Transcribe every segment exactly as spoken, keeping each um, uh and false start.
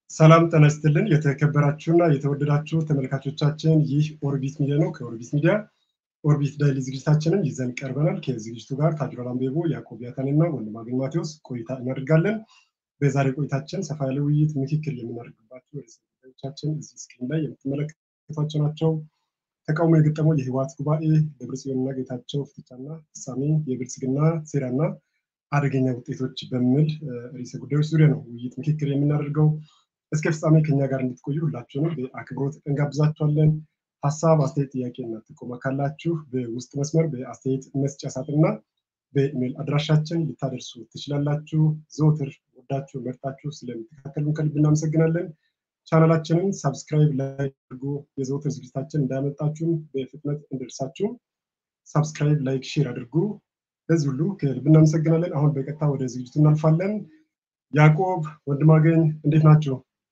ሰላም ጤና ይስጥልን የተከበራችሁና የተወደዳችሁ ተመልካቾቻችን ይህ ኦርቢት ሚዲያ ነው። ከኦርቢት ሚዲያ ኦርቢት ዳይሊ ዝግጅታችንን ይዘን ቀርበናል። ከዝግጅቱ ጋር ታጅሯል አምቤቦ፣ ያዕቆብ ያታኔና ወንድማገኝ ማቴዎስ ቆይታ እናደርጋለን። በዛሬ ቆይታችን ሰፋ ያለ ውይይት ምክክር የምናደርግባቸው ርዕሰ ጉዳዮቻችን እዚህ ስክሪን ላይ የምትመለከቷቸው ናቸው። ተቃውሞ የገጠመው የህወሓት ጉባኤ፣ ደብረጽዮንና ጌታቸው ፍጥጫና ፍጻሜ፣ የብልጽግና ሴራና አደገኛ ውጤቶች በሚል ርዕሰ ጉዳዮች ዙሪያ ነው ውይይት ምክክር የምናደርገው። እስከ ፍጻሜ ከኛ ጋር እንድትቆዩ ሁላችሁንም በአክብሮት እንጋብዛችኋለን። ሀሳብ፣ አስተያየት፣ ጥያቄና ጥቆማ ካላችሁ በውስጥ መስመር በአስተያየት መስጫ ሳጥንና በኢሜል አድራሻችን ልታደርሱ ትችላላችሁ። ዘወትር ወዳችሁ መርጣችሁ ስለምትከታተሉን ከልብ እናመሰግናለን። ቻናላችንን ሰብስክራይብ ላይክ አድርጉ። የዘወትር ዝግጅታችን እንዳያመልጣችሁ በፍጥነት እንድደርሳችሁ ሰብስክራይብ ላይክ ሼር አድርጉ። ለዚህ ሁሉ ከልብ እናመሰግናለን። አሁን በቀጥታ ወደ ዝግጅቱ እናልፋለን። ያዕቆብ፣ ወንድማገኝ እንዴት ናችሁ?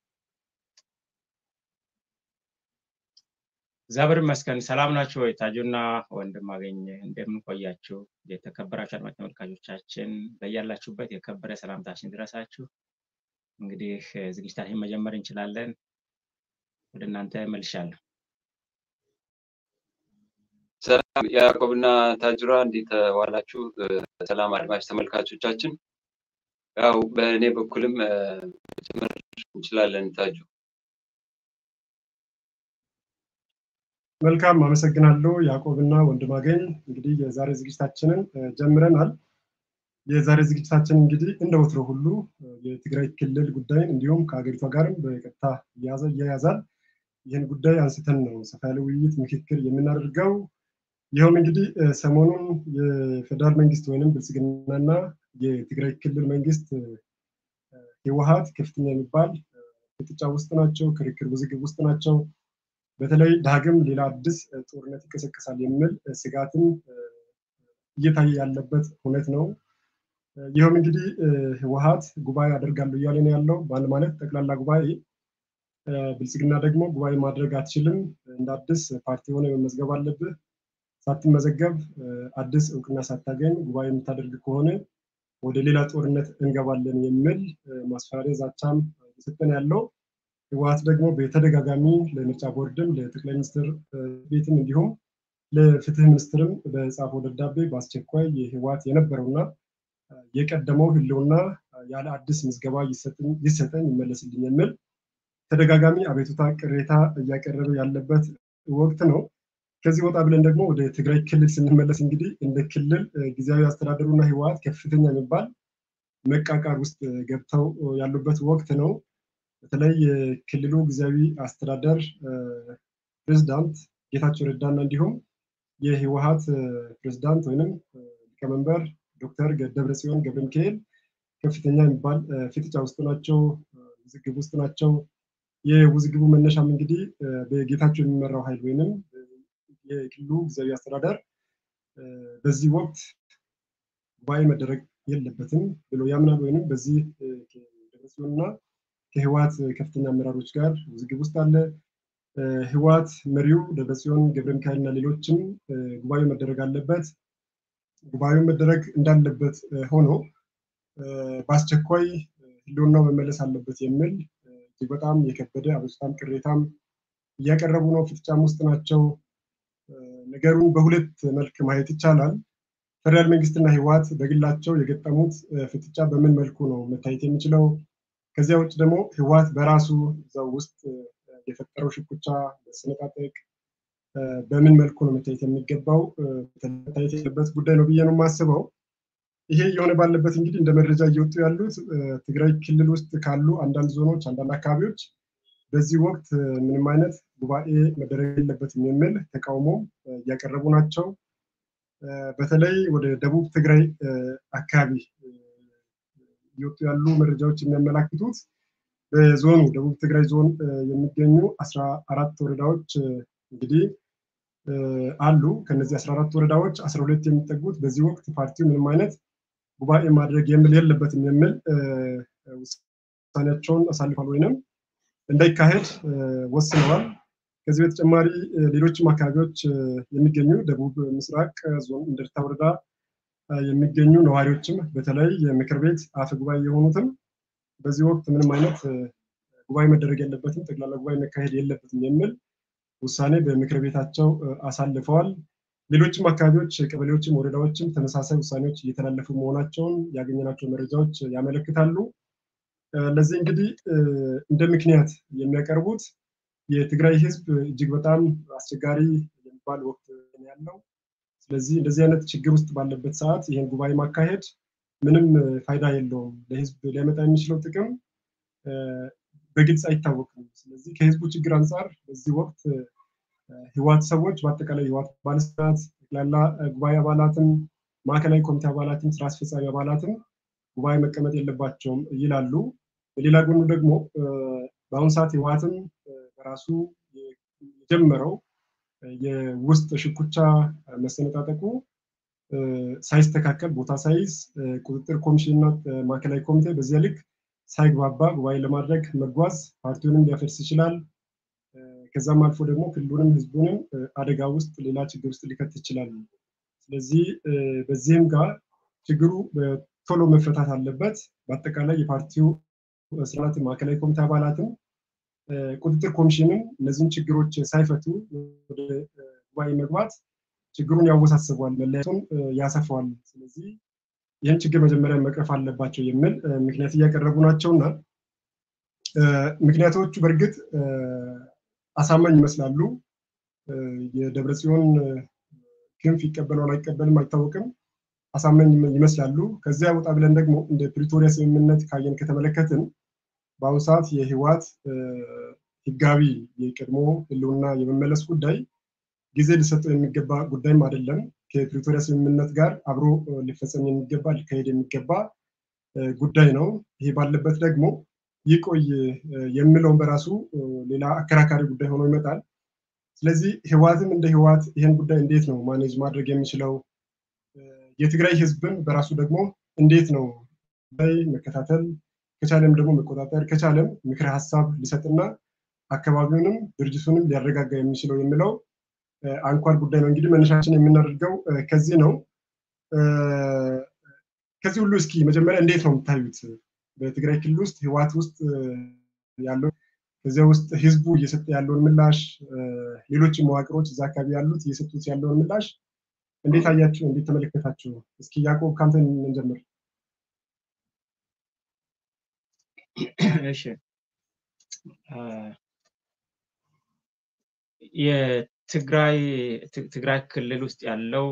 እግዚአብሔር ይመስገን። ሰላም ናችሁ ወይ? ታጁና ወንድማገኝ እንደምን ቆያችሁ? የተከበራችሁ አድማጭ ተመልካቾቻችን በያላችሁበት የከበረ ሰላምታችን ድረሳችሁ። እንግዲህ ዝግጅታችንን መጀመር እንችላለን። ወደ እናንተ መልሻለሁ። ሰላም ያዕቆብና ታጅራ፣ እንዴት ዋላችሁ? ሰላም አድማጭ ተመልካቾቻችን። ያው በእኔ በኩልም መጀመር እንችላለን። ታጁ መልካም፣ አመሰግናለሁ ያዕቆብና ወንድማገኝ። እንግዲህ የዛሬ ዝግጅታችንን ጀምረናል። የዛሬ ዝግጅታችን እንግዲህ እንደ ወትሮ ሁሉ የትግራይ ክልል ጉዳይን እንዲሁም ከሀገሪቷ ጋርም በቀጥታ ያያዛል። ይህን ጉዳይ አንስተን ነው ሰፋ ያለ ውይይት ምክክር የምናደርገው። ይኸውም እንግዲህ ሰሞኑን የፌደራል መንግስት ወይንም ብልጽግናና የትግራይ ክልል መንግስት ህወሓት ከፍተኛ የሚባል ፍጥጫ ውስጥ ናቸው፣ ክርክር ውዝግብ ውስጥ ናቸው። በተለይ ዳግም ሌላ አዲስ ጦርነት ይቀሰቀሳል የሚል ስጋትን እየታየ ያለበት ሁኔታ ነው። ይኸውም እንግዲህ ህወሓት ጉባኤ አደርጋለሁ እያለ ነው ያለው። በአንድ ማለት ጠቅላላ ጉባኤ፣ ብልጽግና ደግሞ ጉባኤ ማድረግ አትችልም፣ እንደ አዲስ ፓርቲ ሆነ መመዝገብ አለብህ፣ ሳትመዘገብ አዲስ እውቅና ሳታገኝ ጉባኤ የምታደርግ ከሆነ ወደ ሌላ ጦርነት እንገባለን የሚል ማስፈራሪያ ዛቻም እየሰጠን ያለው። ህወሓት ደግሞ በተደጋጋሚ ለምርጫ ቦርድም ለጠቅላይ ሚኒስትር ቤትም እንዲሁም ለፍትህ ሚኒስትርም በጻፈው ደብዳቤ በአስቸኳይ የህወሓት የነበረውና የቀደመው ህልውና ያለ አዲስ ምዝገባ ይሰጠኝ ይመለስልኝ የሚል ተደጋጋሚ አቤቱታ ቅሬታ እያቀረበ ያለበት ወቅት ነው። ከዚህ ወጣ ብለን ደግሞ ወደ ትግራይ ክልል ስንመለስ እንግዲህ እንደ ክልል ጊዜያዊ አስተዳደሩና ህወሓት ከፍተኛ የሚባል መቃቃር ውስጥ ገብተው ያሉበት ወቅት ነው። በተለይ የክልሉ ጊዜያዊ አስተዳደር ፕሬዝዳንት ጌታቸው ረዳና እንዲሁም የህወሓት ፕሬዝዳንት ወይንም ሊቀመንበር ዶክተር ደብረጽዮን ገብረ ሚካኤል ከፍተኛ የሚባል ፍጥጫ ውስጥ ናቸው፣ ውዝግብ ውስጥ ናቸው። የውዝግቡ መነሻም እንግዲህ በጌታቸው የሚመራው ኃይል ወይንም የክልሉ ጊዜያዊ አስተዳደር በዚህ ወቅት ጉባኤ መደረግ የለበትም ብሎ ያምናል። ወይንም በዚህ ደብረጽዮንና ከህወሓት ከፍተኛ አመራሮች ጋር ውዝግብ ውስጥ አለ። ህወሓት መሪው ደብረጽዮን ገብረ ሚካኤል እና ሌሎችም ጉባኤው መደረግ አለበት፣ ጉባኤው መደረግ እንዳለበት ሆኖ በአስቸኳይ ህልውናው መመለስ አለበት የሚል እጅግ በጣም የከበደ አቤቱታም ቅሬታም እያቀረቡ ነው። ፍጥጫም ውስጥ ናቸው። ነገሩን በሁለት መልክ ማየት ይቻላል። ፌደራል መንግስትና ህወሓት በግላቸው የገጠሙት ፍጥጫ በምን መልኩ ነው መታየት የሚችለው? ከዚያ ውጭ ደግሞ ህወሓት በራሱ እዛው ውስጥ የፈጠረው ሽኩቻ መሰነጣጠቅ በምን መልኩ ነው መታየት የሚገባው? መታየት ያለበት ጉዳይ ነው ብዬ ነው የማስበው። ይሄ የሆነ ባለበት እንግዲህ እንደ መረጃ እየወጡ ያሉት ትግራይ ክልል ውስጥ ካሉ አንዳንድ ዞኖች፣ አንዳንድ አካባቢዎች በዚህ ወቅት ምንም አይነት ጉባኤ መደረግ የለበትም የሚል ተቃውሞ እያቀረቡ ናቸው። በተለይ ወደ ደቡብ ትግራይ አካባቢ እየወጡ ያሉ መረጃዎች የሚያመላክቱት በዞኑ ደቡብ ትግራይ ዞን የሚገኙ አስራ አራት ወረዳዎች እንግዲህ አሉ። ከነዚህ አስራ አራት ወረዳዎች አስራ ሁለት የሚጠጉት በዚህ ወቅት ፓርቲው ምንም አይነት ጉባኤ ማድረግ የሚል የለበትም የሚል ውሳኔያቸውን አሳልፏል ወይንም እንዳይካሄድ ወስነዋል። ከዚህ በተጨማሪ ሌሎችም አካባቢዎች የሚገኙ ደቡብ ምስራቅ ዞን እንደርታ ወረዳ የሚገኙ ነዋሪዎችም በተለይ የምክር ቤት አፈ ጉባኤ የሆኑትም በዚህ ወቅት ምንም አይነት ጉባኤ መደረግ የለበትም፣ ጠቅላላ ጉባኤ መካሄድ የለበትም የሚል ውሳኔ በምክር ቤታቸው አሳልፈዋል። ሌሎችም አካባቢዎች ቀበሌዎችም ወረዳዎችም ተመሳሳይ ውሳኔዎች እየተላለፉ መሆናቸውን ያገኘናቸው መረጃዎች ያመለክታሉ። ለዚህ እንግዲህ እንደ ምክንያት የሚያቀርቡት የትግራይ ህዝብ እጅግ በጣም አስቸጋሪ የሚባል ወቅት ነው ያለው። ስለዚህ እንደዚህ አይነት ችግር ውስጥ ባለበት ሰዓት ይሄን ጉባኤ ማካሄድ ምንም ፋይዳ የለውም፣ ለህዝብ ሊያመጣ የሚችለው ጥቅም በግልጽ አይታወቅም። ስለዚህ ከህዝቡ ችግር አንጻር በዚህ ወቅት ህወሓት ሰዎች በአጠቃላይ ህወሓት ባለስልጣናት፣ ጠቅላላ ጉባኤ አባላትም፣ ማዕከላዊ ኮሚቴ አባላትም፣ ስራ አስፈጻሚ አባላትም ጉባኤ መቀመጥ የለባቸውም ይላሉ። በሌላ ጎኑ ደግሞ በአሁኑ ሰዓት ህወሓትም በራሱ የጀመረው የውስጥ ሽኩቻ መሰነጣጠቁ ሳይስተካከል ቦታ ሳይዝ ቁጥጥር ኮሚሽንና ማዕከላዊ ኮሚቴ በዚያ ልክ ሳይግባባ ጉባኤ ለማድረግ መጓዝ ፓርቲውንም ሊያፈርስ ይችላል። ከዛም አልፎ ደግሞ ክልሉንም ህዝቡንም አደጋ ውስጥ ሌላ ችግር ውስጥ ሊከት ይችላል። ስለዚህ በዚህም ጋር ችግሩ ቶሎ መፈታት አለበት። በአጠቃላይ የፓርቲው ስርዓት ማዕከላዊ ኮሚቴ አባላትም ቁጥጥር ኮሚሽንም እነዚህን ችግሮች ሳይፈቱ ወደ ጉባኤ መግባት ችግሩን ያወሳስበዋል፣ መለያየቱን ያሰፋዋል። ስለዚህ ይህን ችግር መጀመሪያ መቅረፍ አለባቸው የሚል ምክንያት እያቀረቡ ናቸውና ምክንያቶቹ በእርግጥ አሳማኝ ይመስላሉ። የደብረጽዮን ክንፍ ይቀበለዋል አይቀበልም አይታወቅም፣ አሳማኝ ይመስላሉ። ከዚያ ወጣ ብለን ደግሞ እንደ ፕሪቶሪያ ስምምነት ካየን ከተመለከትን በአሁኑ ሰዓት የህወሓት ህጋዊ የቀድሞ ህልውና የመመለስ ጉዳይ ጊዜ ሊሰጠው የሚገባ ጉዳይም አይደለም። ከፕሪቶሪያ ስምምነት ጋር አብሮ ሊፈጸም የሚገባ ሊካሄድ የሚገባ ጉዳይ ነው። ይሄ ባለበት ደግሞ ይቆይ የሚለው በራሱ ሌላ አከራካሪ ጉዳይ ሆኖ ይመጣል። ስለዚህ ህወሓትም እንደ ህወሓት ይሄን ጉዳይ እንዴት ነው ማኔጅ ማድረግ የሚችለው? የትግራይ ህዝብን በራሱ ደግሞ እንዴት ነው ላይ መከታተል ከቻለም ደግሞ መቆጣጠር ከቻለም ምክረ ሀሳብ ሊሰጥና አካባቢውንም ድርጅቱንም ሊያረጋጋ የሚችለው የሚለው አንኳር ጉዳይ ነው። እንግዲህ መነሻችን የምናደርገው ከዚህ ነው። ከዚህ ሁሉ እስኪ መጀመሪያ እንዴት ነው የምታዩት በትግራይ ክልል ውስጥ ህወሓት ውስጥ ያለው ከዚያ ውስጥ ህዝቡ እየሰጠ ያለውን ምላሽ፣ ሌሎች መዋቅሮች እዛ አካባቢ ያሉት እየሰጡት ያለውን ምላሽ እንዴት አያችሁ? እንዴት ተመለከታችሁ? እስኪ ያዕቆብ ካንተ እንጀምር። እሺ የትግራይ ትግራይ ክልል ውስጥ ያለው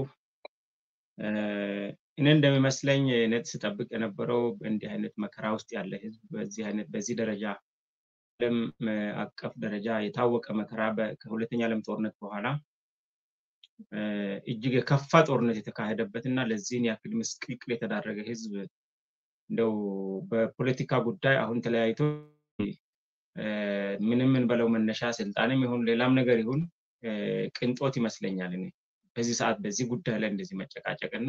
እኔ እንደሚመስለኝ ነት ስጠብቅ የነበረው እንዲህ አይነት መከራ ውስጥ ያለ ህዝብ በዚህ አይነት በዚህ ደረጃ ዓለም አቀፍ ደረጃ የታወቀ መከራ ከሁለተኛ ዓለም ጦርነት በኋላ እጅግ የከፋ ጦርነት የተካሄደበትና ለዚህን ያክል ምስቅልቅል የተዳረገ ህዝብ እንደው በፖለቲካ ጉዳይ አሁን ተለያይቶ ምንም ምን በለው መነሻ ስልጣንም ይሁን ሌላም ነገር ይሁን ቅንጦት ይመስለኛል። እኔ በዚህ ሰዓት በዚህ ጉዳይ ላይ እንደዚህ መጨቃጨቅና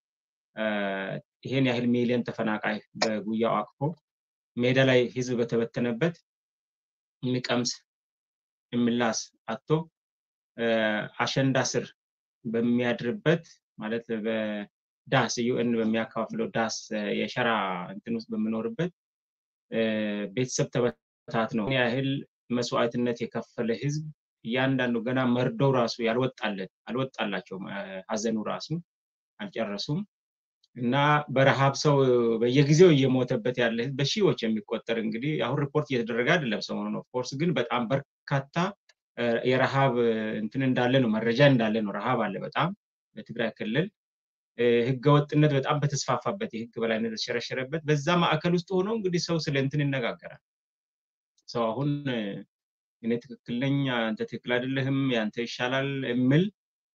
ይሄን ያህል ሚሊዮን ተፈናቃይ በጉያው አቅፎ ሜዳ ላይ ህዝብ በተበተነበት ንቀምስ እምላስ አጥቶ አሸንዳ ስር በሚያድርበት ማለት በዳስ ዩኤን በሚያካፍለው ዳስ የሸራ እንትን ውስጥ በሚኖርበት ቤተሰብ ተበታት ነው ያህል መስዋዕትነት የከፈለ ህዝብ እያንዳንዱ ገና መርዶው ራሱ ያልወጣለት አልወጣላቸው ሀዘኑ ራሱ አልጨረሱም እና በረሃብ ሰው በየጊዜው እየሞተበት ያለ ህዝብ በሺዎች የሚቆጠር እንግዲህ አሁን ሪፖርት እየተደረገ አይደለም ሰሞኑን ኦፍ ኮርስ ግን በጣም በርካታ የረሃብ እንትን እንዳለ ነው መረጃ እንዳለ ነው። ረሃብ አለ በጣም በትግራይ ክልል ህገወጥነት በጣም በተስፋፋበት የህግ በላይነት ተሸረሸረበት በዛ ማዕከል ውስጥ ሆኖ እንግዲህ ሰው ስለ እንትን ይነጋገራል። ሰው አሁን እኔ ትክክል ነኝ አንተ ትክክል አይደለህም ያንተ ይሻላል የሚል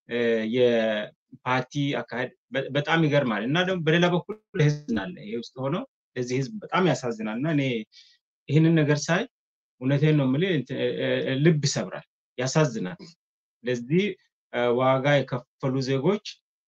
የፓርቲ አካሄድ በጣም ይገርማል። እና ደግሞ በሌላ በኩል ህዝብ አለ ይሄ ውስጥ ሆኖ ለዚህ ህዝብ በጣም ያሳዝናልና እኔ ይሄንን ነገር ሳይ እውነቴን ነው የምልህ ልብ ይሰብራል፣ ያሳዝናል። ለዚህ ዋጋ የከፈሉ ዜጎች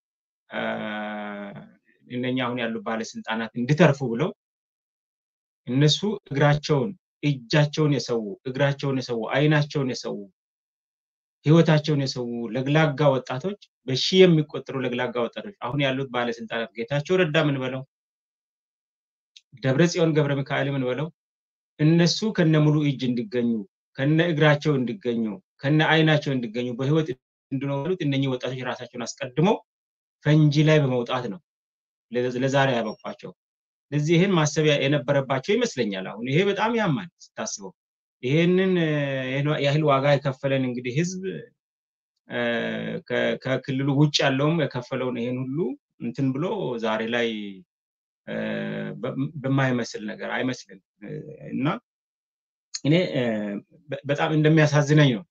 እነኛ አሁን ያሉ ባለስልጣናት እንዲተርፉ ብለው እነሱ እግራቸውን እጃቸውን የሰው እግራቸውን የሰው አይናቸውን የሰው ህይወታቸውን የሰው ለግላጋ ወጣቶች በሺ የሚቆጠሩ ለግላጋ ወጣቶች አሁን ያሉት ባለስልጣናት ጌታቸው ረዳ ምን በለው ደብረጽዮን ገብረ ሚካኤል ምን በለው እነሱ ከነሙሉ እጅ እንዲገኙ ከነ እግራቸው እንዲገኙ ከነ አይናቸው እንዲገኙ በህይወት እንዲኖሩት እነኚህ ወጣቶች ራሳቸውን አስቀድመው ፈንጂ ላይ በመውጣት ነው ለዛሬ ያበቋቸው። ለዚህ ይሄን ማሰብ የነበረባቸው ይመስለኛል። አሁን ይሄ በጣም ያማል ስታስበው። ይሄንን ያህል ዋጋ የከፈለን እንግዲህ ህዝብ ከክልሉ ውጭ ያለውም የከፈለውን ይሄን ሁሉ እንትን ብሎ ዛሬ ላይ በማይመስል ነገር አይመስልም እና እኔ በጣም እንደሚያሳዝነኝ ነው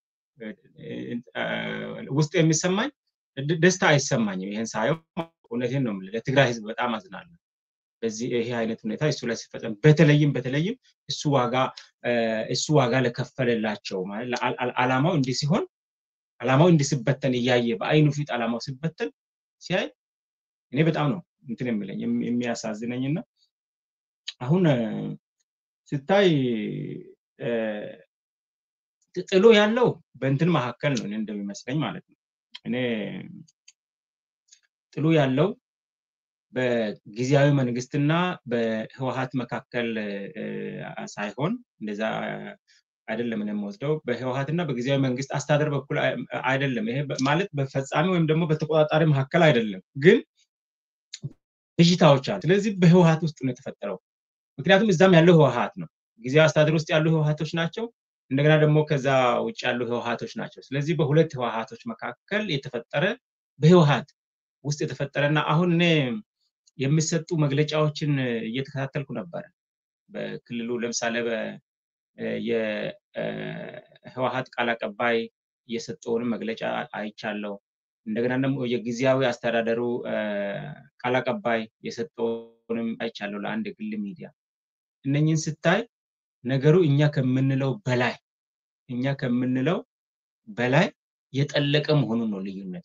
ውስጥ የሚሰማኝ። ደስታ አይሰማኝም ይሄን ሳየው። እውነቴን ነው የምልህ፣ ለትግራይ ህዝብ በጣም አዝናለሁ በዚህ ይሄ አይነት ሁኔታ እሱ ላይ ሲፈጸም። በተለይም በተለይም እሱ ዋጋ እሱ ዋጋ ለከፈለላቸው ማለት አላማው እንዲህ ሲሆን አላማው እንዲህ ሲበተን እያየ በአይኑ ፊት አላማው ሲበተን ሲያይ እኔ በጣም ነው እንትን የሚለኝ የሚያሳዝነኝና አሁን ስታይ ጥሎ ያለው በእንትን መካከል ነው እንደሚመስለኝ ማለት ነው። እኔ ጥሎ ያለው በጊዜያዊ መንግስትና በህወሓት መካከል ሳይሆን እንደዛ አይደለም ነው የምወስደው። በህወሓትና በጊዜያዊ መንግስት አስተዳደር በኩል አይደለም። ይሄ ማለት በፈጻሚ ወይም ደግሞ በተቆጣጣሪ መካከል አይደለም፣ ግን ብዥታዎች አሉ። ስለዚህ በህወሓት ውስጥ ነው የተፈጠረው። ምክንያቱም እዛም ያለው ህወሓት ነው፣ ጊዜያዊ አስተዳደር ውስጥ ያሉ ህወሓቶች ናቸው፣ እንደገና ደግሞ ከዛ ውጭ ያሉ ህወሓቶች ናቸው። ስለዚህ በሁለት ህወሓቶች መካከል የተፈጠረ በህወሓት ውስጥ የተፈጠረና አሁን እኔ የሚሰጡ መግለጫዎችን እየተከታተልኩ ነበር በክልሉ። ለምሳሌ የህወሓት ቃል አቀባይ የሰጠውን መግለጫ አይቻለሁ። እንደገና ደግሞ የጊዜያዊ አስተዳደሩ ቃል አቀባይ የሰጠውንም አይቻለሁ ለአንድ ግል ሚዲያ። እነኚህን ስታይ ነገሩ እኛ ከምንለው በላይ እኛ ከምንለው በላይ የጠለቀ መሆኑን ነው ልዩነት።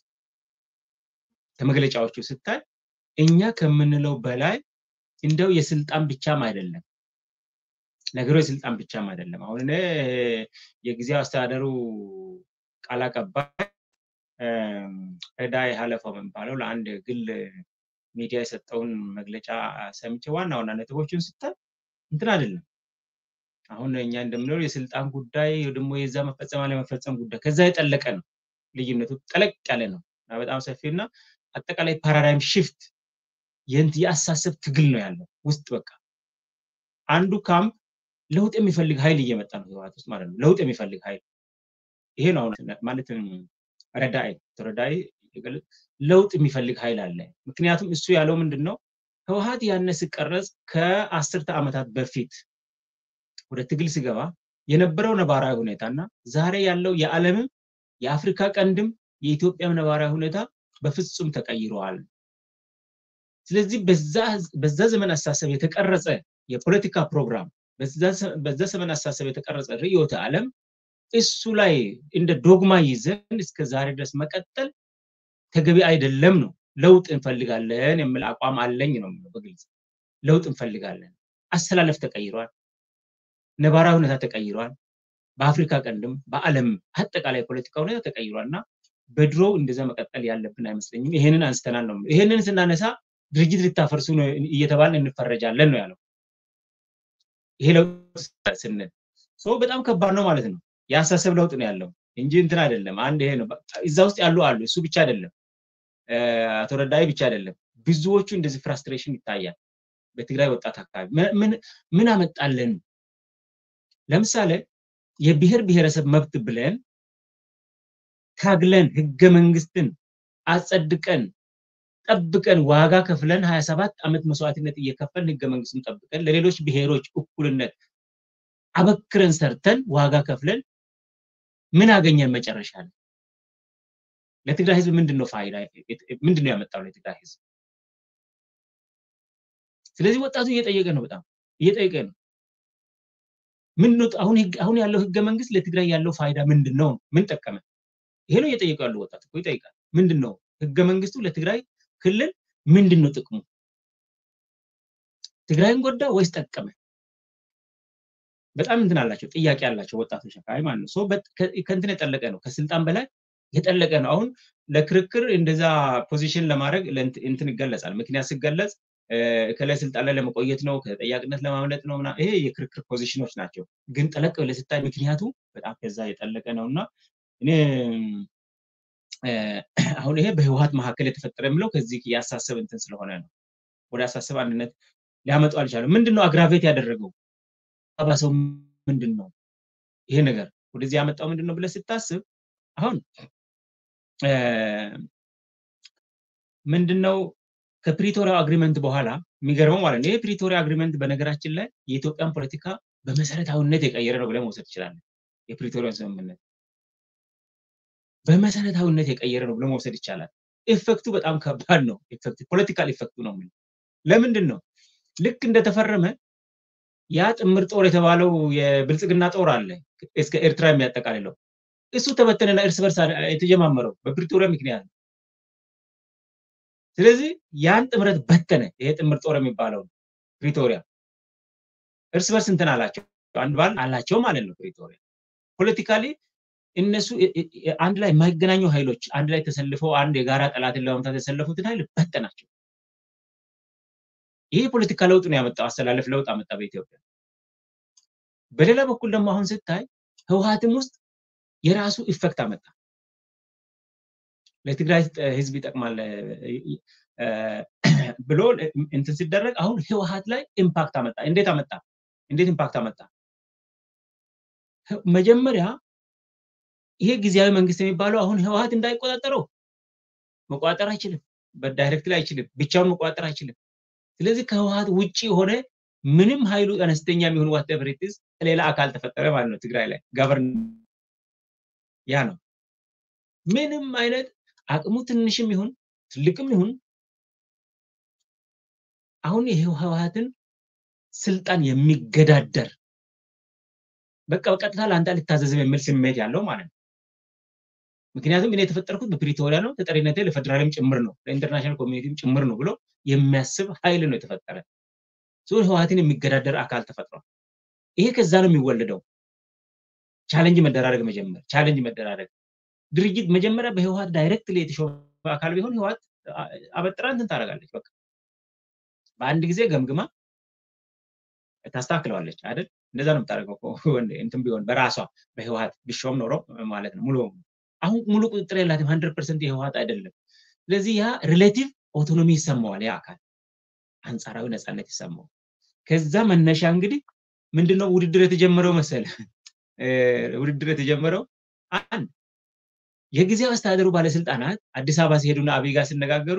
ከመግለጫዎቹ ስታይ እኛ ከምንለው በላይ እንደው የስልጣን ብቻም አይደለም ነገሩ፣ የስልጣን ብቻም አይደለም። አሁን እኔ የጊዜያዊ አስተዳደሩ ቃል አቀባይ ረዳኢ ሀለፎም የሚባለው ለአንድ ግል ሚዲያ የሰጠውን መግለጫ ሰምቼ ዋና ዋና ነጥቦችን ስታይ እንትን አይደለም። አሁን እኛ እንደምንለው የስልጣን ጉዳይ ደግሞ የዛ መፈጸም አለ መፈጸም ጉዳይ ከዛ የጠለቀ ነው። ልዩነቱ ጠለቅ ያለ ነው እና በጣም ሰፊና አጠቃላይ ፓራዳይም ሽፍት የንት ያሳሰብ ትግል ነው ያለው ውስጥ። በቃ አንዱ ካምፕ ለውጥ የሚፈልግ ኃይል እየመጣ ነው ህወሓት ውስጥ ማለት ነው። ለውጥ የሚፈልግ ኃይል ይሄ ነው ማለት ረዳኢ ተረዳኢ ለውጥ የሚፈልግ ኃይል አለ። ምክንያቱም እሱ ያለው ምንድነው ህወሓት ያነስ ቀረጽ ከአስርተ ዓመታት በፊት ወደ ትግል ሲገባ የነበረው ነባራዊ ሁኔታና ዛሬ ያለው የዓለም የአፍሪካ ቀንድም የኢትዮጵያ ነባራዊ ሁኔታ በፍጹም ተቀይሯል። ስለዚህ በዛ በዛ ዘመን አስተሳሰብ የተቀረጸ የፖለቲካ ፕሮግራም በዛ በዛ ዘመን አስተሳሰብ የተቀረጸ ርዕዮተ ዓለም እሱ ላይ እንደ ዶግማ ይዘን እስከ ዛሬ ድረስ መቀጠል ተገቢ አይደለም ነው። ለውጥ እንፈልጋለን የሚል አቋም አለኝ ነው በግልጽ። ለውጥ እንፈልጋለን። አስተላለፍ ተቀይሯል። ነባራዊ ሁኔታ ተቀይሯል። በአፍሪካ ቀንድም በዓለም አጠቃላይ ፖለቲካ ሁኔታ ተቀይሯልና በድሮ እንደዛ መቀጠል ያለብን አይመስለኝም። ይሄንን አንስተናል ነው። ይሄንን ስናነሳ ድርጅት ልታፈርሱ ነው እየተባልን እንፈረጃለን ነው ያለው። ይሄ ለውጥ ስንል ሶ በጣም ከባድ ነው ማለት ነው። ያሳሰብ ለውጥ ነው ያለው እንጂ እንትን አይደለም። አንድ ይሄ ነው እዛ ውስጥ ያሉ አሉ። እሱ ብቻ አይደለም፣ አቶ ረዳኢ ብቻ አይደለም። ብዙዎቹ እንደዚህ ፍራስትሬሽን ይታያል በትግራይ ወጣት አካባቢ። ምን ምን አመጣለን? ለምሳሌ የብሔር ብሔረሰብ መብት ብለን ታግለን ህገ መንግስትን አጸድቀን ጠብቀን ዋጋ ከፍለን ሀያ ሰባት ዓመት መስዋዕትነት እየከፈልን ህገ መንግስቱን ጠብቀን ለሌሎች ብሔሮች እኩልነት አበክረን ሰርተን ዋጋ ከፍለን ምን አገኘን መጨረሻ ላይ? ለትግራይ ህዝብ ምንድነው ፋይዳ? ምንድነው ያመጣው ለትግራይ ህዝብ? ስለዚህ ወጣቱ እየጠየቀ ነው፣ በጣም እየጠየቀ ነው። ምንድነው አሁን አሁን ያለው ህገ መንግስት ለትግራይ ያለው ፋይዳ ምንድነው? ምን ጠቀመ? ይሄ ነው እየጠየቀ ያለው ወጣቱ እኮ ይጠይቃል። ምንድነው ህገ መንግስቱ ለትግራይ ክልል ምንድነው ጥቅሙ? ትግራይን ጎዳ ወይስ ጠቀመ? በጣም እንትን አላቸው፣ ጥያቄ አላቸው ወጣቶች አካባቢ ማለት ነው። ሶ ከእንትን የጠለቀ ነው፣ ከስልጣን በላይ የጠለቀ ነው። አሁን ለክርክር እንደዛ ፖዚሽን ለማድረግ እንትን ይገለጻል። ምክንያት ሲገለጽ ከላይ ስልጣን ላይ ለመቆየት ነው ከተጠያቂነት ለማምለጥ ነው ምናምን ይሄ የክርክር ፖዚሽኖች ናቸው ግን ጠለቅ ብለህ ስታይ ምክንያቱ በጣም ከዛ የጠለቀ ነውና እኔ አሁን ይሄ በህወሓት መካከል የተፈጠረ ምለው ከዚህ ያሳሰብ እንትን ስለሆነ ነው ወደ አሳሰብ አንድነት ሊያመጡ አልቻለም ምንድነው አግራቬት ያደረገው አባሰው ምንድነው ይሄ ነገር ወደዚህ ያመጣው ምንድነው ብለህ ስታስብ አሁን ምንድነው ከፕሪቶሪያ አግሪመንት በኋላ የሚገርመው ማለት ነው ይሄ ፕሪቶሪያ አግሪመንት በነገራችን ላይ የኢትዮጵያን ፖለቲካ በመሰረታዊነት የቀየረ ነው ብለን መውሰድ ይችላል የፕሪቶሪያ ስምምነት በመሰረታዊነት የቀየረ ነው ብለን መውሰድ ይቻላል ኢፌክቱ በጣም ከባድ ነው ኢፌክት ፖለቲካል ኢፌክቱ ነው ምን ለምንድን ነው ልክ እንደተፈረመ ያ ጥምር ጦር የተባለው የብልጽግና ጦር አለ እስከ ኤርትራ የሚያጠቃልለው እሱ ተበተነና እርስ በርስ የተጀማመረው በፕሪቶሪያ ምክንያት ስለዚህ ያን ጥምረት በተነ ይሄ ጥምር ጦር የሚባለው ፕሪቶሪያ እርስ በርስ እንትን አላቸው አንድ ባል አላቸው ማለት ነው ፕሪቶሪያ ፖለቲካሊ እነሱ አንድ ላይ የማይገናኙ ኃይሎች አንድ ላይ ተሰልፈው አንድ የጋራ ጠላትን ለማምታት ተሰልፈውትን ኃይል በተናቸው ይሄ ፖለቲካ ለውጥ ነው ያመጣው አስተላለፍ ለውጥ አመጣ በኢትዮጵያ በሌላ በኩል ደግሞ አሁን ስታይ ህወሓትም ውስጥ የራሱ ኢፌክት አመጣ ለትግራይ ህዝብ ይጠቅማል ብሎ እንትን ሲደረግ አሁን ህወሓት ላይ ኢምፓክት አመጣ እንዴት አመጣ እንዴት ኢምፓክት አመጣ መጀመሪያ ይሄ ጊዜያዊ መንግስት የሚባለው አሁን ህወሓት እንዳይቆጣጠረው መቆጣጠር አይችልም በዳይሬክት ላይ አይችልም ብቻውን መቆጣጠር አይችልም ስለዚህ ከህወሓት ውጪ ሆነ ምንም ኃይሉ አነስተኛ የሚሆን whatever it is ሌላ አካል ተፈጠረ ማለት ነው ትግራይ ላይ ገቨርን ያ ነው ምንም አይነት አቅሙ ትንሽም ይሁን ትልቅም ይሁን አሁን የህወሓትን ስልጣን የሚገዳደር በቃ በቀጥታ ለአንተ ልታዘዝም የሚል ስሜት ያለው ማለት ነው ምክንያቱም እኔ የተፈጠርኩት በፕሪቶሪያ ነው ተጠሪነቴ ለፌደራልም ጭምር ነው ለኢንተርናሽናል ኮሚኒቲም ጭምር ነው ብሎ የሚያስብ ኃይል ነው የተፈጠረ ሶ ህወሓትን የሚገዳደር አካል ተፈጥሯል ይሄ ከዛ ነው የሚወለደው ቻሌንጅ መደራረግ መጀመር ቻሌንጅ መደራረግ ድርጅት መጀመሪያ በህወሓት ዳይሬክትሊ የተሾመ አካል ቢሆን ህወሓት አበጥራ እንትን ታረጋለች በቃ በአንድ ጊዜ ገምግማ ታስተካክለዋለች አይደል እንደዛ ነው የምታረገው እንትን ቢሆን በራሷ በህወሓት ቢሾም ኖሮ ማለት ነው ሙሉ አሁን ሙሉ ቁጥጥር የላትም one hundred percent የህወሓት አይደለም ስለዚህ ያ ሪሌቲቭ ኦቶኖሚ ይሰማዋል ያ አካል አንጻራዊ ነፃነት ይሰማው ከዛ መነሻ እንግዲህ ምንድነው ውድድር የተጀመረው መሰለ ውድድር የተጀመረው አንድ የጊዜው አስተዳደሩ ባለስልጣናት አዲስ አበባ ሲሄዱና አብይ ጋር ሲነጋገሩ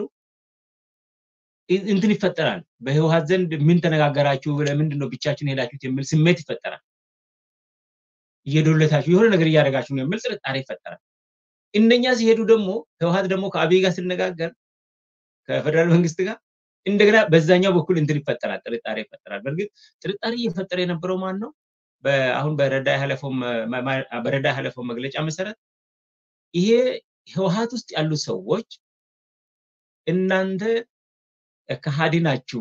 እንትን ይፈጠራል በህወሓት ዘንድ ምን ተነጋገራችሁ ለምንድነው ብቻችሁን ሄዳችሁት የሚል ስሜት ይፈጠራል እየዶለታችሁ የሆነ ነገር እያደረጋችሁ ነው የሚል ጥርጣሬ ይፈጠራል እነኛ ሲሄዱ ደግሞ ህወሓት ደግሞ ከአብይ ጋር ሲነጋገር ከፌደራል መንግስት ጋር እንደገና በዛኛው በኩል እንትን ይፈጠራል ጥርጣሬ ይፈጠራል በርግጥ ጥርጣሬ እየፈጠረ የነበረው ማን ነው በአሁን በረዳ ሐለፎም በረዳ ሐለፎም መግለጫ መሰረት ይሄ ህወሓት ውስጥ ያሉ ሰዎች እናንተ ከሃዲ ናችሁ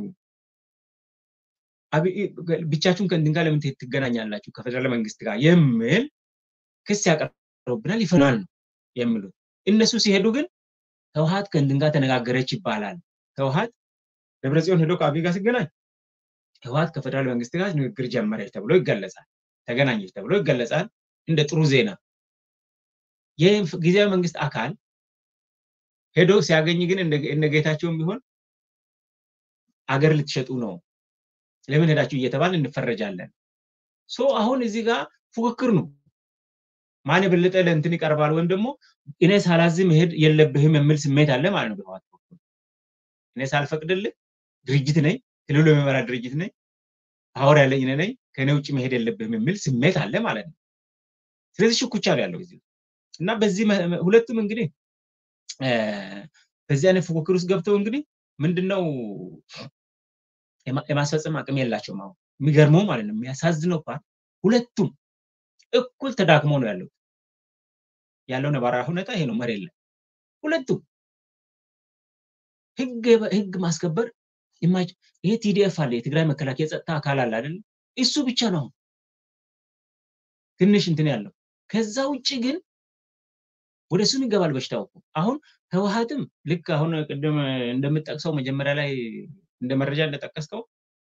አብይ ብቻችሁን ከእንትን ጋር ለምን ትገናኛላችሁ ከፌደራል መንግስት ጋር የሚል ክስ ያቀርቡብናል ይፈናል የሚሉት እነሱ ሲሄዱ ግን ህወሓት ከእንትን ጋር ተነጋገረች ይባላል ህወሓት ደብረጽዮን ሄዶ ከአብይ ጋር ሲገናኝ ህወሓት ከፌደራል መንግስት ጋር ንግግር ጀመረች ተብሎ ይገለጻል ተገናኘች ተብሎ ይገለጻል እንደ ጥሩ ዜና የጊዜያዊ መንግስት አካል ሄዶ ሲያገኝ ግን እንደ ጌታቸውም ቢሆን አገር ልትሸጡ ነው ለምን ሄዳችሁ እየተባለ እንፈረጃለን ሶ አሁን እዚህ ጋር ፉክክር ነው ማን የበለጠ ለእንትን ይቀርባል ወይም ደግሞ እኔ ሳላዝም ሄድ የለብህም የሚል ስሜት አለ ማለት ነው በህወሓት በኩል እኔ ሳልፈቅድልህ ድርጅት ነኝ ክልሉ የሚመራ ድርጅት ነኝ ፓወር ያለኝ ነኝ ከኔ ውጪ መሄድ የለብህም የሚል ስሜት አለ ማለት ነው ስለዚህ ሽኩቻ ያለው እዚህ እና በዚህ ሁለቱም እንግዲህ በዚህ አይነት ፉክክር ውስጥ ገብተው እንግዲህ ምንድነው የማስፈጸም አቅም የላቸውም አሁን የሚገርመው ማለት ነው የሚያሳዝነው ፓርት ሁለቱም እኩል ተዳክሞ ነው ያለው ያለው ነባራ ሁኔታ ይሄ ነው መሬት ላይ ሁለቱም ህግ ህግ ማስከበር ኢማጅ ይሄ ቲዲኤፍ አለ የትግራይ መከላከያ ጸጥታ አካል አለ አይደል እሱ ብቻ ነው ትንሽ እንትን ያለው ከዛ ውጪ ግን ወደሱም ይገባል በሽታው አሁን ህወሓትም ልክ አሁን ቅድም እንደምጠቅሰው መጀመሪያ ላይ እንደ መረጃ እንደጠቀስከው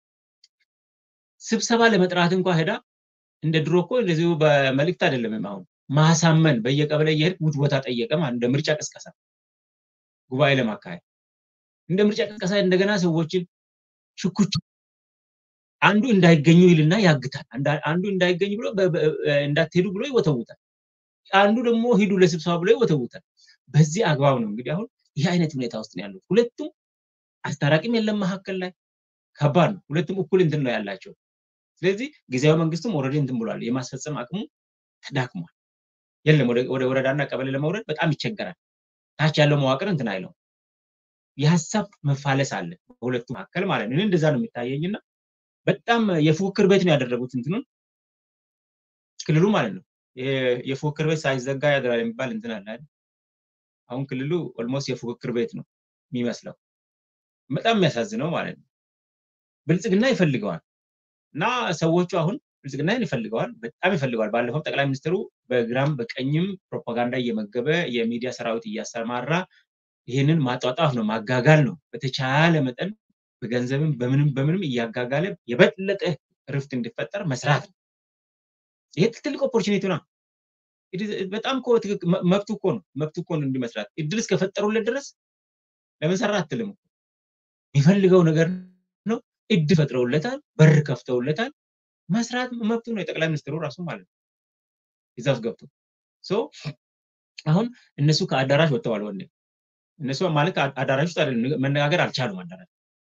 ስብሰባ ለመጥራት እንኳን ሄዳ እንደ ድሮ እኮ እንደዚሁ በመልእክት አይደለም አሁን ማሳመን በየቀበሌ እየሄድክ ውት ቦታ ጠየቀ ማለት እንደ ምርጫ ቅስቀሳ ጉባኤ ለማካሄድ እንደ ምርጫ ቅስቀሳ እንደገና ሰዎችን ሽኩች አንዱ እንዳይገኙ ይልና ያግታል አንዱ እንዳይገኝ ብሎ እንዳትሄዱ ብሎ ይወተውታል አንዱ ደግሞ ሂዱ ለስብሰባ ብሎ ይወተውታል በዚህ አግባብ ነው እንግዲህ አሁን ይሄ አይነት ሁኔታ ውስጥ ነው ያለው ሁለቱም አስተራቂም የለም መሐከል ላይ ከባድ ነው ሁለቱም እኩል እንትን ነው ያላቸው ስለዚህ ጊዜያዊ መንግስቱም ኦሬዲ እንትን ብሏል የማስፈጸም አቅሙ ተዳክሟል የለም ወደ ወደ ወረዳና ቀበሌ ለመውረድ በጣም ይቸገራል ታች ያለው መዋቅር እንትን አይለው የሐሳብ መፋለስ አለ በሁለቱም መሐከል ማለት ነው እንደዛ ነው የሚታየኝና በጣም የፉክክር ቤት ነው ያደረጉት እንትኑን ክልሉ ማለት ነው የፉክክር ቤት ሳይዘጋ ያደራል የሚባል እንትን አለ አይደል አሁን ክልሉ ኦልሞስት የፉክክር ቤት ነው የሚመስለው በጣም የሚያሳዝነው ማለት ነው ብልጽግና ይፈልገዋል እና ሰዎቹ አሁን ብልጽግና ይፈልገዋል በጣም ይፈልገዋል ባለፈው ጠቅላይ ሚኒስትሩ በግራም በቀኝም ፕሮፓጋንዳ እየመገበ የሚዲያ ሰራዊት እያሰማራ ይሄንን ማጣጣፍ ነው ማጋጋል ነው በተቻለ መጠን በገንዘብም በምንም በምንም እያጋጋለ የበለጠ ርፍት እንዲፈጠር መስራት ነው ይሄ ትልቅ ኦፖርቹኒቲ ነው በጣም እኮ መብቱ እኮ ነው መብቱ እኮ ነው እንዲመስራት እድል እስከፈጠሩለት ድረስ ለምን ሰራ አትልም ይፈልገው ነገር ነው እድል ፈጥረውለታል በር ከፍተውለታል መስራት መብቱ ነው የጠቅላይ ሚኒስትሩ ራሱ ማለት ይዛፍ ገብቶ ሶ አሁን እነሱ ከአዳራሽ ወጥተዋል ወንድ እነሱ ማለት አዳራሽ ውስጥ አይደለም መነጋገር አልቻሉም አዳራሽ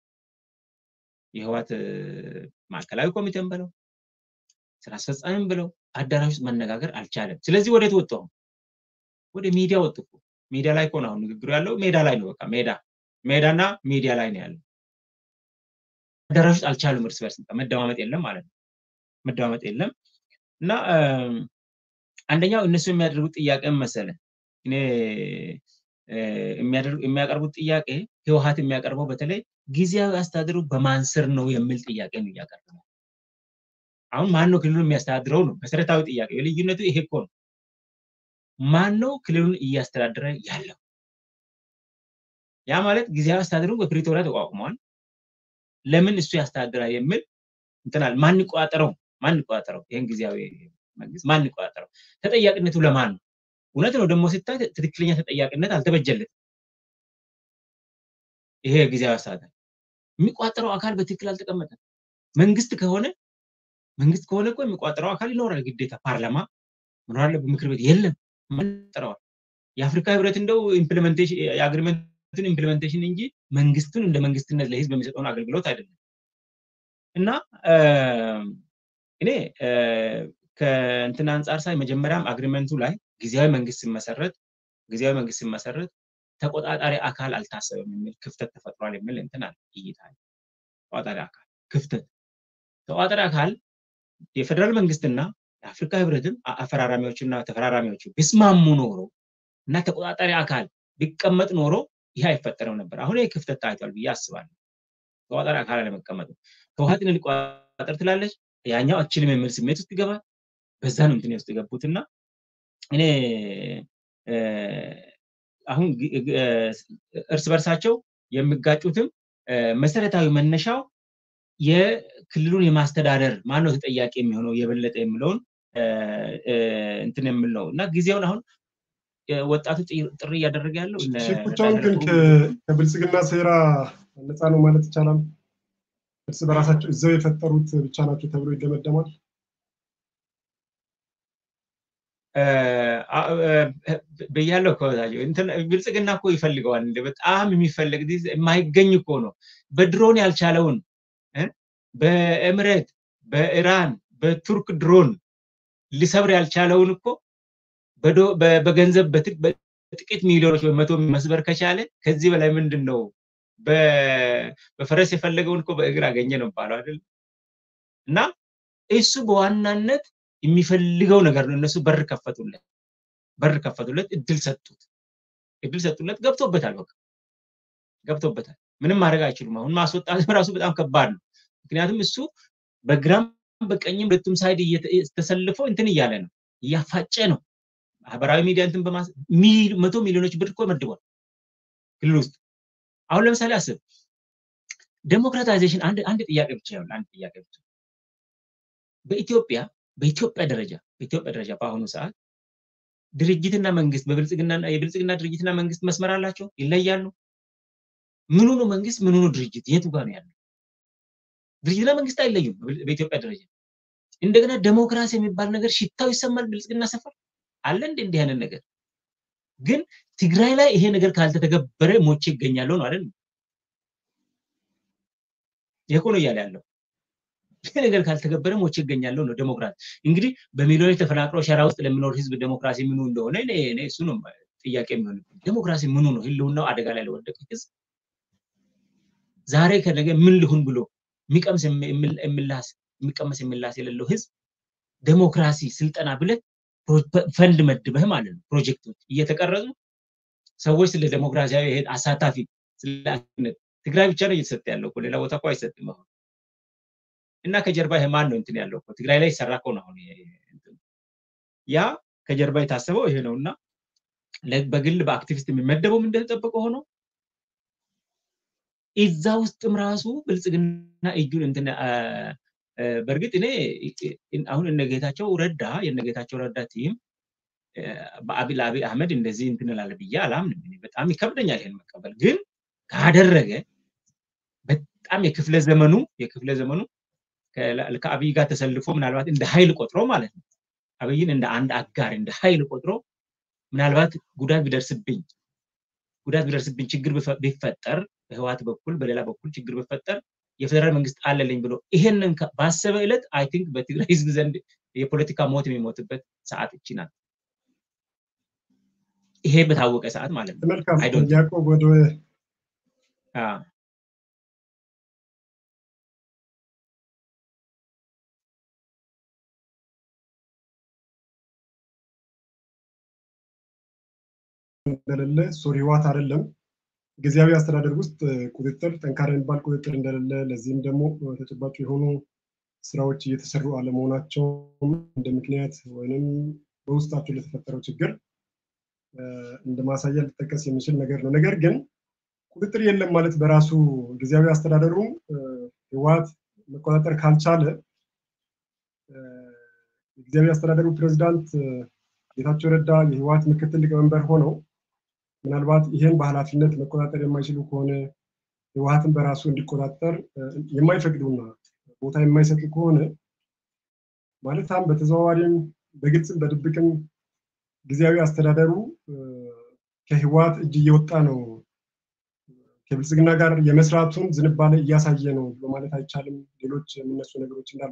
የህዋት ማዕከላዊ ኮሚቴም ብለው ስራ አስፈጻሚም ብለው አዳራሽ ውስጥ መነጋገር አልቻለም ስለዚህ ወደ ተወጣው ወደ ሚዲያ ወጥቶ ሚዲያ ላይ ቆና ነው ንግግሩ ያለው ሜዳ ላይ ነው በቃ ሜዳ ሜዳና ሚዲያ ላይ ነው ያለው አዳራሽ ውስጥ አልቻሉም እርስ በርስ መደማመጥ የለም ማለት ነው መደማመጥ የለም እና አንደኛው እነሱ የሚያደርጉት ጥያቄ መሰለ እኔ የሚያደርጉ የሚያቀርቡት ጥያቄ ህወሓት የሚያቀርበው በተለይ ጊዜያዊ አስተዳደሩ በማንስር ነው የሚል ጥያቄ ነው ያቀርባል አሁን ማን ነው ክልሉን የሚያስተዳድረው ነው መሰረታዊ ጥያቄ ልዩነቱ ይሄ እኮ ነው ማን ነው ክልሉን እያስተዳደረ ያለው ያ ማለት ጊዜያዊ አስተዳደሩ በፕሪቶሪያ ተቋቁሟል ለምን እሱ ያስተዳድራል የሚል እንትናል ማን ይቆጣጠረው ማን ይቆጣጠረው ይሄን ጊዜያዊ መንግስት ማን ይቆጣጠረው ተጠያቂነቱ ለማን ነው እውነት ነው ደግሞ ሲታይ ትክክለኛ ተጠያቂነት አልተበጀለት ይሄ ጊዜያዊ አስተዳደር የሚቆጣጠረው አካል በትክክል አልተቀመጠም መንግስት ከሆነ መንግስት ከሆነ እኮ የሚቆጣጠረው አካል ይኖራል ግዴታ ፓርላማ ምናለ በምክር ቤት የለም ማንጠራው የአፍሪካ ህብረት እንደው ኢምፕሊሜንቴሽን የአግሪመንቱን ኢምፕሊሜንቴሽን እንጂ መንግስቱን እንደ መንግስትነት ለህዝብ በሚሰጠው አገልግሎት አይደለም እና እኔ ከእንትን አንፃር ሳይ መጀመሪያም አግሪመንቱ ላይ ጊዜያዊ መንግስት ሲመሰረት ጊዜያዊ መንግስት ሲመሰረት ተቆጣጣሪ አካል አልታሰበም የሚል ክፍተት ተፈጥሯል የሚል እንትን አለ ይይታል ተቆጣጣሪ አካል ክፍተት ተቆጣጣሪ አካል የፌደራል መንግስትና የአፍሪካ ህብረትን አፈራራሚዎችና ተፈራራሚዎቹ ቢስማሙ ኖሮ እና ተቆጣጣሪ አካል ቢቀመጥ ኖሮ ይሄ አይፈጠረው ነበር አሁን ይሄ ክፍተት ታይቷል ብዬ አስባለሁ ተቆጣጣሪ አካል ለመቀመጥ ህወሓትን ሊቆጣጠር ትላለች ያኛው አችልም የሚል ስሜት ውስጥ ይገባል በዛ ነው እንትን ውስጥ ይገቡትና እኔ አሁን እርስ በርሳቸው የሚጋጩትም መሰረታዊ መነሻው የክልሉን የማስተዳደር ማን ነው ተጠያቂ የሚሆነው የበለጠ የሚለውን እንትን የሚለው እና ጊዜውን አሁን ወጣቱ ጥሪ ያደረገ ያለው ሽኩቻውን ግን ከብልጽግና ሴራ ነፃ ነው ማለት ይቻላል እርስ በራሳቸው እዛው የፈጠሩት ብቻ ናቸው ተብሎ ይደመደማል በያለው ከወዳጆ እንትን ብልጽግና እኮ ይፈልገዋል እንደ በጣም የሚፈልግ ዲዝ የማይገኝ እኮ ነው በድሮን ያልቻለውን በኤምሬት በኢራን በቱርክ ድሮን ሊሰብር ያልቻለውን እኮ በገንዘብ በጥቂት ሚሊዮኖች በመቶ መስበር ከቻለ ከዚህ በላይ ምንድነው በፈረስ የፈለገውን እኮ በእግር አገኘ ነው ባለው አይደል እና እሱ በዋናነት የሚፈልገው ነገር ነው እነሱ በር ከፈቱለት በር ከፈቱለት እድል ሰጡት እድል ሰጡለት ገብቶበታል በቃ ገብቶበታል ምንም ማድረግ አይችሉም አሁን ማስወጣት ራሱ በጣም ከባድ ነው ምክንያቱም እሱ በግራም በቀኝም ሁለቱም ሳይድ ተሰልፈው እንትን እያለ ነው ያፋጨ ነው ማህበራዊ ሚዲያ እንትን በማስ መቶ ሚሊዮኖች ብር እኮ መድቧል ክልል ውስጥ አሁን ለምሳሌ አስብ ዴሞክራታይዜሽን አንድ አንድ ጥያቄ ብቻ ይሆን አንድ ጥያቄ ብቻ በኢትዮጵያ በኢትዮጵያ ደረጃ በኢትዮጵያ ደረጃ በአሁኑ ሰዓት ድርጅትና መንግስት በብልጽግና የብልጽግና ድርጅትና መንግስት መስመር አላቸው ይለያሉ ምኑ ነው መንግስት ምኑ ነው ድርጅት የቱ ጋር ነው ያለው ድርጅትና መንግስት አይለዩም በኢትዮጵያ ደረጃ እንደገና ዴሞክራሲ የሚባል ነገር ሽታው ይሰማል ብልጽግና ሰፈር አለ እንደ እንዲህ አይነት ነገር ግን ትግራይ ላይ ይሄ ነገር ካልተተገበረ ሞቼ ይገኛሉ ነው አይደል የኮኖ ያለ ያለው ይሄ ነገር ካልተገበረ ሞቼ ይገኛሉ ነው ዴሞክራሲ እንግዲህ በሚሊዮን ተፈናቅለው ሸራ ውስጥ ለሚኖር ህዝብ ዴሞክራሲ ምኑ እንደሆነ እኔ እኔ እሱ ነው ጥያቄ የሚሆነው ዴሞክራሲ ምኑ ነው ህልውናው አደጋ ላይ ለወደቀ ህዝብ ዛሬ ከነገ ምን ሊሆን ብሎ ሚቀምስ የሚላስ የሚቀመስ የሚላስ የሌለው ህዝብ ዴሞክራሲ ስልጠና ብለ ፈንድ መድበህ ማለት ነው ፕሮጀክቶች እየተቀረጹ ሰዎች ስለ ዴሞክራሲያዊ ይሄ አሳታፊ ስለ ትግራይ ብቻ ነው እየተሰጠ ያለው እኮ ሌላ ቦታ እኮ አይሰጥም አሁን እና ከጀርባ ይሄ ማን ነው እንትን ያለው እኮ ትግራይ ላይ ሰራቀው ነው አሁን ያ ከጀርባ የታሰበው ይሄ ነውና በግል በአክቲቪስት የሚመደበው ምን እንደተጠበቀ ሆኖ እዛ ውስጥም ራሱ ብልጽግና እጁን እንትን በርግጥ እኔ አሁን እነጌታቸው ረዳ የነጌታቸው ረዳ ቲም በአቢል አቢ አህመድ እንደዚህ እንትን ላለ ብዬ አላምንም በጣም ይከብደኛል ይሄን መቀበል ግን ካደረገ በጣም የክፍለ ዘመኑ የክፍለ ዘመኑ ከአብይ ጋር ተሰልፎ ምናልባት እንደ ኃይል ቆጥሮ ማለት ነው አብይን እንደ አንድ አጋር እንደ ኃይል ቆጥሮ ምናልባት ጉዳት ቢደርስብኝ ጉዳት ቢደርስብኝ ችግር ቢፈጠር በህዋት በኩል በሌላ በኩል ችግር ቢፈጠር የፌደራል መንግስት አለልኝ ብሎ ይሄንን ባሰበ እለት አይ ቲንክ በትግራይ ህዝብ ዘንድ የፖለቲካ ሞት የሚሞትበት ሰዓት እቺናት ይሄ በታወቀ ሰዓት ማለት ነው መልካም ያዕቆብ ወደ አ እንደሌለ ሶሪ ህዋት አይደለም ጊዜያዊ አስተዳደር ውስጥ ቁጥጥር ጠንካራ የሚባል ቁጥጥር እንደሌለ ለዚህም ደግሞ ተጨባጭ የሆኑ ስራዎች እየተሰሩ አለመሆናቸው እንደ ምክንያት ወይንም በውስጣቸው ለተፈጠረው ችግር እንደማሳያ ሊጠቀስ የሚችል ነገር ነው ነገር ግን ቁጥጥር የለም ማለት በራሱ ጊዜያዊ አስተዳደሩ ህዋት መቆጣጠር ካልቻለ ጊዜያዊ አስተዳደሩ ፕሬዝዳንት ጌታቸው ረዳ የህዋት ምክትል ሊቀመንበር ሆነው ምናልባት ይሄን በኃላፊነት መቆጣጠር የማይችሉ ከሆነ ህዋትን በራሱ እንዲቆጣጠር የማይፈቅዱና ቦታ የማይሰጡ ከሆነ ማለትም በተዘዋዋሪም በግልጽም በድብቅም ጊዜያዊ አስተዳደሩ ከህዋት እጅ እየወጣ ነው ከብልጽግና ጋር የመስራቱን ዝንባሌ እያሳየ ነው በማለት አይቻልም ሌሎች የሚነሱ ነገሮች እንዳሉ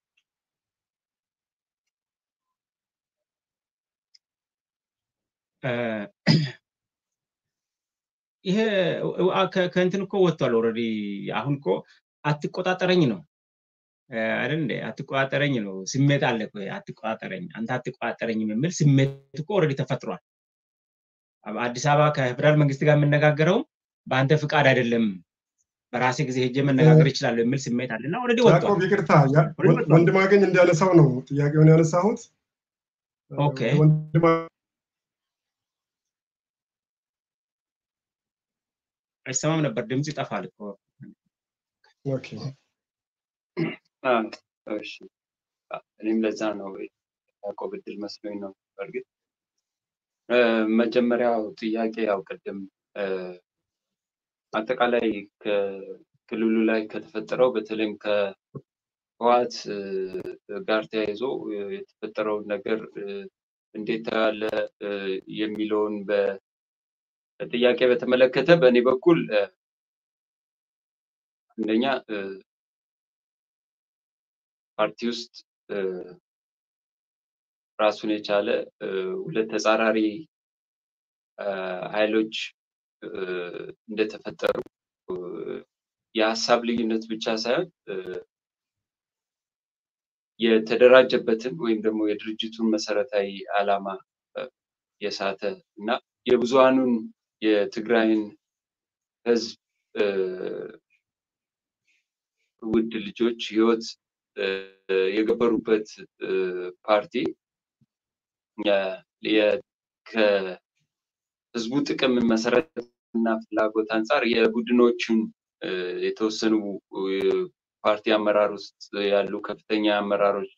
ይሄ ከእንትን እኮ ወጥቷል ኦሬዲ አሁን እኮ አትቆጣጠረኝ ነው አይደል እንዴ አትቆጣጠረኝ ነው ስሜት አለ እኮ አትቆጣጠረኝ አንተ አትቆጣጠረኝ የሚል ስሜት እኮ ኦሬዲ ተፈጥሯል አዲስ አበባ ከፌደራል መንግስት ጋር የምነጋገረው በአንተ ፍቃድ አይደለም በራሴ ጊዜ ሄጄ መነጋገር ይችላል የሚል ስሜት አለና ኦሬዲ ወጥቷል ያዕቆብ ይቅርታ ወንድማገኝ እንዲያነሳው ነው ጥያቄውን ያነሳሁት ኦኬ ወንድማ አይሰማም ነበር ድምጽ ይጠፋል እኮ ኦኬ አዎ እሺ እኔም ለዛ ነው ያዕቆብ እድል መስሎኝ ነው በርግጥ መጀመሪያው ጥያቄ ያው ቀደም አጠቃላይ ከክልሉ ላይ ከተፈጠረው በተለይም ከህዋት ጋር ተያይዞ የተፈጠረው ነገር እንዴት ያለ የሚለውን በጥያቄ በተመለከተ በእኔ በኩል አንደኛ ፓርቲ ውስጥ ራሱን የቻለ ሁለት ተጻራሪ ኃይሎች እንደተፈጠሩ የሐሳብ ልዩነት ብቻ ሳይሆን የተደራጀበትን ወይም ደግሞ የድርጅቱን መሰረታዊ ዓላማ የሳተ እና የብዙሃኑን የትግራይን ህዝብ ውድ ልጆች ህይወት የገበሩበት ፓርቲ ከህዝቡ ጥቅም መሰረትና ፍላጎት አንፃር የቡድኖችን የተወሰኑ ፓርቲ አመራር ውስጥ ያሉ ከፍተኛ አመራሮች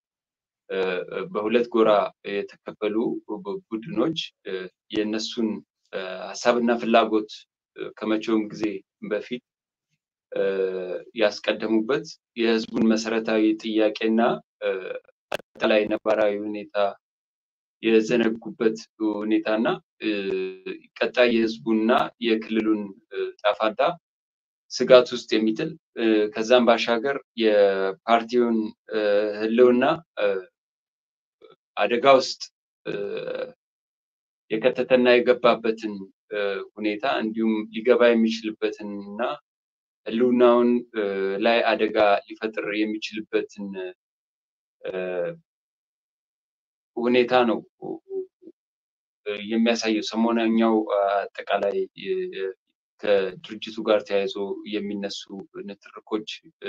በሁለት ጎራ የተከፈሉ ቡድኖች የነሱን ሐሳብና ፍላጎት ከመቼውም ጊዜ በፊት ያስቀደሙበት የህዝቡን መሰረታዊ ጥያቄና አጠቃላይ ነባራዊ ሁኔታ የዘነጉበት ሁኔታና ቀጣይ የህዝቡና የክልሉን ጣፋንታ ስጋት ውስጥ የሚጥል ከዛም ባሻገር የፓርቲውን ህልውና አደጋ ውስጥ የከተተና የገባበትን ሁኔታ እንዲሁም ሊገባ የሚችልበትንና ህልውናውን ላይ አደጋ ሊፈጥር የሚችልበትን ሁኔታ ነው የሚያሳየው። ሰሞነኛው አጠቃላይ ከድርጅቱ ጋር ተያይዞ የሚነሱ ንትርኮች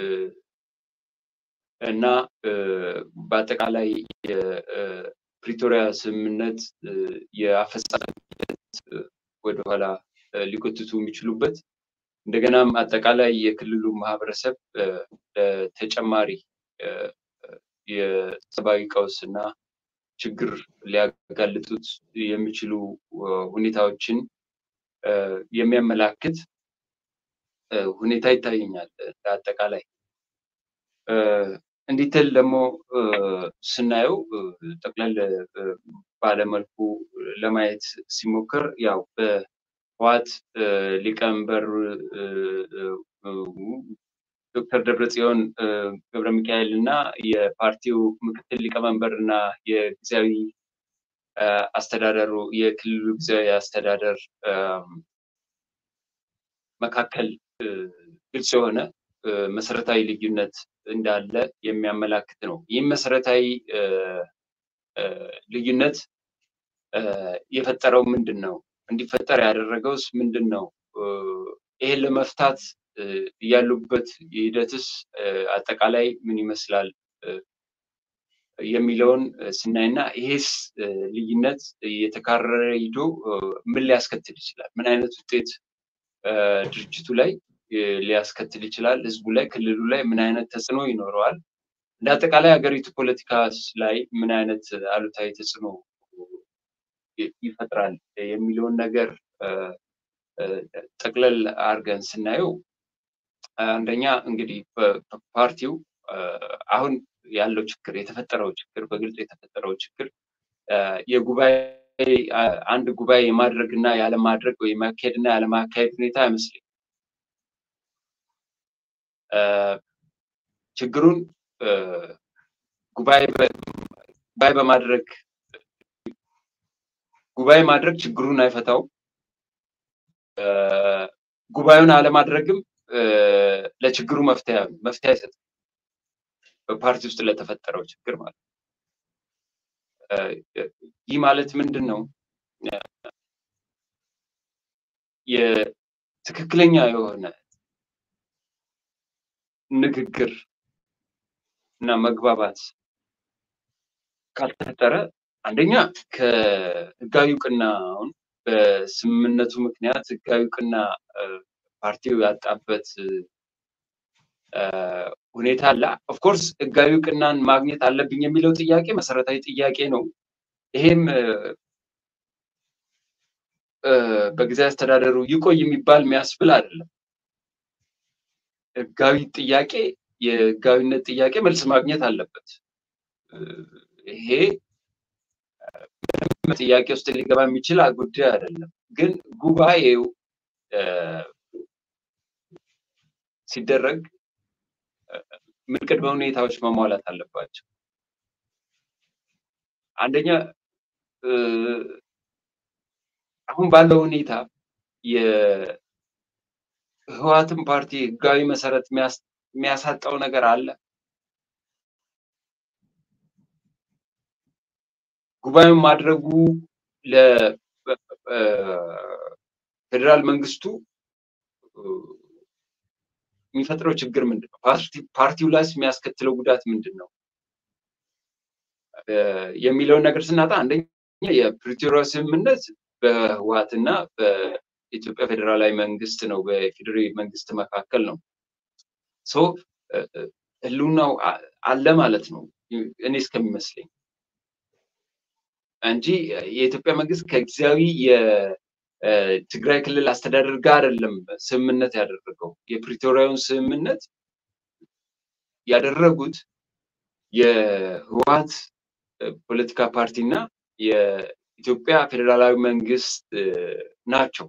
እና በአጠቃላይ የፕሪቶሪያ ስምምነት የአፈጻጸም ወደኋላ ሊጎትቱ የሚችሉበት እንደገናም አጠቃላይ የክልሉ ማህበረሰብ ተጨማሪ የሰብአዊ ቀውስና ችግር ሊያጋልጡት የሚችሉ ሁኔታዎችን የሚያመላክት ሁኔታ ይታየኛል። አጠቃላይ እንዲተል ደግሞ ስናየው ጠቅለል ባለመልኩ ለማየት ሲሞክር ያው በህወሓት ሊቀመንበር ዶክተር ደብረጽዮን ገብረ ሚካኤል እና የፓርቲው ምክትል ሊቀመንበር እና የጊዜያዊ አስተዳደሩ የክልሉ ጊዜያዊ አስተዳደር መካከል ግልጽ የሆነ መሰረታዊ ልዩነት እንዳለ የሚያመላክት ነው። ይህም መሰረታዊ ልዩነት የፈጠረው ምንድነው? እንዲፈጠር ያደረገውስ ምንድነው? ይሄን ለመፍታት ያሉበት ሂደትስ አጠቃላይ ምን ይመስላል የሚለውን ስናይና ይሄስ ልዩነት የተካረረ ሄዶ ምን ሊያስከትል ይችላል? ምን አይነት ውጤት ድርጅቱ ላይ ሊያስከትል ይችላል? ህዝቡ ላይ፣ ክልሉ ላይ ምን አይነት ተጽዕኖ ይኖረዋል? እንደ አጠቃላይ ሀገሪቱ ፖለቲካ ላይ ምን አይነት አሉታዊ ተጽዕኖ ይፈጥራል የሚለውን ነገር ጠቅለል አድርገን ስናየው አንደኛ እንግዲህ ፓርቲው አሁን ያለው ችግር የተፈጠረው ችግር በግልጽ የተፈጠረው ችግር የጉባኤ አንድ ጉባኤ የማድረግና ያለማድረግ ወይ ማካሄድና ያለማካሄድ ሁኔታ አይመስልም። ችግሩን ጉባኤ ጉባኤ በማድረግ ጉባኤ ማድረግ ችግሩን አይፈታው፣ ጉባኤውን አለማድረግም ለችግሩ መፍትሄ መፍትሄ አይሰጥም። በፓርቲ ውስጥ ለተፈጠረው ችግር ማለት ይህ ማለት ምንድነው? የትክክለኛ የሆነ ንግግር እና መግባባት ካልተፈጠረ አንደኛ ከህጋዊ እውቅናውን በስምምነቱ ምክንያት ህጋዊ እውቅና ፓርቲው ያጣበት ሁኔታ አለ። ኦፍ ኮርስ ህጋዊ እውቅናን ማግኘት አለብኝ የሚለው ጥያቄ መሰረታዊ ጥያቄ ነው። ይሄም በጊዜያዊ አስተዳደሩ ይቆይ የሚባል የሚያስብል አይደለም። ህጋዊ ጥያቄ የህጋዊነት ጥያቄ መልስ ማግኘት አለበት። ይሄ ጥያቄ ውስጥ ሊገባ የሚችል ጉዳይ አይደለም። ግን ጉባኤው ሲደረግ ምን ቅድመ ሁኔታዎች መሟላት አለባቸው? አንደኛ አሁን ባለው ሁኔታ የህወሓትን ፓርቲ ህጋዊ መሰረት የሚያሳጣው ነገር አለ። ጉባኤውን ማድረጉ ለፌደራል መንግስቱ የሚፈጥረው ችግር ምንድነው? ፓርቲው ላይ የሚያስከትለው ጉዳት ምንድነው የሚለውን ነገር ስናጣ አንደኛ የፕሪቶሪያ ስምምነት በህወሓትና የኢትዮጵያ ፌዴራላዊ መንግስት ነው በፌዴራል መንግስት መካከል ነው ሶ ህልውናው አለ ማለት ነው እኔ እስከሚመስለኝ እንጂ የኢትዮጵያ መንግስት ከጊዜያዊ የትግራይ ክልል አስተዳደር ጋር አይደለም ስምምነት ያደረገው የፕሪቶሪያውን ስምምነት ያደረጉት የህወሓት ፖለቲካ ፓርቲና የኢትዮጵያ ፌዴራላዊ መንግስት ናቸው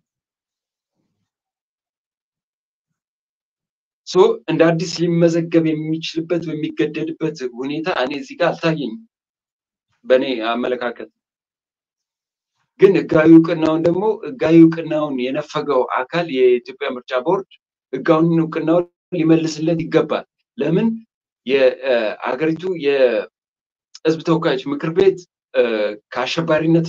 ሶ እንደ አዲስ ሊመዘገብ የሚችልበት የሚገደድበት ሁኔታ እኔ እዚህ ጋር አልታየኝም በኔ አመለካከት ግን ህጋዊ እውቅናውን ደግሞ ህጋዊ እውቅናውን የነፈገው አካል የኢትዮጵያ ምርጫ ቦርድ ህጋዊ እውቅናውን ሊመልስለት ይገባል ለምን የአገሪቱ የህዝብ ተወካዮች ምክር ቤት ከአሸባሪነት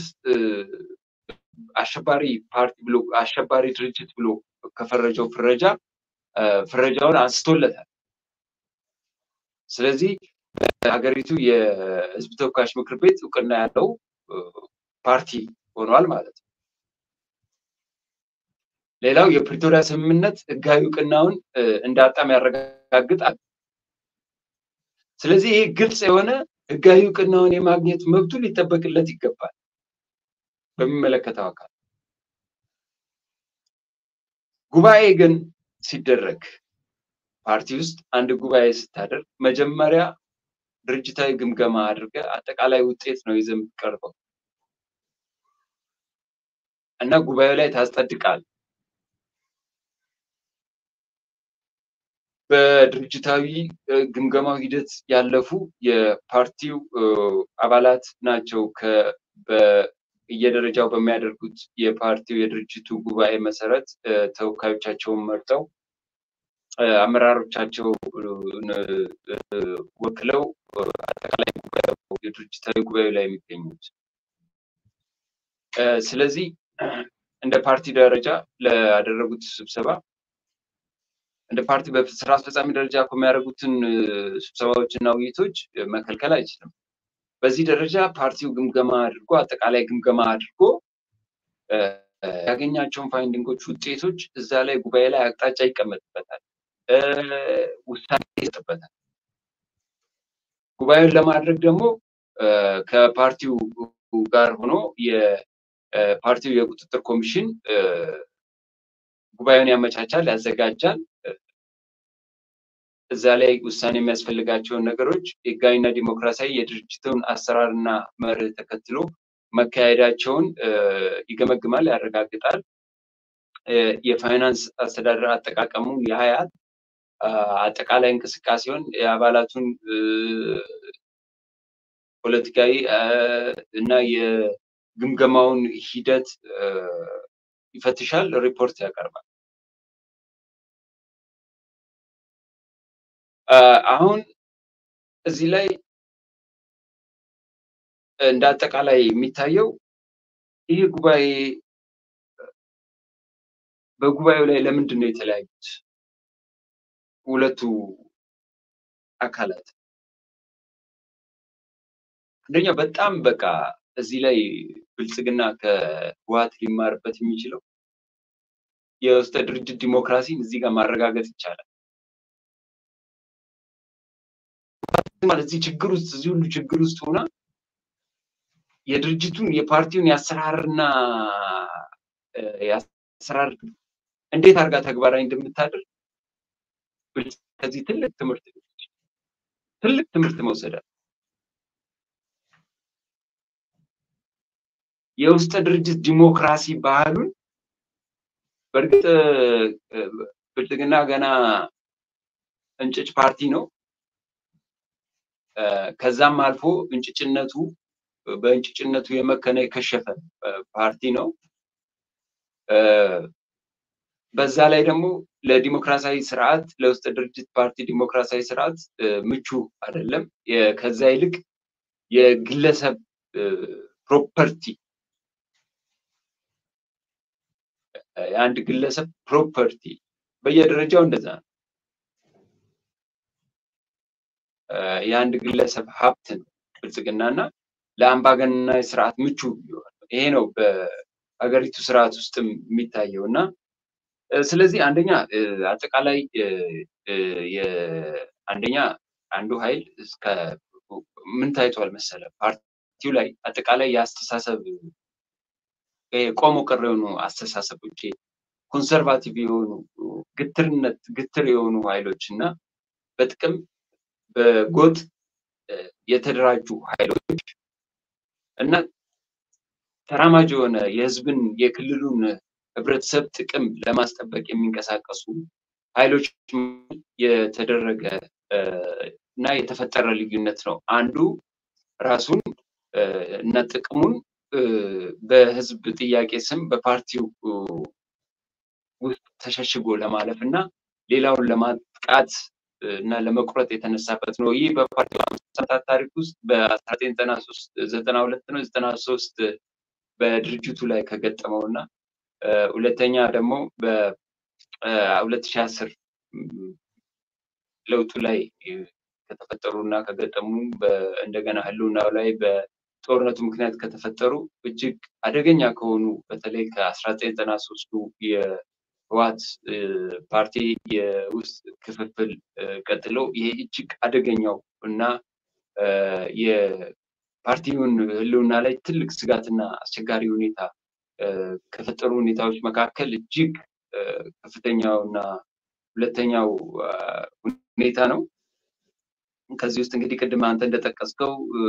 አሸባሪ ፓርቲ ብሎ አሸባሪ ድርጅት ብሎ ከፈረጀው ፍረጃ ፍረጃውን አንስቶለታል ስለዚህ በአገሪቱ የህዝብ ተወካዮች ምክር ቤት እውቅና ያለው ፓርቲ ሆኗል ማለት ነው ሌላው የፕሪቶሪያ ስምምነት ህጋዊ እውቅናውን እንዳጣም ያረጋግጣል ስለዚህ ይሄ ግልጽ የሆነ ህጋዊ እውቅናውን የማግኘት መብቱ ሊጠበቅለት ይገባል በሚመለከተው አካል ጉባኤ ግን ሲደረግ ፓርቲ ውስጥ አንድ ጉባኤ ስታደርግ መጀመሪያ ድርጅታዊ ግምገማ አድርገ አጠቃላይ ውጤት ነው ይዘም ቀርበው እና ጉባኤው ላይ ታስጠድቃል በድርጅታዊ ግምገማው ሂደት ያለፉ የፓርቲው አባላት ናቸው ከ በየደረጃው በሚያደርጉት የፓርቲው የድርጅቱ ጉባኤ መሰረት ተወካዮቻቸውን መርጠው አመራሮቻቸው ወክለው አጠቃላይ ጉባኤው የድርጅታዊ ጉባኤው ላይ የሚገኙት ስለዚህ እንደ ፓርቲ ደረጃ ለያደረጉት ስብሰባ እንደ ፓርቲ በስራ አስፈጻሚ ደረጃ ከሚያደርጉትን ስብሰባዎችና ውይይቶች መከልከል አይችልም በዚህ ደረጃ ፓርቲው ግምገማ አድርጎ አጠቃላይ ግምገማ አድርጎ ያገኛቸውን ፋይንዲንጎች ውጤቶች እዛ ላይ ጉባኤ ላይ አቅጣጫ ይቀመጥበታል ውሳኔ ይሰጥበታል ጉባኤውን ለማድረግ ደግሞ ከፓርቲው ጋር ሆኖ የፓርቲው የቁጥጥር ኮሚሽን ጉባኤውን ያመቻቻል ያዘጋጃል እዛ ላይ ውሳኔ የሚያስፈልጋቸውን ነገሮች ህጋዊና ዲሞክራሲያዊ የድርጅቱን አሰራርና መርህ ተከትሎ መካሄዳቸውን ይገመግማል ያረጋግጣል የፋይናንስ አስተዳደር አጠቃቀሙን የሀያት አጠቃላይ እንቅስቃሴውን የአባላቱን ፖለቲካዊ እና የግምገማውን ሂደት ይፈትሻል ሪፖርት ያቀርባል አሁን እዚህ ላይ እንደ አጠቃላይ የሚታየው ይሄ ጉባኤ በጉባኤው ላይ ለምንድን ነው የተለያዩት ሁለቱ አካላት አንደኛ በጣም በቃ እዚህ ላይ ብልጽግና ከህወሓት ሊማርበት የሚችለው የውስጥ ድርጅት ዲሞክራሲን እዚህ ጋር ማረጋገጥ ይቻላል ማለት እዚህ ችግር ውስጥ እዚህ ሁሉ ችግር ውስጥ ሆና የድርጅቱን የፓርቲውን ያሰራርና ያሰራር እንዴት አርጋ ተግባራዊ እንደምታደርግ ከዚህ ትልቅ ትምህርት ትልቅ ትምህርት መውሰድ የውስጥ ድርጅት ዲሞክራሲ ባህሉን በርግጥ ብልጽግና ገና እንጭጭ ፓርቲ ነው ከዛም አልፎ እንጭጭነቱ በእንጭጭነቱ የመከነ የከሸፈ ፓርቲ ነው በዛ ላይ ደግሞ ለዲሞክራሲያዊ ስርዓት ለውስጥ ድርጅት ፓርቲ ዲሞክራሲያዊ ስርዓት ምቹ አይደለም ከዛ ይልቅ የግለሰብ ፕሮፐርቲ የአንድ ግለሰብ ፕሮፐርቲ በየደረጃው እንደዛ ነው የአንድ ግለሰብ ሀብት ነው ብልጽግናና ለአምባገነናዊ ስርዓት ምቹ ይሆናል ይሄ ነው ሀገሪቱ ስርዓት ውስጥም የሚታየውና ስለዚህ አንደኛ አጠቃላይ የአንደኛ አንዱ ኃይል እስከ ምን ታይቷል መሰለ ፓርቲው ላይ አጠቃላይ ያስተሳሰብ ቆሞ ቀር የሆኑ አስተሳሰቦች ኮንሰርቫቲቭ የሆኑ ግትርነት ግትር የሆኑ ኃይሎችና በጥቅም በጎጥ የተደራጁ ኃይሎች እና ተራማጅ የሆነ የህዝብን የክልሉን ህብረተሰብ ጥቅም ለማስጠበቅ የሚንቀሳቀሱ ኃይሎች የተደረገ እና የተፈጠረ ልዩነት ነው። አንዱ ራሱን እና ጥቅሙን በህዝብ ጥያቄ ስም በፓርቲው ውስጥ ተሸሽጎ ለማለፍ እና ሌላውን ለማጥቃት እና ለመቁረጥ የተነሳበት ነው። ይህ በፓርቲው አመታት ታሪክ ውስጥ በ1993 ነው ዘጠና ሶስት በድርጅቱ ላይ ከገጠመውና ሁለተኛ ደግሞ በ2010 ለውጡ ላይ ከተፈጠሩና ከገጠሙ እንደገና ህልውናው ላይ በጦርነቱ ምክንያት ከተፈጠሩ እጅግ አደገኛ ከሆኑ በተለይ ከ1993ቱ የህወሓት ፓርቲ የውስጥ ክፍፍል ቀጥሎ ይሄ እጅግ አደገኛው እና የፓርቲውን ህልውና ላይ ትልቅ ስጋትና አስቸጋሪ ሁኔታ ከፈጠሩ ሁኔታዎች መካከል እጅግ ከፍተኛውና ሁለተኛው ሁኔታ ነው። ከዚህ ውስጥ እንግዲህ ቅድም አንተ እንደጠቀስከው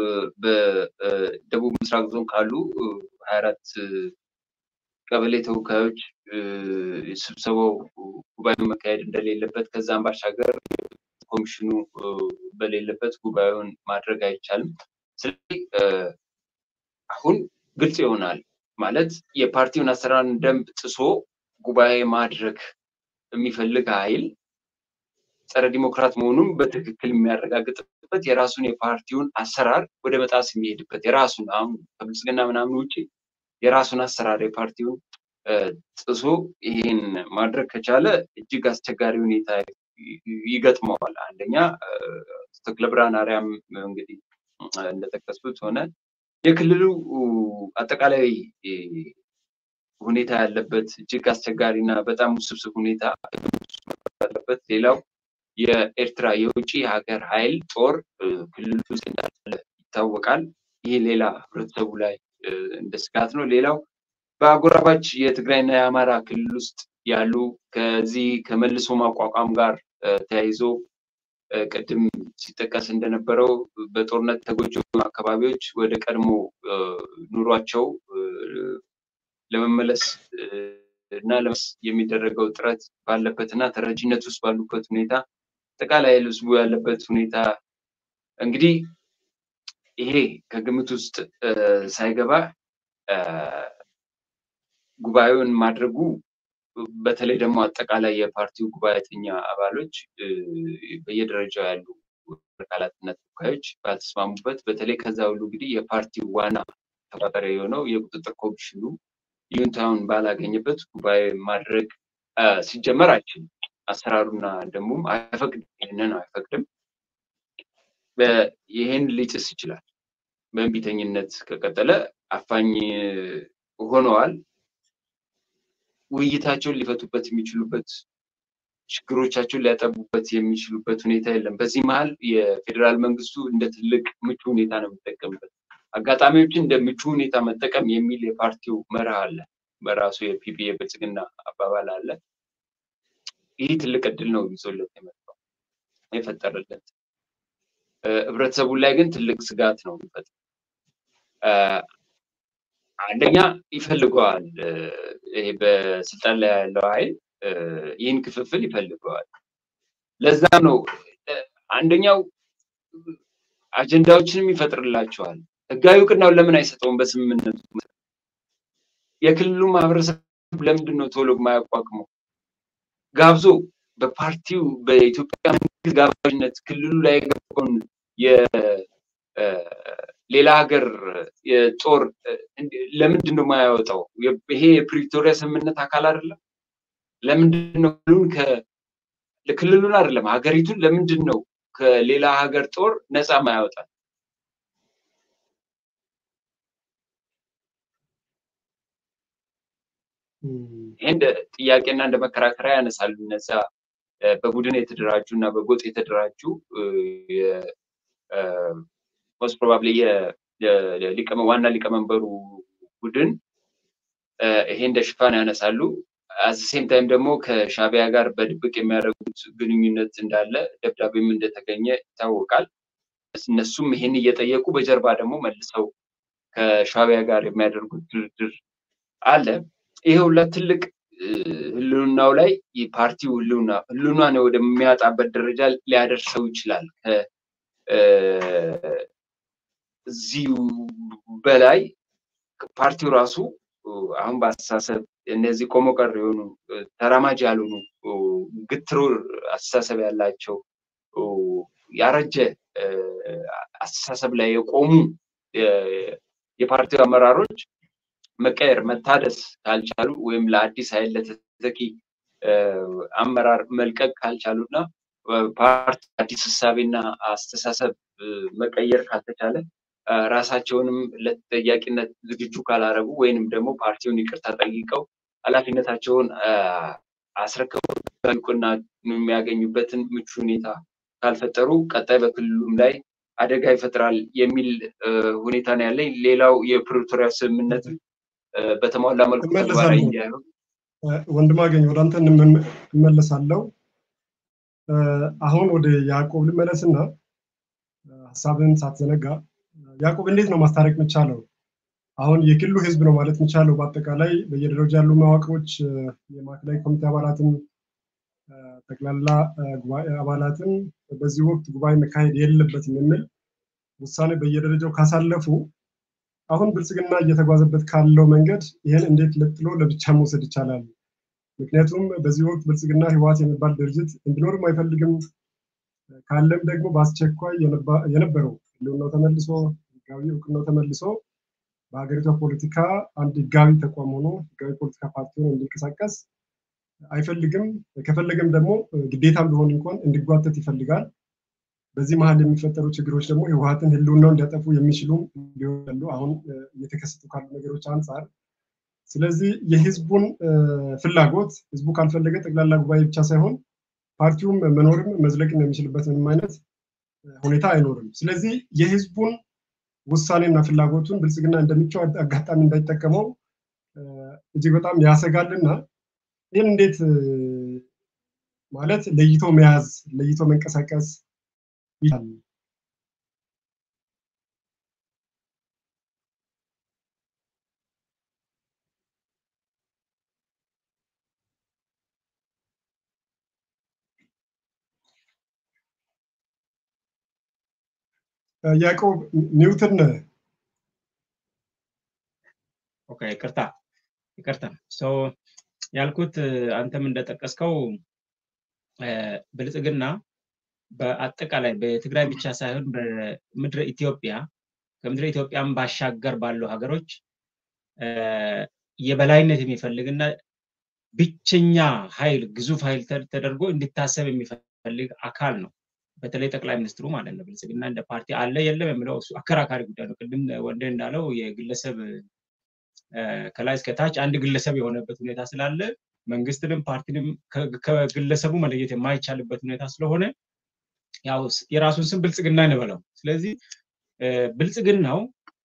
በደቡብ ምስራቅ ዞን ካሉ ሀያ አራት ቀበሌ ተወካዮች ስብሰባው ጉባኤው መካሄድ እንደሌለበት ከዛም ባሻገር ኮሚሽኑ በሌለበት ጉባኤውን ማድረግ አይቻልም። ስለዚህ አሁን ግልጽ ይሆናል ማለት የፓርቲውን አሰራር ደንብ ጥሶ ጉባኤ ማድረግ የሚፈልግ ኃይል ጸረ ዲሞክራት መሆኑን በትክክል የሚያረጋግጥበት የራሱን የፓርቲውን አሰራር ወደ መጣስ የሚሄድበት የራሱን አሁን ከብልጽግና ምናምን ውጪ የራሱን አሰራር የፓርቲውን ጥሶ ይሄን ማድረግ ከቻለ እጅግ አስቸጋሪ ሁኔታ ይገጥመዋል። አንደኛ ተክለ ብርሃን አርያም እንግዲህ እንደተከሰቱት ሆነ የክልሉ አጠቃላይ ሁኔታ ያለበት እጅግ አስቸጋሪና በጣም ውስብስብ ሁኔታ ያለበት ሌላው የኤርትራ የውጪ ሀገር ኃይል ጦር ክልሉ ውስጥ እንዳለ ይታወቃል። ይሄ ሌላ ህብረተሰቡ ላይ እንደ ስጋት ነው። ሌላው በአጎራባች የትግራይና የአማራ ክልል ውስጥ ያሉ ከዚህ ከመልሶ ማቋቋም ጋር ተያይዞ ቅድም ሲጠቀስ እንደነበረው በጦርነት ተጎጂ አካባቢዎች ወደ ቀድሞ ኑሯቸው ለመመለስ እና ለመስ የሚደረገው ጥረት ባለበትና ተረጂነት ውስጥ ባሉበት ሁኔታ አጠቃላይ ህዝቡ ያለበት ሁኔታ እንግዲህ ይሄ ከግምት ውስጥ ሳይገባ ጉባኤውን ማድረጉ በተለይ ደግሞ አጠቃላይ የፓርቲው ጉባኤተኛ አባሎች በየደረጃው ያሉ አካላትና ተወካዮች ባልተስማሙበት በተለይ ከዛ ሁሉ እንግዲህ የፓርቲው ዋና ተቆጣጣሪ የሆነው የቁጥጥር ኮሚሽኑ ይሁንታውን ባላገኘበት ጉባኤ ማድረግ ሲጀመር አይችልም። አሰራሩና ደንቡም አይፈቅድም፣ ይሄንን አይፈቅድም። ይሄን ሊጥስ ይችላል። በእንቢተኝነት ከቀጠለ አፋኝ ሆነዋል። ውይይታቸውን ሊፈቱበት የሚችሉበት ችግሮቻቸውን ሊያጠቡበት የሚችሉበት ሁኔታ የለም። በዚህ መሀል የፌዴራል መንግስቱ እንደ ትልቅ ምቹ ሁኔታ ነው የሚጠቀምበት። አጋጣሚዎችን እንደ ምቹ ሁኔታ መጠቀም የሚል የፓርቲው መርህ አለ። በራሱ የፒፒ የብልጽግና አባባል አለ። ይህ ትልቅ እድል ነው ይዞለት የመጣው የፈጠረለት። ህብረተሰቡ ላይ ግን ትልቅ ስጋት ነው የሚፈጥረው። አንደኛ ይፈልገዋል፣ ይሄ በስልጣን ላይ ያለው ኃይል ይህን ክፍፍል ይፈልገዋል። ለዛ ነው አንደኛው አጀንዳዎችንም ይፈጥርላቸዋል። ህጋዊ እውቅናውን ለምን አይሰጠውም? በስምምነቱ የክልሉ ማህበረሰብ ለምንድን ነው ቶሎ የማያቋቁመው? ጋብዞ በፓርቲው በኢትዮጵያ መንግስት ጋባዥነት ክልሉ ላይ የገባውን የሌላ ሀገር የጦር ለምንድን ነው የማያወጣው? ይሄ የፕሪቶሪያ ስምምነት አካል አይደለም? ለምንድን ነው ለክልሉን አይደለም ሀገሪቱን ለምንድን ነው ከሌላ ሀገር ጦር ነፃ የማያወጣው? ይሄ እንደ ጥያቄና እንደ መከራከሪያ ያነሳሉ እነዛ በቡድን የተደራጁ እና በጎጥ የተደራጁ ሞስት ፕሮባብሊ ዋና ሊቀመንበሩ ቡድን ይሄ እንደ ሽፋን ያነሳሉ። አት ሴም ታይም ደግሞ ከሻቢያ ጋር በድብቅ የሚያደርጉት ግንኙነት እንዳለ ደብዳቤም እንደተገኘ ይታወቃል። እነሱም ይሄን እየጠየቁ በጀርባ ደግሞ መልሰው ከሻቢያ ጋር የሚያደርጉት ድርድር አለ። ይሄ ሁላ ትልቅ ህልውናው ላይ የፓርቲው ህልውና ህልውናን ወደሚያጣበት ደረጃ ሊያደርሰው ይችላል። እዚሁ በላይ ፓርቲው ራሱ አሁን በአስተሳሰብ እነዚህ ቆሞ ቀር የሆኑ ተራማጅ ያልሆኑ ግትር አስተሳሰብ ያላቸው ያረጀ አስተሳሰብ ላይ የቆሙ የፓርቲው አመራሮች መቀየር መታደስ ካልቻሉ ወይም ለአዲስ ኃይል ለተተኪ አመራር መልቀቅ ካልቻሉና ፓርቲ አዲስ ሐሳብና አስተሳሰብ መቀየር ካልተቻለ ራሳቸውንም ለተጠያቂነት ዝግጁ ካላረጉ ወይንም ደግሞ ፓርቲውን ይቅርታ ጠይቀው ኃላፊነታቸውን አስረክበው በእውቅና የሚያገኙበትን ምቹ ሁኔታ ካልፈጠሩ ቀጣይ በክልሉም ላይ አደጋ ይፈጥራል የሚል ሁኔታ ነው ያለኝ። ሌላው የፕሪቶሪያ ስምምነት በተሟላ መልኩ ተግባራዊ እንዲሆን ወንድማገኝ ወደ አንተ እንመለሳለሁ። አሁን ወደ ያዕቆብ ልመለስና ሐሳብን ሳትዘነጋ ያዕቆብ እንዴት ነው ማስታረቅ የሚቻለው? አሁን የክልሉ ህዝብ ነው ማለት የሚቻለው በአጠቃላይ በየደረጃ ያሉ መዋቅሮች የማዕከላዊ ኮሚቴ አባላትን ጠቅላላ ጉባኤ አባላትን በዚህ ወቅት ጉባኤ መካሄድ የለበትም የሚል ውሳኔ በየደረጃው ካሳለፉ አሁን ብልጽግና እየተጓዘበት ካለው መንገድ ይሄን እንዴት ለጥሎ ለብቻ መውሰድ ይቻላል? ምክንያቱም በዚህ ወቅት ብልጽግና ህወሓት የሚባል ድርጅት እንዲኖርም አይፈልግም። ካለም ደግሞ በአስቸኳይ የነበረው ህልውናው ተመልሶ ህጋዊ እውቅናው ተመልሶ በሀገሪቷ ፖለቲካ አንድ ህጋዊ ተቋም ሆኖ ህጋዊ ፖለቲካ ፓርቲ ሆኖ እንዲንቀሳቀስ አይፈልግም። ከፈለገም ደግሞ ግዴታም ቢሆን እንኳን እንዲጓተት ይፈልጋል። በዚህ መሀል የሚፈጠሩ ችግሮች ደግሞ ህወሓትን ህልውናው እንዲያጠፉ የሚችሉ ሊሆኑ አሁን እየተከሰቱ ካሉ ነገሮች አንፃር ስለዚህ የህዝቡን ፍላጎት ህዝቡ ካልፈለገ ጠቅላላ ጉባኤ ብቻ ሳይሆን ፓርቲውም መኖርም መዝለቅም የሚችልበት ምንም አይነት ሁኔታ አይኖርም። ስለዚህ የህዝቡን ውሳኔና ፍላጎቱን ብልጽግና እንደሚቻው አጋጣሚ እንዳይጠቀመው እጅግ በጣም ያሰጋልና ይህን እንዴት ማለት ለይቶ መያዝ ለይቶ መንቀሳቀስ ይላል? ያዕቆብ ኒውተን ኦኬ ይቅርታ ይቅርታ ሶ ያልኩት አንተም እንደጠቀስከው ብልጽግና በአጠቃላይ በትግራይ ብቻ ሳይሆን በምድረ ኢትዮጵያ ከምድረ ኢትዮጵያም ባሻገር ባሉ ሀገሮች የበላይነት የሚፈልግና ብቸኛ ኃይል ግዙፍ ኃይል ተደርጎ እንዲታሰብ የሚፈልግ አካል ነው። በተለይ ጠቅላይ ሚኒስትሩ ማለት ነው። ብልጽግና እንደ ፓርቲ አለ የለም የሚለው እሱ አከራካሪ ጉዳይ ነው። ቅድም ወንዴ እንዳለው የግለሰብ ከላይ እስከ ታች አንድ ግለሰብ የሆነበት ሁኔታ ስላለ መንግስትንም ፓርቲንም ከግለሰቡ መለየት የማይቻልበት ሁኔታ ስለሆነ ያው የራሱን ስም ብልጽግና እንበለው። ስለዚህ ብልጽግናው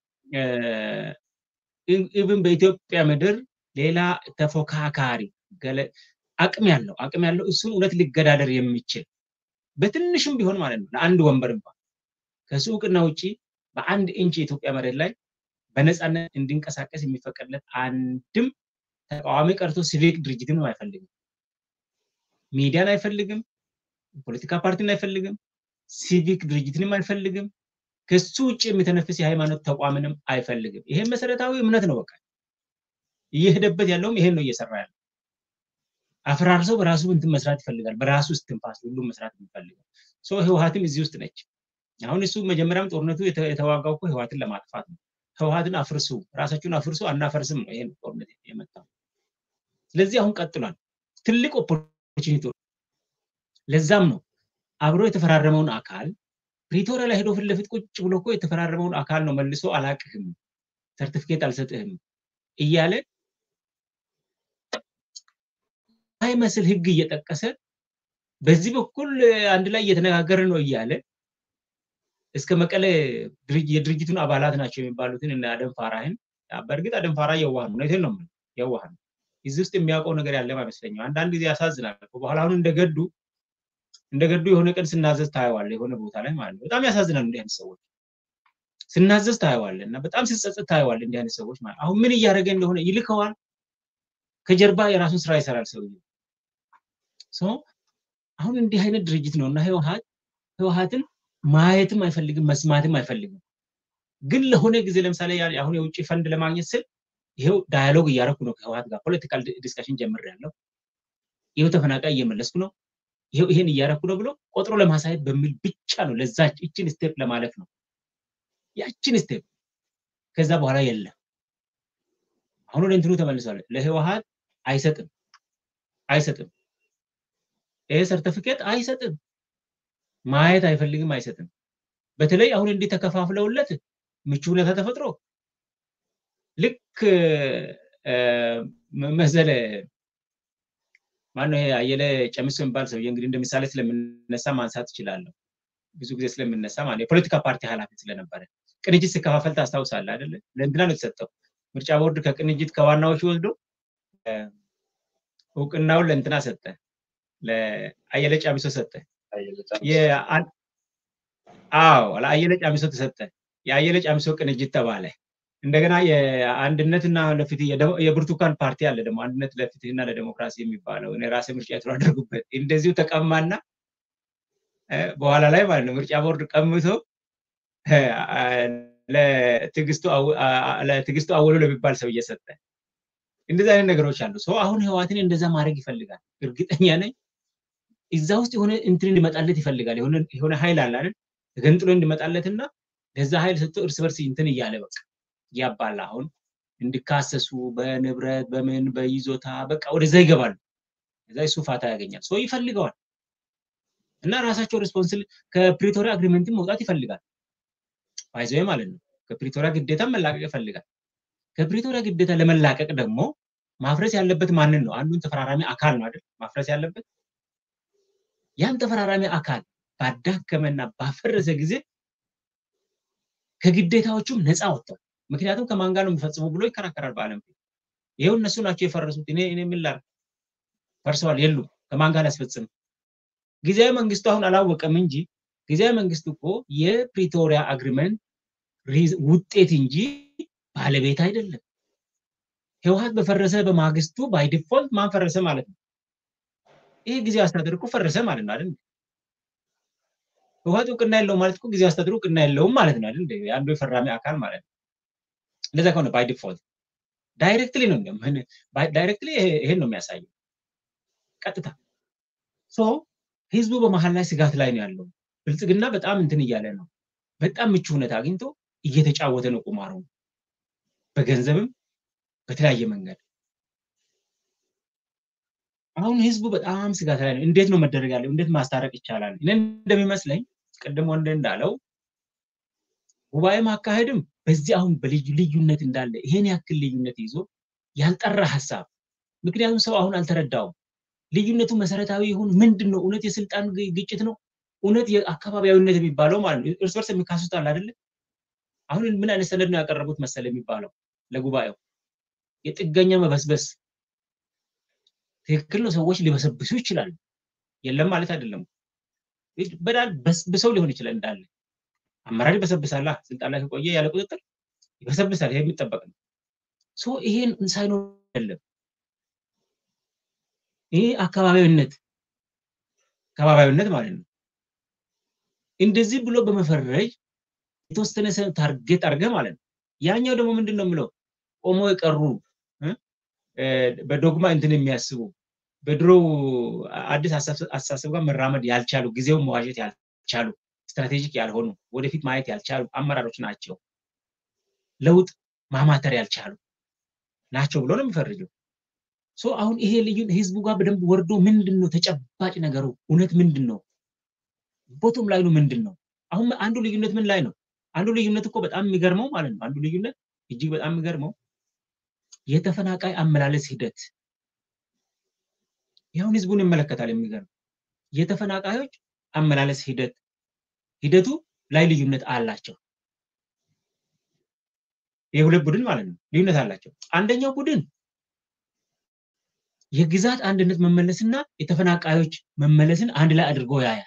ኢቭን በኢትዮጵያ ምድር ሌላ ተፎካካሪ አቅም ያለው አቅም ያለው እሱን እውነት ሊገዳደር የሚችል በትንሽም ቢሆን ማለት ነው ለአንድ ወንበር እንኳን ከሱቅና ውጪ በአንድ ኢንች የኢትዮጵያ መሬት ላይ በነፃነት እንዲንቀሳቀስ የሚፈቀድለት አንድም ተቃዋሚ ቀርቶ ሲቪክ ድርጅትን አይፈልግም፣ ሚዲያን አይፈልግም፣ ፖለቲካ ፓርቲን አይፈልግም፣ ሲቪክ ድርጅትንም አይፈልግም፣ ከሱ ውጪ የሚተነፍስ የሃይማኖት ተቋምንም አይፈልግም። ይሄ መሰረታዊ እምነት ነው። በቃ እየሄደበት ያለውም ይሄን ነው እየሰራ ያለው። አፍራርሰው በራሱ እንትን መስራት ይፈልጋል፣ በራሱ እስትንፋስ ሁሉም መስራት ይፈልጋል። ሶ ህወሓትም እዚህ ውስጥ ነች። አሁን እሱ መጀመሪያም ጦርነቱ የተዋጋው እኮ ህወሓትን ለማጥፋት ነው። ህወሓትን አፍርሱ፣ ራሳችሁን አፍርሱ፣ አናፈርስም ነው ይሄን ጦርነት የመጣው። ስለዚህ አሁን ቀጥሏል። ትልቅ ኦፖርቹኒቲ። ለዛም ነው አብሮ የተፈራረመውን አካል ፕሪቶሪያ ላይ ሄዶ ፊት ለፊት ቁጭ ብሎ እኮ የተፈራረመውን አካል ነው መልሶ አላቅህም፣ ሰርቲፊኬት አልሰጥህም እያለ የማይመስል ህግ እየጠቀሰ በዚህ በኩል አንድ ላይ እየተነጋገረ ነው እያለ እስከ መቀሌ የድርጅቱን አባላት ናቸው የሚባሉትን እና አደም ፋራህን በእርግጥ አደም ፋራ የዋህ ነው ነው ነው የዋህ ነው እዚህ ውስጥ የሚያውቀው ነገር ያለ አይመስለኝም። አንዳንድ ጊዜ ያሳዝናል። በኋላ አሁን እንደገዱ እንደገዱ የሆነ ቀን ስናዘዝ ታየዋለ የሆነ ቦታ ላይ ማለት ነው። በጣም ያሳዝናል እንዲህ አይነት ሰዎች ስናዘዝ ታየዋለና በጣም ሲጸጸት ታየዋለ እንዲህ አይነት ሰዎች ማለት አሁን ምን እያደረገ እንደሆነ ይልከዋል። ከጀርባ የራሱን ስራ ይሰራል ሰውዬው። ሶ አሁን እንዲህ አይነት ድርጅት ነውና ህወሓት ህወሓትን ማየትም አይፈልግም መስማትም አይፈልግም። ግን ለሆነ ጊዜ ለምሳሌ አሁን የውጭ ፈንድ ለማግኘት ስል ይሄው ዳያሎግ እያደረኩ ነው ከህወሓት ጋር ፖለቲካል ዲስከሽን ጀምሬያለሁ። ይሄው ተፈናቃይ እየመለስኩ ነው። ይሄው ይሄን እያደረኩ ነው ብሎ ቆጥሮ ለማሳየት በሚል ብቻ ነው ለዛች እቺን ስቴፕ ለማለፍ ነው። ያቺን ስቴፕ ከዛ በኋላ የለም። አሁን ወደ እንትኑ ተመልሷል። ለህወሓት አይሰጥም አይሰጥም ይሄ ሰርቲፊኬት አይሰጥም። ማየት አይፈልግም አይሰጥም። በተለይ አሁን እንዲህ ተከፋፍለውለት ምቹ ሁኔታ ተፈጥሮ ልክ መሰለ ማነው ይሄ አየለ ጨምሶ የሚባል ሰው እንግዲህ እንደምሳሌ ስለምንነሳ ማንሳት ይችላል። ብዙ ጊዜ ስለምንነሳ ማለት የፖለቲካ ፓርቲ ኃላፊ ስለነበረ ቅንጅት ሲከፋፈል ታስታውሳለህ አይደለ? ለእንትና ነው የተሰጠው። ምርጫ ቦርድ ከቅንጅት ከዋናዎቹ ወስዶ እውቅናውን ለእንትና ሰጠ፣ ለአየለ ጨምሶ ሰጠ። አዎ ለአየለ ጨምሶ ተሰጠ። የአየለ ጨምሶ ቅንጅት ተባለ። እንደገና የአንድነትና ለፍትህ የብርቱካን ፓርቲ አለ ደግሞ አንድነት ለፍትህና ለዲሞክራሲ የሚባለው እኔ ራሴ ምርጫ የተደረጉበት እንደዚሁ ተቀማና በኋላ ላይ ማለት ነው ምርጫ ቦርድ ቀምቶ ለትግስቱ ለትግስቱ አወሉ ለሚባል ሰው እየሰጠ እንደዛ አይነት ነገሮች አሉ። ሶ አሁን ህወሓትን እንደዛ ማድረግ ይፈልጋል። እርግጠኛ ነኝ እዛ ውስጥ የሆነ እንትን እንዲመጣለት ይፈልጋል። የሆነ የሆነ ኃይል አለ አይደል? ተገንጥሎ እንዲመጣለትና ለዛ ኃይል ሰጥቶ እርስ በርስ እንትን እያለ በቃ ያባላ አሁን እንዲካሰሱ በንብረት በምን በይዞታ በቃ ወደዛ ይገባሉ። እዛ እሱ ፋታ ያገኛል። ሶ ይፈልገዋል እና ራሳቸው ሪስፖንሲብል ከፕሪቶሪያ አግሪመንት መውጣት ይፈልጋል። ባይዘው ማለት ነው ከፕሪቶሪያ ግዴታ መላቀቅ ይፈልጋል። ከፕሪቶሪያ ግዴታ ለመላቀቅ ደግሞ ማፍረስ ያለበት ማንን ነው? አንዱን ተፈራራሚ አካል ነው አይደል? ማፍረስ ያለበት ያን ተፈራራሚ አካል ባዳከመና ባፈረሰ ጊዜ ከግዴታዎቹም ነፃ ወጥቷል። ምክንያቱም ከማን ጋር ነው የሚፈጽሙ ብሎ ይከራከራል በአለም ፊት። ይሄው እነሱ ናቸው የፈረሱት። እኔ እኔ ምን ላድርግ? ፈርሰዋል የሉም። ከማን ጋር ያስፈጽም? ጊዜያዊ መንግስቱ አሁን አላወቀም እንጂ ጊዜያዊ መንግስቱ እኮ የፕሪቶሪያ አግሪመንት ውጤት እንጂ ባለቤት አይደለም። ህወሓት በፈረሰ በማግስቱ ባይ ዲፎልት ማን ፈረሰ ማለት ነው? ይሄ ጊዜያዊ አስተዳደር እኮ ፈረሰ ማለት ነው አይደል? ህወሓት እውቅና የለውም ማለት እኮ ጊዜያዊ አስተዳደሩ እውቅና የለውም ማለት ነው አይደል? አንዱ የፈራሚ አካል ማለት ነው። እንደዛ ከሆነ ባይ ዲፎልት ዳይሬክትሊ ነው እንደምን ዳይሬክትሊ ይሄን ነው የሚያሳየው ቀጥታ። ሶ ህዝቡ በመሃል ላይ ስጋት ላይ ነው ያለው። ብልጽግና በጣም እንትን እያለ ነው። በጣም ምቹ ሁኔታ አግኝቶ እየተጫወተ ነው ቁማሩ በገንዘብም በተለያየ መንገድ። አሁን ህዝቡ በጣም ስጋት ላይ ነው። እንዴት ነው መደረግ ያለው? እንዴት ማስታረቅ ይቻላል? እኔ እንደሚመስለኝ ቅድም ወንደ እንዳለው ጉባኤ ማካሄድም በዚህ አሁን በልዩ ልዩነት እንዳለ ይሄን ያክል ልዩነት ይዞ ያልጠራ ሐሳብ። ምክንያቱም ሰው አሁን አልተረዳውም። ልዩነቱ መሰረታዊ ይሁን ምንድነው? እውነት የስልጣን ግጭት ነው? እውነት የአካባቢያዊነት የሚባለው ማለት ነው እርስ በርስ የሚካሱት አለ አይደል? አሁን ምን አይነት ሰነድ ነው ያቀረቡት መሰለ የሚባለው ለጉባኤው? የጥገኛ መበስበስ ትክክል ነው። ሰዎች ሊበሰብሱ ይችላሉ። የለም ማለት አይደለም። በዳል በስብሰው ሊሆን ይችላል እንዳለ አመራር ይበሰብሳል። ስልጣን ላይ ከቆየ ያለ ቁጥጥር ይበሰብሳል። ይሄ የሚጠበቅ ነው። ሶ ይሄን ሳይኖር አይደለም። ይሄ አካባቢያዊነት አካባቢያዊነት ማለት ነው። እንደዚህ ብሎ በመፈረጅ የተወሰነ ታርጌት አድርገ ማለት ነው። ያኛው ደግሞ ምንድነው የሚለው? ቆሞ የቀሩ በዶግማ እንትን የሚያስቡ በድሮ አዲስ አስተሳሰብ ጋር መራመድ ያልቻሉ ጊዜው መዋጀት ያልቻሉ ስትራቴጂክ ያልሆኑ ወደፊት ማየት ያልቻሉ አመራሮች ናቸው። ለውጥ ማማተር ያልቻሉ ናቸው ብሎ ነው የሚፈርጀው። ሶ አሁን ይሄ ልዩ ህዝቡ ጋር በደንብ ወርዶ ምንድነው ተጨባጭ ነገሩ? እውነት ምንድነው? ቦቶም ላይ ነው ምንድነው? አሁን አንዱ ልዩነት ምን ላይ ነው? አንዱ ልዩነት እኮ በጣም የሚገርመው ማለት ነው። አንዱ ልዩነት እጅግ በጣም የሚገርመው የተፈናቃይ አመላለስ ሂደት ይሁን ህዝቡን ይመለከታል የሚገርም የተፈናቃዮች አመላለስ ሂደት ሂደቱ ላይ ልዩነት አላቸው የሁለት ቡድን ማለት ነው ልዩነት አላቸው አንደኛው ቡድን የግዛት አንድነት መመለስና የተፈናቃዮች መመለስን አንድ ላይ አድርጎ ያያል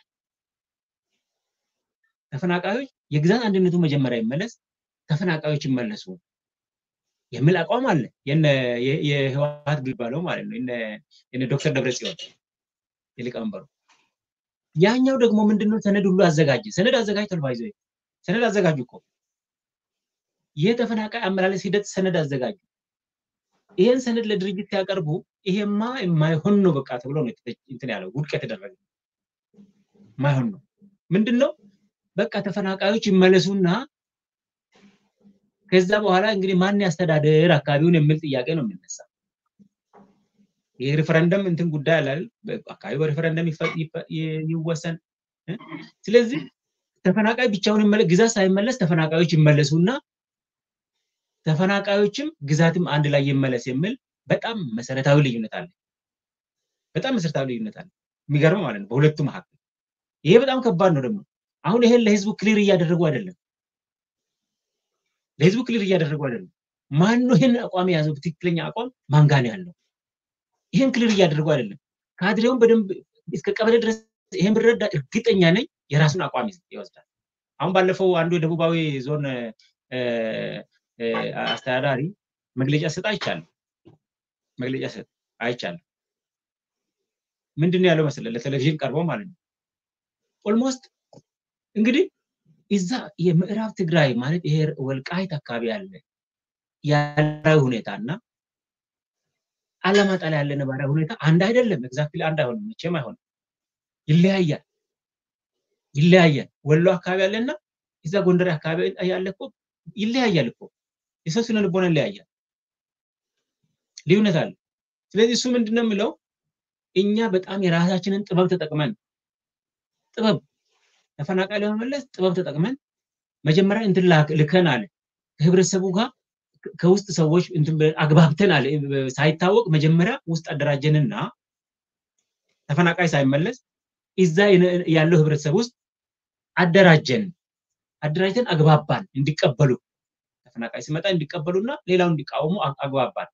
ተፈናቃዮች የግዛት አንድነቱ መጀመሪያ ይመለስ ተፈናቃዮች ይመለሱ የሚል አቋም አለ የነ የህወሓት ግልባለው ማለት ነው የነ የነ ዶክተር ደብረጽዮን የሊቀመንበሩ ያኛው ደግሞ ምንድነው ሰነድ ሁሉ አዘጋጀ ሰነድ አዘጋጅ ተልባይዞ ሰነድ አዘጋጁ እኮ የተፈናቃይ አመላለስ ሂደት ሰነድ አዘጋጁ ይሄን ሰነድ ለድርጅት ያቀርቡ ይሄማ የማይሆን ነው በቃ ተብሎ ነው እንትን ያለው ውድቅ የተደረገ ማይሆን ነው ምንድነው በቃ ተፈናቃዮች ይመለሱና ከዛ በኋላ እንግዲህ ማን ያስተዳደር አካባቢውን የሚል ጥያቄ ነው የሚነሳ ይሄ ሪፈረንደም እንትን ጉዳይ አለ አካባቢ በሪፈረንደም ይወሰን ስለዚህ ተፈናቃይ ብቻውን ይመለስ ግዛት ሳይመለስ ተፈናቃዮች ይመለሱና ተፈናቃዮችም ግዛትም አንድ ላይ ይመለስ የሚል በጣም መሰረታዊ ልዩነት አለ በጣም መሰረታዊ ልዩነት አለ የሚገርም ማለት ነው በሁለቱ መካከል ይሄ በጣም ከባድ ነው ደግሞ አሁን ይሄን ለህዝቡ ክሊር እያደረጉ አይደለም ለህዝቡ ክሊር እያደረጉ አይደለም ማን ነው ይሄን አቋም ያዘው ትክክለኛ አቋም ማን ጋር ያለው ይሄን ክሊር እያደረጉ አይደለም ካድሬውን በደንብ እስከ ቀበሌ ድረስ ይሄን ብረዳ እርግጠኛ ነኝ የራሱን አቋም ይወስዳል አሁን ባለፈው አንዱ የደቡባዊ ዞን አስተዳዳሪ መግለጫ ሰጣ አይቻልም መግለጫ ሰጣ አይቻልም ምንድነው ያለው መሰለህ ለቴሌቪዥን ቀርቦ ማለት ነው ኦልሞስት እንግዲህ እዛ የምዕራብ ትግራይ ማለት ይሄ ወልቃይት አካባቢ ያለ ያለው ሁኔታና አላማጣ ላይ ያለ ነባራዊ ሁኔታ አንድ አይደለም ኤግዛክትሊ አንድ አይሆንም መቼም አይሆንም ይለያያል ይለያያል ወሎ አካባቢ ያለና እዛ ጎንደር አካባቢ ያለ እኮ ይለያያል እኮ የሰሱን ልቦና ይለያያል ልዩነት አለ ስለዚህ እሱ ምንድነው የሚለው እኛ በጣም የራሳችንን ጥበብ ተጠቅመን ጥበብ ተፈናቃይ ለመመለስ ጥበብ ተጠቅመን መጀመሪያ እንትን ልከን አለ ህብረተሰቡ ጋር ከውስጥ ሰዎች እንትን አግባብተን አለ ሳይታወቅ መጀመሪያ ውስጥ አደራጀንና ተፈናቃይ ሳይመለስ እዛ ያለው ህብረተሰብ ውስጥ አደራጀን አደራጀን አግባባን እንዲቀበሉ ተፈናቃይ ሲመጣ እንዲቀበሉና ሌላው እንዲቃወሙ አግባባን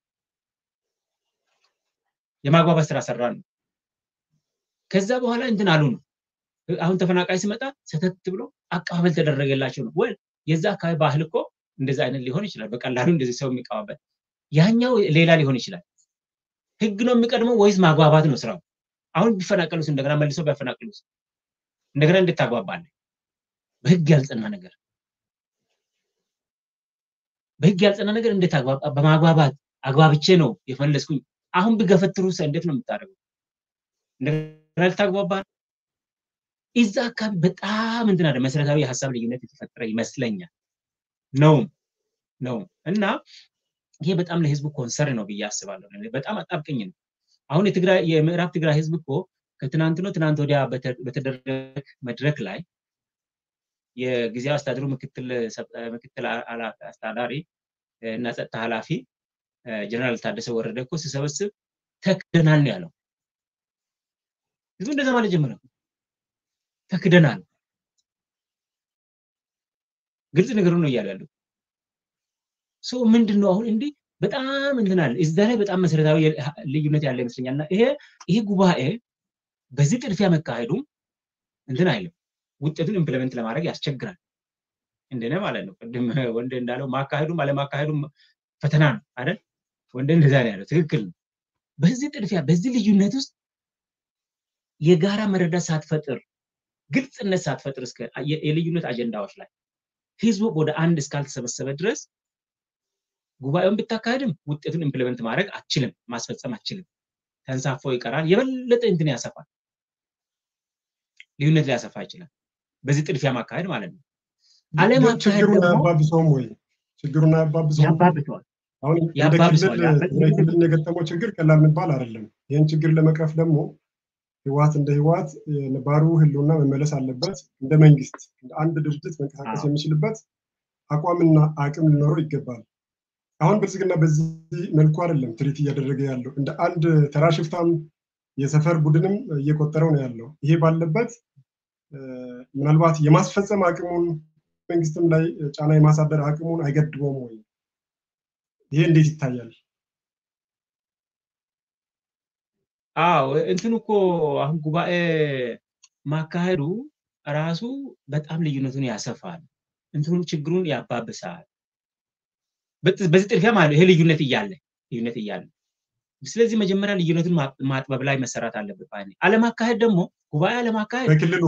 የማግባባት ስራ ሰራን ከዛ በኋላ እንትን አሉ ነው አሁን ተፈናቃይ ሲመጣ ሰተት ብሎ አቀባበል ተደረገላቸው ነው ወይ የዛ አካባቢ ባህል እኮ እንደዛ አይነት ሊሆን ይችላል በቀላሉ እንደዚህ ሰው የሚቀባበል ያኛው ሌላ ሊሆን ይችላል ህግ ነው የሚቀድመው ወይስ ማግባባት ነው ስራው አሁን ቢፈናቀሉስ እንደገና መልሰው ቢፈናቀሉስ እንደገና እንድታግባባለ በህግ ያልጸና ነገር በህግ ያልጸና ነገር እንድታግባባ በማግባባት አግባብቼ ነው የፈለስኩኝ አሁን ቢገፈትሩስ እንዴት ነው የምታደርገው እንደገና ልታግባባ እዛ አካባቢ በጣም እንትና መሰረታዊ የሐሳብ ልዩነት የተፈጠረ ይመስለኛል ነው ነው እና ይሄ በጣም ለህዝቡ ኮንሰርን ነው ብዬ አስባለሁ በጣም አጣብቀኝ ነው አሁን የትግራይ የምዕራብ ትግራይ ህዝብ እኮ ከትናንት ነው ትናንት ወዲያ በተደረገ መድረክ ላይ የጊዜያዊ አስተዳደሩ ምክትል ምክትል አስተዳዳሪ እና ጸጥታ ኃላፊ ጀነራል ታደሰ ወረደ እኮ ሲሰበስብ ተክደናል ነው ያለው ህዝቡ እንደዛ ማለት ጀመረ ተክደናል ግልጽ ነገር ነው ያያለው ሶ ምንድነው አሁን እንዴ በጣም እንትናል እዛ ላይ በጣም መሰረታዊ ልዩነት ያለ ይመስለኛልና ይሄ ይሄ ጉባኤ በዚህ ጥድፊያ መካሄዱ እንትን አይልም ውጤቱን ኢምፕሊመንት ለማድረግ ያስቸግራል እንደነ ማለት ነው ቅድም ወንደ እንዳለው ማካሄዱ ማለት ማካሄዱ ፈተና ነው አይደል ወንደ እንደዛ ነው ያለው ትክክል በዚህ ጥድፊያ በዚህ ልዩነት ውስጥ የጋራ መረዳት ሳትፈጥር ግልጽነት ሳትፈጥር እስከ የልዩነት አጀንዳዎች ላይ ህዝቡ ወደ አንድ እስካልተሰበሰበ ድረስ ጉባኤውን ብታካሄድም ውጤቱን ኢምፕሊመንት ማድረግ አትችልም ማስፈጸም አትችልም ተንሳፎ ይቀራል የበለጠ እንትን ያሰፋል ልዩነት ሊያሰፋ ይችላል በዚህ ጥድፊያ ማካሄድ ማለት ነው ዓለም አካሄድ ችግሩን ያባብሰውም ወይ ችግሩን ያባብሰውም ያባብሰዋል አሁን ያባብሰዋል የክልል የገጠመው ችግር ቀላል የሚባል አይደለም ይሄን ችግር ለመቅረፍ ደግሞ ህወሓት እንደ ህወሓት ነባሩ ህልውና መመለስ አለበት እንደ መንግስት እንደ አንድ ድርጅት መንቀሳቀስ የሚችልበት አቋምና አቅም ሊኖረው ይገባል አሁን ብልጽግና በዚህ መልኩ አይደለም ትሪት እያደረገ ያለው እንደ አንድ ተራ ሽፍታም የሰፈር ቡድንም እየቆጠረው ነው ያለው። ይሄ ባለበት ምናልባት የማስፈጸም አቅሙን መንግስትም ላይ ጫና የማሳደር አቅሙን አይገድበውም ወይ? ይሄ እንዴት ይታያል? አዎ እንትኑ እኮ አሁን ጉባኤ ማካሄዱ ራሱ በጣም ልዩነቱን ያሰፋል፣ እንትኑን ችግሩን ያባብሳል። በዚህ ጥልፊያ ማለት ይሄ ልዩነት እያለ ልዩነት እያለ ስለዚህ መጀመሪያ ልዩነቱን ማጥበብ ላይ መሰራት አለበት። ባይኔ አለማካሄድ ደግሞ ጉባኤ አለማካሄድ በክልሉ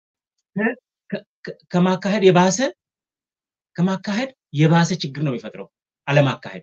ከማካሄድ የባሰ ከማካሄድ የባሰ ችግር ነው የሚፈጥረው። አለማካሄድ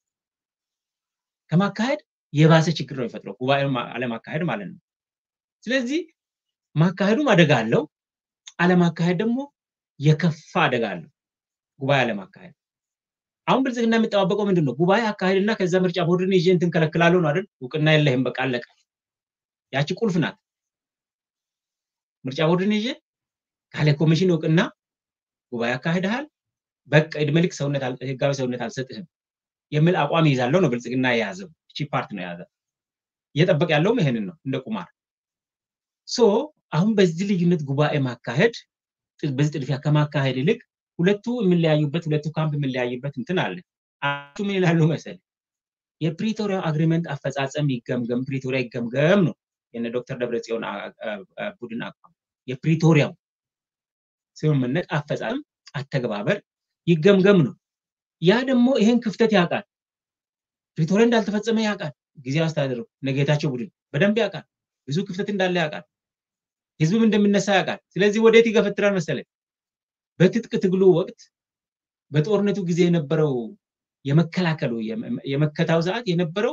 ከማካሄድ የባሰ ችግር ነው የሚፈጥረው ጉባኤ አለማካሄድ ማለት ነው። ስለዚህ ማካሄዱም አደጋ አለው፣ አለማካሄድ ደግሞ የከፋ አደጋ አለው። ጉባኤ አለማካሄድ አሁን ብልጽግና የሚጠባበቀው ምንድነው? ጉባኤ አካሄድና ከዛ ምርጫ ቦርድን ይዤ እንትን ከለክላለሁ ነው አይደል? እውቅና የለህም በቃ አለቀ። ያቺ ቁልፍ ናት። ምርጫ ቦርድን ይዤ ካለ ኮሚሽን እውቅና ጉባኤ አካሄድሃል፣ በቃ እድሜ ልክ ሰውነት ህጋዊ ሰውነት አልሰጥህም የሚል አቋም ይዛለው ነው ብልጽግና የያዘው። እቺ ፓርት ነው የያዘው። እየጠበቅ ያለውም ይሄንን ነው እንደ ቁማር። ሶ አሁን በዚህ ልዩነት ጉባኤ ማካሄድ በዚህ ጥድፊያ ከማካሄድ ይልቅ ሁለቱ የሚለያዩበት ሁለቱ ካምፕ የሚለያዩበት እንትን አለ። አቱ ምን ይላሉ መሰለኝ? የፕሪቶሪያ አግሪመንት አፈጻጸም ይገምገም፣ ፕሪቶሪያ ይገምገም ነው የነ ዶክተር ደብረጽዮን ቡድን አቋም። የፕሪቶሪያው ስምምነት አፈጻጸም አተገባበር ይገምገም ነው። ያ ደግሞ ይሄን ክፍተት ያውቃል። ፕሪቶሪያ እንዳልተፈጸመ ያውቃል። ጊዜያዊ አስተዳደሩ ነገታቸው ቡድን በደንብ ያውቃል። ብዙ ክፍተት እንዳለ ያውቃል። ህዝቡም እንደሚነሳ ያውቃል። ስለዚህ ወዴት ይገፈትራል መሰለኝ? በትጥቅ ትግሉ ወቅት በጦርነቱ ጊዜ የነበረው የመከላከሉ የመከታው ሰዓት የነበረው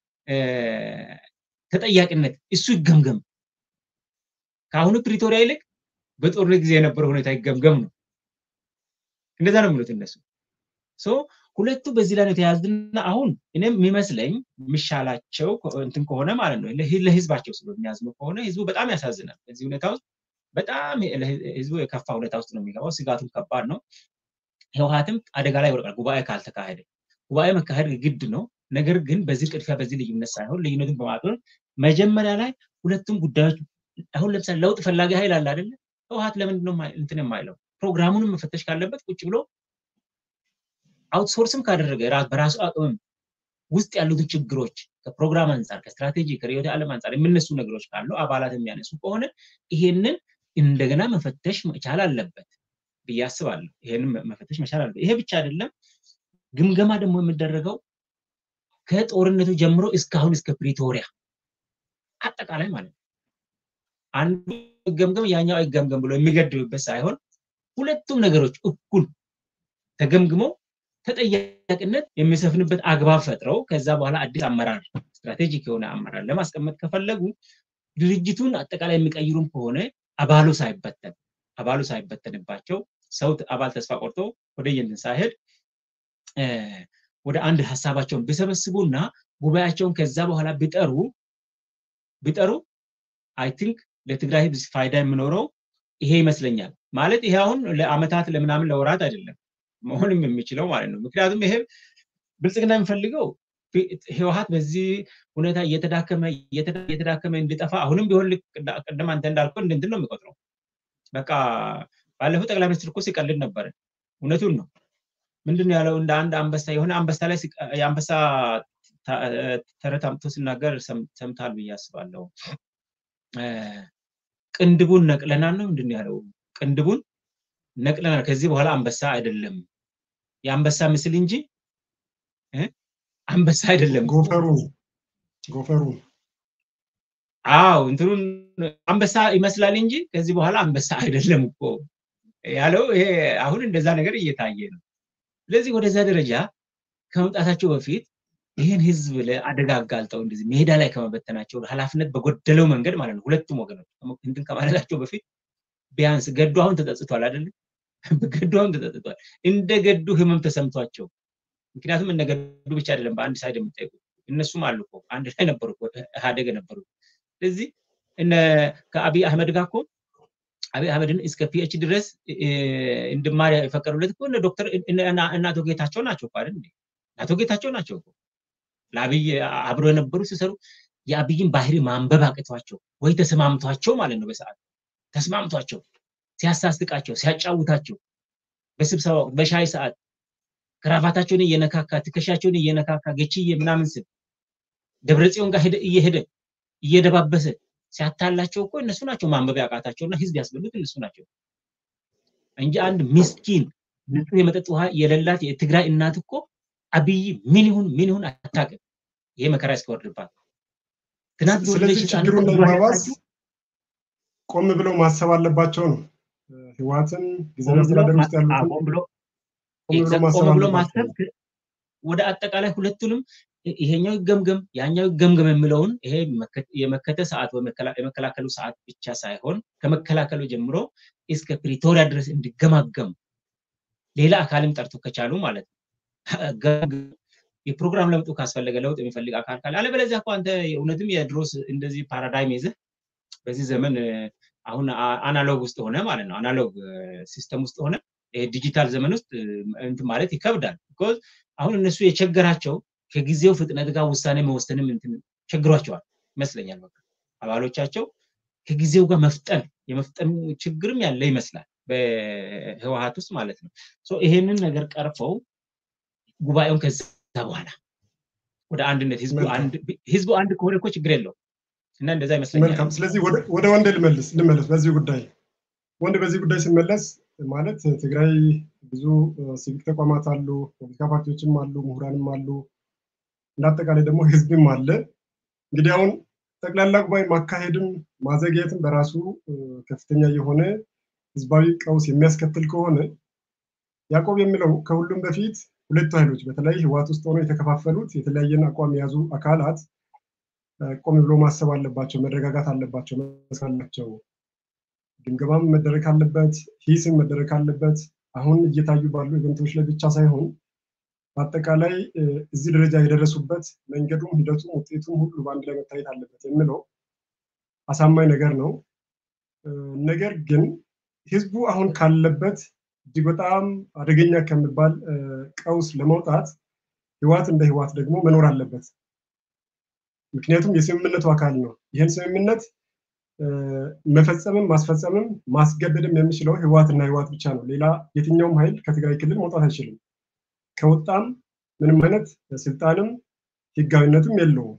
ተጠያቂነት እሱ ይገምገም። ከአሁኑ ፕሪቶሪያ ይልቅ በጦርነት ጊዜ የነበረው ሁኔታ ይገምገም ነው። እንደዛ ነው የሚሉት እነሱ። ሶ ሁለቱ በዚህ ላይ ነው የተያዙና አሁን እኔም የሚመስለኝ የሚሻላቸው እንትን ከሆነ ማለት ነው ለህዝባቸው ስለሚያዝኑ ከሆነ ህዝቡ በጣም ያሳዝናል። በዚህ ሁኔታ ውስጥ በጣም ህዝቡ የከፋ ሁኔታ ውስጥ ነው የሚገባው። ስጋቱም ከባድ ነው። ህወሓትም አደጋ ላይ ይወድቃል ጉባኤ ካልተካሄደ። ጉባኤ መካሄድ ግድ ነው። ነገር ግን በዚህ ጥድፊያ በዚህ ልዩነት ሳይሆን ልዩነቱን በማጥበብ መጀመሪያ ላይ ሁለቱም ጉዳዮች አሁን ለምሳሌ ለውጥ ፈላጊ ኃይል አለ አይደል? ህወሓት ለምንድን ነው እንትን የማይለው? ፕሮግራሙንም መፈተሽ ካለበት ቁጭ ብሎ አውትሶርስም ካደረገ በራሱ አቅም ውስጥ ያሉትን ችግሮች ከፕሮግራም አንፃር ከስትራቴጂ ከሪዮት ዓለም አንፃር የሚነሱ ነገሮች ካሉ አባላት የሚያነሱ ከሆነ ይሄንን እንደገና መፈተሽ መቻል አለበት ብዬ አስባለሁ። ይሄንን መፈተሽ መቻል አለበት። ይሄ ብቻ አይደለም፣ ግምገማ ደግሞ የሚደረገው ከጦርነቱ ጀምሮ እስካሁን እስከ ፕሪቶሪያ አጠቃላይ ማለት ነው። አንዱ ገምገም ያኛው አይገምገም ብሎ የሚገድብበት ሳይሆን ሁለቱም ነገሮች እኩል ተገምግመው ተጠያቂነት የሚሰፍንበት አግባብ ፈጥረው ከዛ በኋላ አዲስ አመራር ስትራቴጂክ የሆነ አመራር ለማስቀመጥ ከፈለጉ ድርጅቱን አጠቃላይ የሚቀይሩም ከሆነ አባሉ ሳይበተን አባሉ ሳይበተንባቸው ሰው አባል ተስፋ ቆርጦ ወደ የንትን ሳይሄድ ወደ አንድ ሐሳባቸውን ቢሰበስቡና ጉባኤያቸውን ከዛ በኋላ ቢጠሩ ቢጠሩ አይ ቲንክ ለትግራይ ህዝብ ፋይዳ የሚኖረው ይሄ ይመስለኛል። ማለት ይሄ አሁን ለአመታት ለምናምን ለወራት አይደለም መሆንም የሚችለው ማለት ነው። ምክንያቱም ይሄ ብልጽግና የሚፈልገው ህወሓት በዚህ ሁኔታ እየተዳከመ እየተዳከመ እንዲጠፋ አሁንም ቢሆን ቀደም አንተ እንዳልከው እንትን ነው የሚቆጥረው። በቃ ባለፈው ጠቅላይ ሚኒስትር እኮ ሲቀልድ ነበር። እውነቱን ነው። ምንድነው ያለው? እንደ አንድ አንበሳ የሆነ አንበሳ ላይ የአንበሳ ተረት አምጥቶ ሲናገር ሰምታል ብዬ አስባለሁ። ቅንድቡን ነቅለናል ነው ምንድነው ያለው? ቅንድቡን ነቅለናል፣ ከዚህ በኋላ አንበሳ አይደለም፣ የአንበሳ ምስል እንጂ አንበሳ አይደለም። ጎፈሩ ጎፈሩ አው እንትሩን አንበሳ ይመስላል እንጂ ከዚህ በኋላ አንበሳ አይደለም እኮ ያለው። ይሄ አሁን እንደዛ ነገር እየታየ ነው። ስለዚህ ወደዛ ደረጃ ከመምጣታቸው በፊት ይሄን ህዝብ ለአደጋ አጋልጠው እንደዚህ ሜዳ ላይ ከመበተናቸው ኃላፊነት በጎደለው መንገድ ማለት ነው ሁለቱም ወገኖች እንትን ከማለታቸው በፊት ቢያንስ ገዱ አሁን ተጸጽቷል አይደል? በገዱ አሁን ተጸጽቷል። እንደ ገዱ ህመም ተሰምቷቸው፣ ምክንያቱም እነ ገዱ ብቻ አይደለም በአንድ ሳይድ የምትጠይቁ እነሱም አሉ እኮ አንድ ላይ ነበሩ እኮ ኢህአዴግ ነበሩ። ስለዚህ እነ ከአብይ አህመድ ጋር እኮ አብይ አህመድን እስከ ፒኤች ድረስ እንድማር የፈቀዱለት እኮ እነ ዶክተር እና አቶ ጌታቸው ናቸው እኮ አይደል? አቶ ጌታቸው ናቸው እኮ ለአብይ አብሮ የነበሩ ሲሰሩ የአብይን ባህሪ ማንበብ አቅቷቸው ወይ ተስማምቷቸው ማለት ነው በሰዓት ተስማምቷቸው ሲያሳስቃቸው ሲያጫውታቸው በስብሰባ በሻይ ሰዓት ክራቫታቸውን እየነካካ ትከሻቸውን እየነካካ ገቺዬ ምናምን ስል ደብረጽዮን ጋር ሄደ እየሄደ እየደባበሰ ሲያታላቸው እኮ እነሱ ናቸው ማንበብ ያቃታቸውና ህዝብ ያስበሉት እነሱ ናቸው እንጂ አንድ ምስኪን ንጹህ የመጠጥ ውሃ የሌላት የትግራይ እናት እኮ አብይ ምን ይሁን ምን ይሁን አታውቅም ይሄ መከራ እስከወርድባት ትናንት ስለዚህ ችግሩን ለማባስ ቆም ብለው ማሰብ አለባቸው ነው ህዋትን ጊዜያዊ አስተዳደር ውስጥ ያሉት ቆም ብሎ ቆም ብሎ ማሰብ ወደ አጠቃላይ ሁለቱንም ይሄኛው ገምገም ያኛው ገምገም የሚለውን ይሄ የመከተ ሰዓት የመከላከሉ ሰዓት ብቻ ሳይሆን ከመከላከሉ ጀምሮ እስከ ፕሪቶሪያ ድረስ እንዲገማገም ሌላ አካልም ጠርቶ ከቻሉ ማለት ነው የፕሮግራም ለውጥ ካስፈለገ ለውጥ የሚፈልግ አካል ካለ አለበለዚያ እኮ አንተ እውነትም የድሮስ እንደዚህ ፓራዳይም ይዘህ በዚህ ዘመን አሁን አናሎግ ውስጥ ሆነ ማለት ነው አናሎግ ሲስተም ውስጥ ሆነ ዲጂታል ዘመን ውስጥ እንት ማለት ይከብዳል because አሁን እነሱ የቸገራቸው ከጊዜው ፍጥነት ጋር ውሳኔ መወሰንም እንትን ቸግሯቸዋል መስለኛል በቃ አባሎቻቸው ከጊዜው ጋር መፍጠን የመፍጠን ችግርም ያለ ይመስላል በህዋሃት ውስጥ ማለት ነው ሶ ይሄንን ነገር ቀርፈው ጉባኤውን ከዛ በኋላ ወደ አንድነት ህዝቡ አንድ ህዝቡ አንድ ከሆነ እኮ ችግር የለው እና እንደዛ ይመስለኛል መልካም ስለዚህ ወደ ወደ ወንድ ልመልስ ልመልስ በዚህ ጉዳይ ወንድ በዚህ ጉዳይ ሲመለስ ማለት ትግራይ ብዙ ሲቪክ ተቋማት አሉ ፖለቲካ ፓርቲዎችም አሉ ምሁራንም አሉ እንዳጠቃላይ ደግሞ ህዝብም አለ እንግዲህ አሁን ጠቅላላ ጉባኤ ማካሄድም ማዘግየትም በራሱ ከፍተኛ የሆነ ህዝባዊ ቀውስ የሚያስከትል ከሆነ ያዕቆብ የሚለው ከሁሉም በፊት ሁለቱ ኃይሎች በተለይ ህዋት ውስጥ ሆነው የተከፋፈሉት የተለያየን አቋም ያዙ አካላት ቆም ብሎ ማሰብ አለባቸው መረጋጋት አለባቸው መስላቸው ግምገማም መደረግ አለበት ሂስም መደረግ አለበት አሁን እየታዩ ባሉ ኢቨንቶች ላይ ብቻ ሳይሆን በአጠቃላይ እዚህ ደረጃ የደረሱበት መንገዱም ሂደቱም ውጤቱም ሁሉ በአንድ ላይ መታየት አለበት የሚለው አሳማኝ ነገር ነው ነገር ግን ህዝቡ አሁን ካለበት እጅግ በጣም አደገኛ ከሚባል ቀውስ ለመውጣት ህዋት እንደ ህዋት ደግሞ መኖር አለበት ምክንያቱም የስምምነቱ አካል ነው ይሄን ስምምነት መፈጸምም ማስፈጸምም ማስገደድም የሚችለው ህዋትና ህዋት ብቻ ነው ሌላ የትኛውም ኃይል ከትግራይ ክልል መውጣት አይችልም ከወጣም ምንም አይነት ስልጣንም ህጋዊነትም የለውም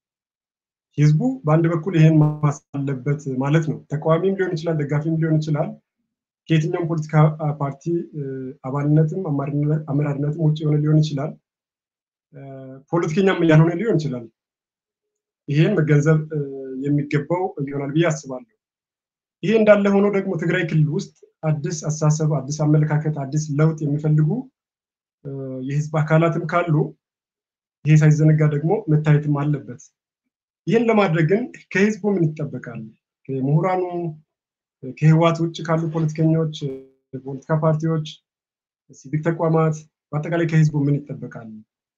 ህዝቡ በአንድ በኩል ይሄን ማሳለበት ማለት ነው ተቃዋሚም ሊሆን ይችላል ደጋፊም ሊሆን ይችላል ከየትኛውም ፖለቲካ ፓርቲ አባልነትም አመራርነትም ውጭ የሆነ ሊሆን ይችላል ፖለቲከኛም ያልሆነ ሊሆን ይችላል ይሄን መገንዘብ የሚገባው ይሆናል ብዬ አስባለሁ ይሄ እንዳለ ሆኖ ደግሞ ትግራይ ክልል ውስጥ አዲስ አሳሰብ አዲስ አመለካከት አዲስ ለውጥ የሚፈልጉ የህዝብ አካላትም ካሉ ይሄ ሳይዘነጋ ደግሞ መታየትም አለበት ይሄን ለማድረግ ግን ከህዝቡ ምን ይጠበቃል ከምሁራኑ ከህዋት ውጭ ካሉ ፖለቲከኞች ፖለቲካ ፓርቲዎች ሲቪክ ተቋማት በአጠቃላይ ከህዝቡ ምን ይጠበቃል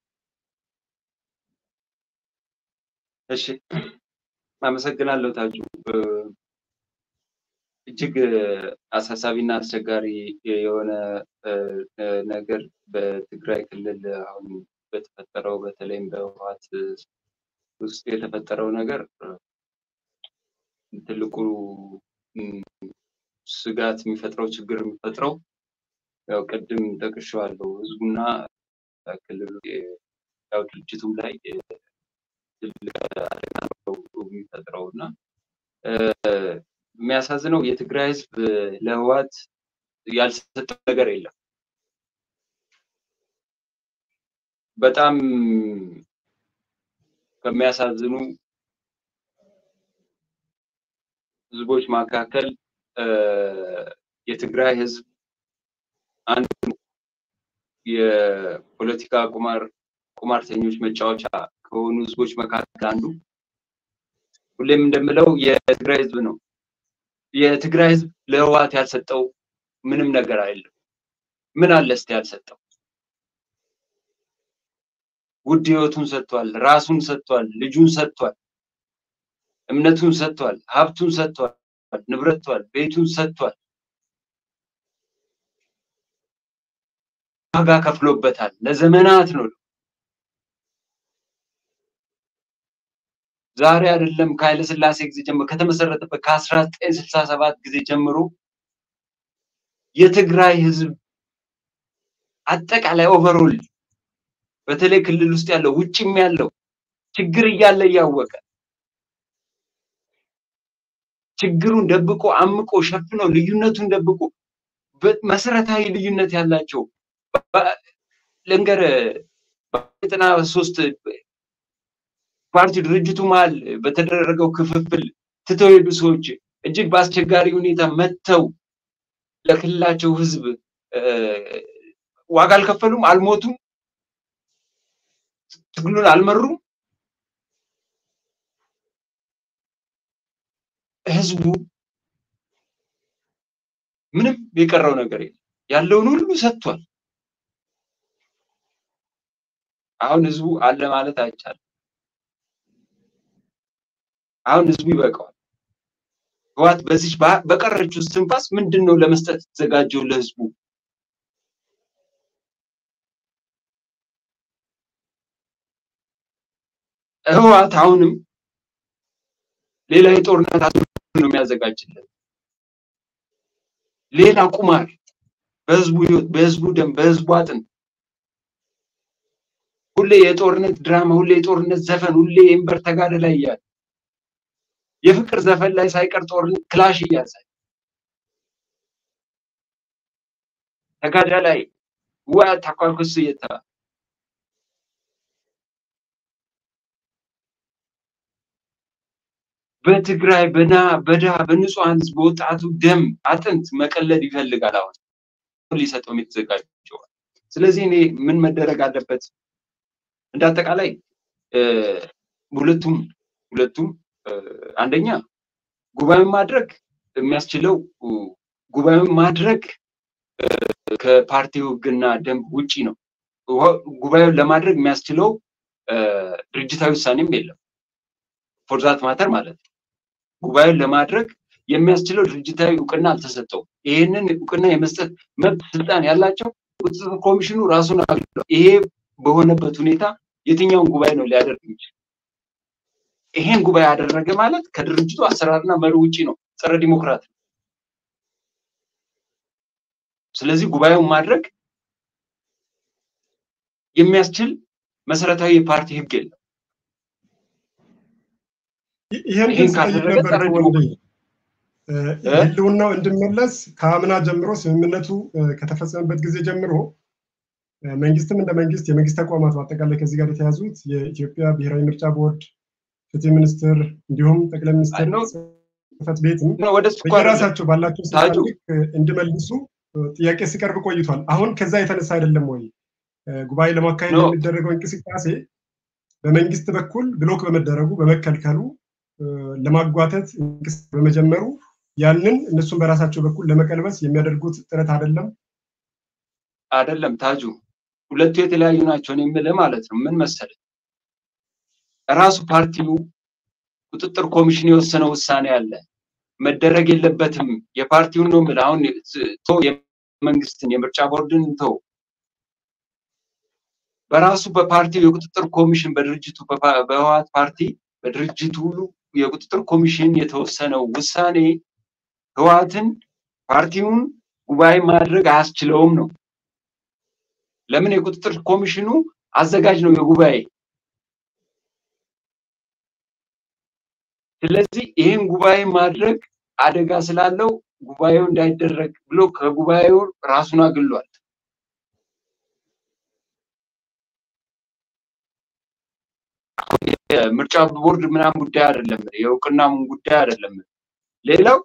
እሺ አመሰግናለሁ ታጁ እጅግ አሳሳቢና አስቸጋሪ የሆነ ነገር በትግራይ ክልል አሁን በተፈጠረው በተለይም በህዋት ውስጥ የተፈጠረው ነገር ትልቁ ስጋት የሚፈጥረው ችግር የሚፈጥረው ያው ቀድም ተከሽዋለሁ ህዝቡና ክልሉ ያው ድርጅቱም ላይ ትልቅ አደጋ ነው የሚፈጥረውና የሚያሳዝነው የትግራይ ህዝብ ለህዋት ያልሰጠው ነገር የለም በጣም ከሚያሳዝኑ ህዝቦች መካከል የትግራይ ህዝብ አንዱ የፖለቲካ ቁማር ቁማርተኞች መጫወቻ ከሆኑ ህዝቦች መካከል አንዱ ሁሌም እንደምለው የትግራይ ህዝብ ነው የትግራይ ህዝብ ለህዋት ያልሰጠው ምንም ነገር አይደለም ምን አለ እስቲ ያልሰጠው ውድ ህይወቱን ሰጥቷል ራሱን ሰጥቷል ልጁን ሰጥቷል እምነቱን ሰጥቷል ሀብቱን ሰጥቷል ንብረቱን ቤቱን ሰጥቷል ዋጋ ከፍሎበታል። ለዘመናት ነው ዛሬ አይደለም ከኃይለ ሥላሴ ጊዜ ጀምሮ ከተመሰረተበት ከ1967 ጊዜ ጀምሮ የትግራይ ህዝብ አጠቃላይ ኦቨርኦል በተለይ ክልል ውስጥ ያለው ውጭም ያለው ችግር እያለ ያወቀ ችግሩን ደብቆ አምቆ ሸፍኖ ልዩነቱን ደብቆ መሰረታዊ ልዩነት ያላቸው ለንገር በዘጠና ሶስት ፓርቲ ድርጅቱ ማል በተደረገው ክፍፍል ትተው ሄዱ ሰዎች እጅግ በአስቸጋሪ ሁኔታ መተው ለክልላቸው ህዝብ ዋጋ አልከፈሉም፣ አልሞቱም፣ ትግሉን አልመሩም። ህዝቡ ምንም የቀረው ነገር የለም፣ ያለውን ሁሉ ሰጥቷል። አሁን ህዝቡ አለ ማለት አይቻልም። አሁን ህዝቡ ይበቃዋል። ህወሓት በዚህ በቀረችው ትንፋስ ምንድነው ለመስጠት ተዘጋጀው ለህዝቡ? ህወሓት አሁንም ሌላ የጦርነት ነው የሚያዘጋጅለት፣ ሌላ ቁማር በህዝቡ ህይወት፣ በህዝቡ ደም፣ በህዝቡ አጥንት፣ ሁሌ የጦርነት ድራማ፣ ሁሌ የጦርነት ዘፈን፣ ሁሌ የእምበር ተጋደለ ላይ ያለ የፍቅር ዘፈን ላይ ሳይቀር ጦርነት ክላሽ እያሳየ ተጋደለ ላይ ዋ ታቋቁስ እየታ በትግራይ በና በዳ በንጹሃን በወጣቱ ደም አጥንት መቀለድ ይፈልጋል። አሁን ሊሰጠው የሚተዘጋጀው። ስለዚህ እኔ ምን መደረግ አለበት? እንዳጠቃላይ ሁለቱም ሁለቱም አንደኛ ጉባኤውን ማድረግ የሚያስችለው ጉባኤውን ማድረግ ከፓርቲው ህግና ደንብ ውጪ ነው። ጉባኤውን ለማድረግ የሚያስችለው ድርጅታዊ ውሳኔም የለም። ፎር ዛት ማተር ማለት ነው። ጉባኤውን ለማድረግ የሚያስችለው ድርጅታዊ እውቅና አልተሰጠው። ይሄንን እውቅና የመስጠት መብት ስልጣን ያላቸው ቁጥጥር ኮሚሽኑ ራሱን አግሏል። ይሄ በሆነበት ሁኔታ የትኛውን ጉባኤ ነው ሊያደርግ የሚችል? ይሄን ጉባኤ ያደረገ ማለት ከድርጅቱ አሰራርና መሪ ውጪ ነው፣ ጸረ ዲሞክራት ነው። ስለዚህ ጉባኤውን ማድረግ የሚያስችል መሰረታዊ የፓርቲ ህግ የለም። ይሄን ካደረገ ጸረ ዲሞክራት ህልውናው እንድመለስ ከአምና ጀምሮ ስምምነቱ ከተፈጸመበት ጊዜ ጀምሮ መንግስትም እንደ መንግስት የመንግስት ተቋማት አጠቃላይ ከዚህ ጋር የተያዙት የኢትዮጵያ ብሔራዊ ምርጫ ቦርድ፣ ፍትህ ሚኒስቴር እንዲሁም ጠቅላይ ሚኒስትር ጽሕፈት ቤትም በየራሳቸው ባላቸው ስልጣን እንዲመልሱ ጥያቄ ሲቀርብ ቆይቷል። አሁን ከዛ የተነሳ አይደለም ወይ ጉባኤ ለማካሄድ የሚደረገው እንቅስቃሴ በመንግስት በኩል ብሎክ በመደረጉ በመከልከሉ ለማጓተት እንቅስቃሴ በመጀመሩ ያንን እነሱን በራሳቸው በኩል ለመቀልበስ የሚያደርጉት ጥረት አይደለም አይደለም ታጁ፣ ሁለቱ የተለያዩ ናቸው ነው የምልህ ማለት ነው። ምን መሰለህ ራሱ ፓርቲው ቁጥጥር ኮሚሽን የወሰነው ውሳኔ አለ፣ መደረግ የለበትም የፓርቲውን ነው የምልህ። አሁን ቶ የመንግስትን የምርጫ ቦርድን ተው፣ በራሱ በፓርቲው የቁጥጥር ኮሚሽን በድርጅቱ በህወሓት ፓርቲ በድርጅቱ የቁጥጥር ኮሚሽን የተወሰነው ውሳኔ ህወሓትን ፓርቲውን ጉባኤ ማድረግ አያስችለውም ነው። ለምን? የቁጥጥር ኮሚሽኑ አዘጋጅ ነው የጉባኤ። ስለዚህ ይሄን ጉባኤ ማድረግ አደጋ ስላለው ጉባኤው እንዳይደረግ ብሎ ከጉባኤው ራሱን አግሏል። የምርጫ ቦርድ ምናምን ጉዳይ አይደለም፣ የእውቅናም ጉዳይ አይደለም። ሌላው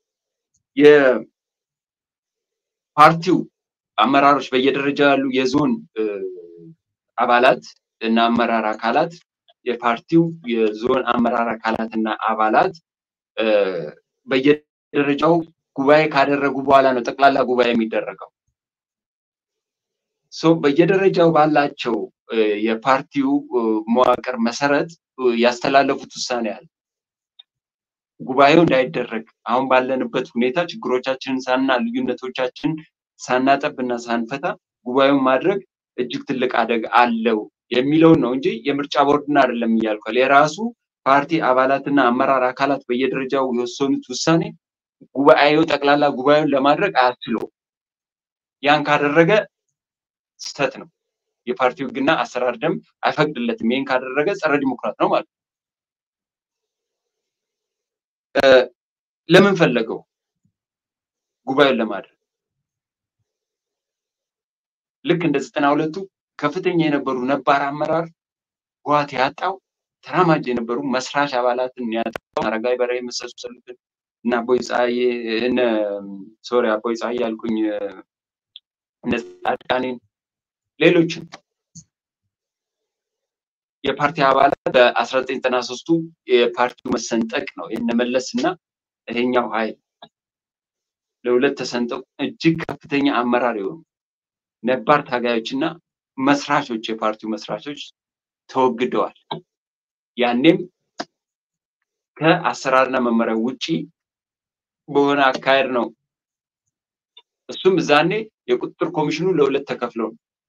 የፓርቲው አመራሮች በየደረጃው ያሉ የዞን አባላት እና አመራር አካላት የፓርቲው የዞን አመራር አካላትና አባላት በየደረጃው ጉባኤ ካደረጉ በኋላ ነው ጠቅላላ ጉባኤ የሚደረገው። ሶ በየደረጃው ባላቸው የፓርቲው መዋቅር መሰረት ያስተላለፉት ውሳኔ አለ። ጉባኤው እንዳይደረግ አሁን ባለንበት ሁኔታ ችግሮቻችንን ሳና ልዩነቶቻችን ሳናጠብና ሳንፈታ ጉባኤውን ማድረግ እጅግ ትልቅ አደጋ አለው የሚለው ነው እንጂ የምርጫ ቦርድና አይደለም ይያልኳል። የራሱ ፓርቲ አባላትና አመራር አካላት በየደረጃው የወሰኑት ውሳኔ ጉባኤው ጠቅላላ ጉባኤውን ለማድረግ አያስችለው። ያን ካደረገ ስህተት ነው። የፓርቲው ሕግና አሰራር ደንብ አይፈቅድለትም። ይሄን ካደረገ ጸረ ዲሞክራት ነው ማለት ነው። ለምን ፈለገው ጉባኤውን ለማድረግ? ልክ እንደ ዘጠና ሁለቱ ከፍተኛ የነበሩ ነባር አመራር ህወሓት ያጣው ተራማጅ የነበሩ መስራች አባላትን ያጣው አረጋይ በርሄ የመሳሰሉትን እና አቦይ ፀሐዬ እነ ሶሪ አቦይ ፀሐዬ ያልኩኝ እነ ጻድቃኔን ሌሎችን የፓርቲ አባላት በአስራ ዘጠኝ ዘጠና ሶስቱ የፓርቲው መሰንጠቅ ነው የነመለስና ይሄኛው ኃይል ለሁለት ተሰንጠው እጅግ ከፍተኛ አመራር የሆኑ ነባር ታጋዮችና መስራቾች የፓርቲው መስራቾች ተወግደዋል። ያኔም ከአሰራርና መመሪያ ውጪ በሆነ አካሄድ ነው። እሱም ዛኔ የቁጥጥር ኮሚሽኑ ለሁለት ተከፍለው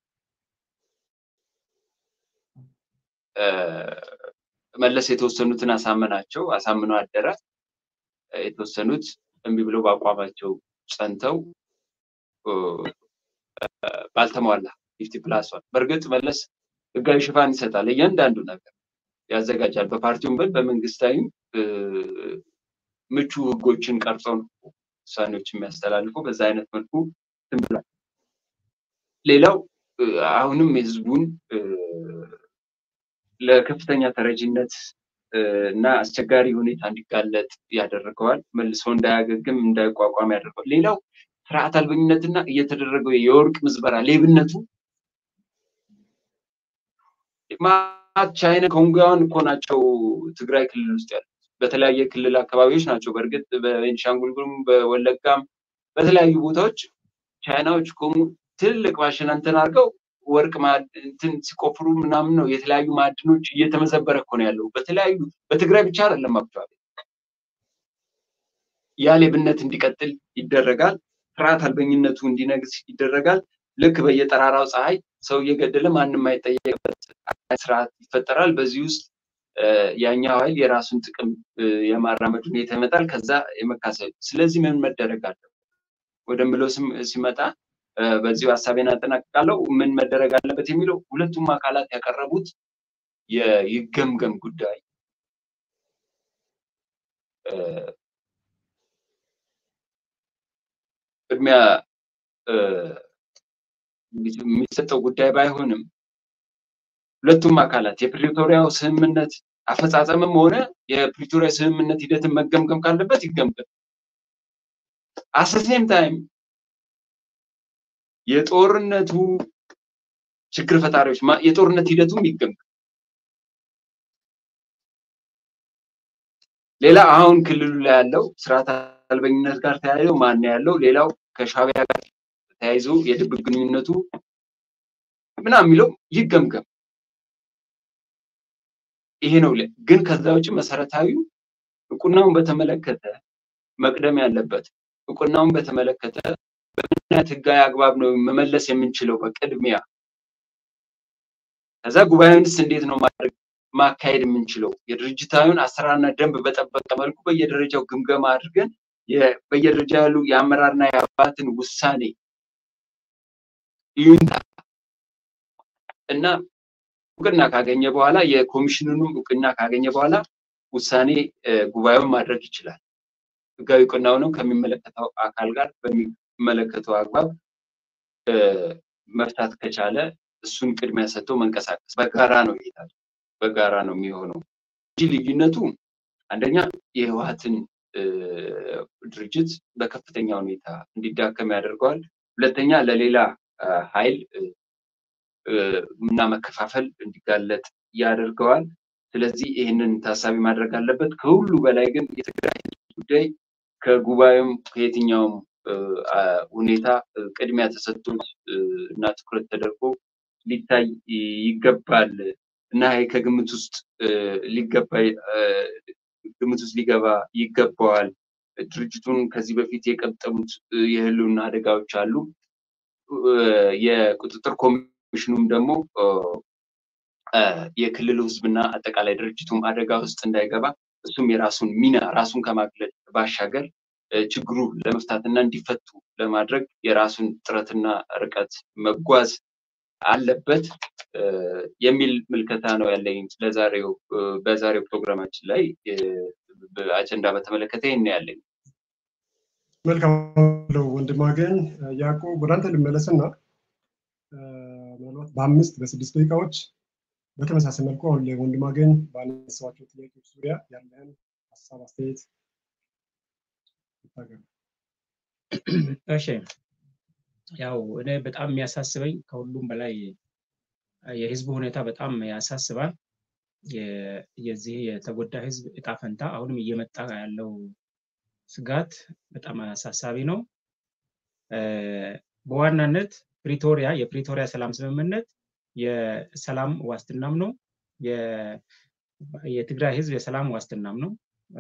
መለስ የተወሰኑትን አሳመናቸው አሳምነው አደረ። የተወሰኑት እምቢ ብለው በአቋማቸው ጸንተው ባልተሟላ ፊፍቲ ፕላስ ዋን በእርግጥ መለስ ህጋዊ ሽፋን ይሰጣል፣ እያንዳንዱ ነገር ያዘጋጃል። በፓርቲውም ብል በመንግስታዊም ምቹ ህጎችን ቀርጾ ነው ውሳኔዎች የሚያስተላልፉ። በዛ አይነት መልኩ ትምብላል። ሌላው አሁንም ህዝቡን ለከፍተኛ ተረጂነት እና አስቸጋሪ ሁኔታ እንዲጋለጥ ያደርገዋል። መልሶ እንዳያገግም እንዳይቋቋም ያደርገዋል። ሌላው ስርዓት አልበኝነትና እየተደረገው የወርቅ ምዝበራ ሌብነቱ ማት ቻይና ኮንጎን እኮ ናቸው ትግራይ ክልል ውስጥ ያሉት በተለያየ ክልል አካባቢዎች ናቸው። በእርግጥ በቤንሻንጉል ጉሙዝ በወለጋም በተለያዩ ቦታዎች ቻይናዎች ኮሙ ትልቅ ማሽን እንትን አድርገው ወርቅ እንትን ሲቆፍሩ ምናምን ነው የተለያዩ ማዕድኖች እየተመዘበረ እኮ ነው ያለው። በተለያዩ በትግራይ ብቻ አይደለም አክቹአሊ ያ ሌብነት እንዲቀጥል ይደረጋል። ስርዓት አልበኝነቱ እንዲነግስ ይደረጋል። ልክ በየጠራራው ፀሐይ ሰው እየገደለ ማንም አይጠየቅበት ስርዓት ይፈጠራል። በዚህ ውስጥ ያኛው ኃይል የራሱን ጥቅም የማራመድ ሁኔታ ይመጣል። ከዛ የመካሰል ስለዚህ ምን መደረግ አለበት ወደምለው ሲመጣ በዚህ ሐሳቤን አጠናቅቃለሁ። ምን መደረግ አለበት የሚለው ሁለቱም አካላት ያቀረቡት የይገምገም ጉዳይ ቅድሚያ የሚሰጠው ጉዳይ ባይሆንም ሁለቱም አካላት የፕሪቶሪያው ስምምነት አፈጻጸምም ሆነ የፕሪቶሪያ ስምምነት ሂደትን መገምገም ካለበት ይገምገም። አሰሴም ታይም የጦርነቱ ችግር ፈጣሪዎች የጦርነት ሂደቱም ይገምገም። ሌላ አሁን ክልሉ ላይ ያለው ስርዓት አልበኝነት ጋር ተያይዞ ማን ያለው ሌላው ከሻዕቢያ ጋር ተያይዞ የድብቅ ግንኙነቱ ምናምን የሚለው ይገምገም። ይሄ ነው። ግን ከዛ ውጪ መሰረታዊው እቁናውን በተመለከተ መቅደም ያለበት እቁናውን በተመለከተ በምክንያት ህጋዊ አግባብ ነው መመለስ የምንችለው በቅድሚያ። ከዛ ጉባኤውንስ እንዴት ነው ማድረግ ማካሄድ የምንችለው? የድርጅታዊውን አሰራርና ደንብ በጠበቀ መልኩ በየደረጃው ግምገማ አድርገን በየደረጃው ያሉ የአመራርና የአባላትን ውሳኔ ይሁንታ እና እውቅና ካገኘ በኋላ የኮሚሽኑንም እውቅና ካገኘ በኋላ ውሳኔ ጉባኤውን ማድረግ ይችላል። ህጋዊ እውቅናውንም ከሚመለከተው አካል ጋር በሚመለከተው አግባብ መፍታት ከቻለ እሱን ቅድሚያ ሰጥቶ መንቀሳቀስ በጋራ ነው ይላል። በጋራ ነው የሚሆነው እንጂ ልዩነቱ አንደኛ የህወሓትን ድርጅት በከፍተኛ ሁኔታ እንዲዳከም ያደርገዋል። ሁለተኛ ለሌላ ኃይል እና መከፋፈል እንዲጋለጥ ያደርገዋል። ስለዚህ ይህንን ታሳቢ ማድረግ አለበት። ከሁሉ በላይ ግን የትግራይ ጉዳይ ከጉባኤም ከየትኛውም ሁኔታ ቅድሚያ ተሰጥቶት እና ትኩረት ተደርጎ ሊታይ ይገባል እና ይሄ ከግምት ውስጥ ሊገባ ግምት ውስጥ ሊገባ ይገባዋል። ድርጅቱን ከዚህ በፊት የቀጠሉት የህልውና አደጋዎች አሉ። የቁጥጥር ኮሚሽኑም ደግሞ የክልሉ ህዝብና አጠቃላይ ድርጅቱም አደጋ ውስጥ እንዳይገባ እሱም የራሱን ሚና ራሱን ከማግለል ባሻገር ችግሩ ለመፍታትና እንዲፈቱ ለማድረግ የራሱን ጥረትና ርቀት መጓዝ አለበት የሚል ምልከታ ነው ያለኝ። ለዛሬው በዛሬው ፕሮግራማችን ላይ አጀንዳ በተመለከተ ይሄን ያለኝ። መልካም ነው ወንድማገኝ ያዕቆብ፣ ወደ አንተ ልመለስና ምናልባት በአምስት በስድስት ደቂቃዎች በተመሳሳይ መልኩ አሁን ለወንድማገኝ ባነሳቸው ጥያቄዎች ዙሪያ ያለን ሀሳብ አስተያየት ይታገሉ። እሺ፣ ያው እኔ በጣም የሚያሳስበኝ ከሁሉም በላይ የህዝቡ ሁኔታ በጣም ያሳስባል። የዚህ የተጎዳ ህዝብ እጣ ፈንታ አሁንም እየመጣ ያለው ስጋት በጣም አሳሳቢ ነው። በዋናነት ፕሪቶሪያ የፕሪቶሪያ ሰላም ስምምነት የሰላም ዋስትናም ነው። የትግራይ ህዝብ የሰላም ዋስትናም ነው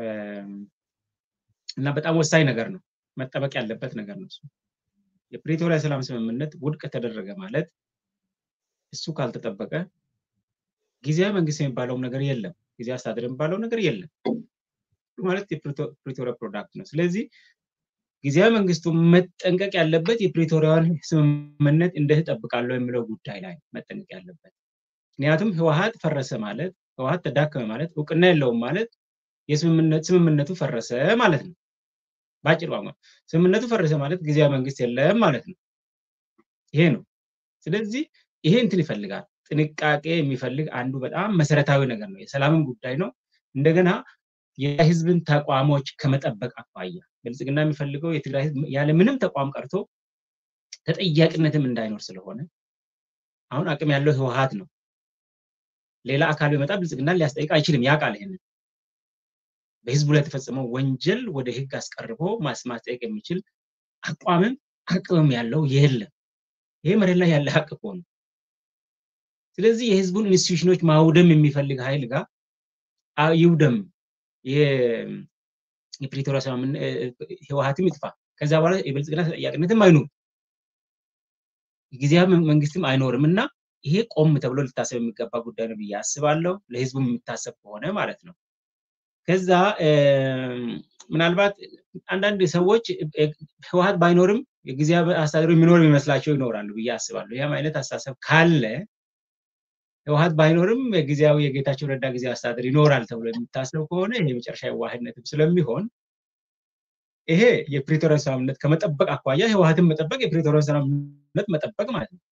እና በጣም ወሳኝ ነገር ነው፣ መጠበቅ ያለበት ነገር ነው። የፕሪቶሪያ ሰላም ስምምነት ውድቅ ተደረገ ማለት እሱ ካልተጠበቀ ጊዜያዊ መንግስት የሚባለው ነገር የለም፣ ጊዜያዊ አስተዳደር የሚባለው ነገር የለም ማለት የፕሪቶሪያ ፕሮዳክት ነው። ስለዚህ ጊዜያዊ መንግስቱ መጠንቀቅ ያለበት የፕሪቶሪያን ስምምነት እንዴት ተጠብቃለሁ የሚለው ጉዳይ ላይ መጠንቀቅ ያለበት። ምክንያቱም ህወሓት ፈረሰ ማለት ህወሓት ተዳከመ ማለት እውቅና የለውም ማለት የስምምነት ስምምነቱ ፈረሰ ማለት ነው። ባጭሩ ቋንቋ ስምምነቱ ፈረሰ ማለት ጊዜያዊ መንግስት የለም ማለት ነው። ይሄ ነው። ስለዚህ ይሄ እንትን ይፈልጋል፣ ጥንቃቄ የሚፈልግ አንዱ በጣም መሰረታዊ ነገር ነው። የሰላምም ጉዳይ ነው። እንደገና የህዝብን ተቋሞች ከመጠበቅ አኳያ ብልጽግና የሚፈልገው የትግራይ ህዝብ ያለ ምንም ተቋም ቀርቶ ተጠያቂነትም እንዳይኖር ስለሆነ አሁን አቅም ያለው ህወሓት ነው። ሌላ አካል ቢመጣ ብልጽግና ሊያስጠይቅ አይችልም፣ ያውቃል። ይሄንን በህዝቡ ላይ የተፈጸመው ወንጀል ወደ ህግ አስቀርቦ ማስጠየቅ የሚችል አቋምም አቅምም ያለው የለም። ይሄ መሬት ላይ ያለ ሀቅ እኮ ነው። ስለዚህ የህዝቡን ኢንስቲትዩሽኖች ማውደም የሚፈልግ ኃይል ጋር ይውደም። የፕሪቶሪያ ስምምነት ህወሓትም ይጥፋ፣ ከዛ በኋላ የብልጽግና ተጠያቂነትም አይኖር፣ ጊዜያዊ መንግስትም አይኖርም እና ይሄ ቆም ተብሎ ሊታሰብ የሚገባ ጉዳይ ነው ብዬ አስባለሁ፣ ለህዝቡ የሚታሰብ ከሆነ ማለት ነው። ከዛ ምናልባት አንዳንድ ሰዎች ህወሓት ባይኖርም የጊዜያዊ አስተዳደሩ የሚኖር የሚመስላቸው ይኖራሉ ብዬ አስባለሁ። ያም አይነት አስተሳሰብ ካለ ህወሓት ባይኖርም የጊዜያዊ የጌታቸው ረዳ ጊዜያዊ አስተዳደር ይኖራል ተብሎ የሚታሰብ ከሆነ ይሄ መጨረሻ የዋህነትም ስለሚሆን ይሄ የፕሪቶሪያ ስምምነት ከመጠበቅ አኳያ ህወሓትን መጠበቅ የፕሪቶሪያ ስምምነት መጠበቅ ማለት ነው።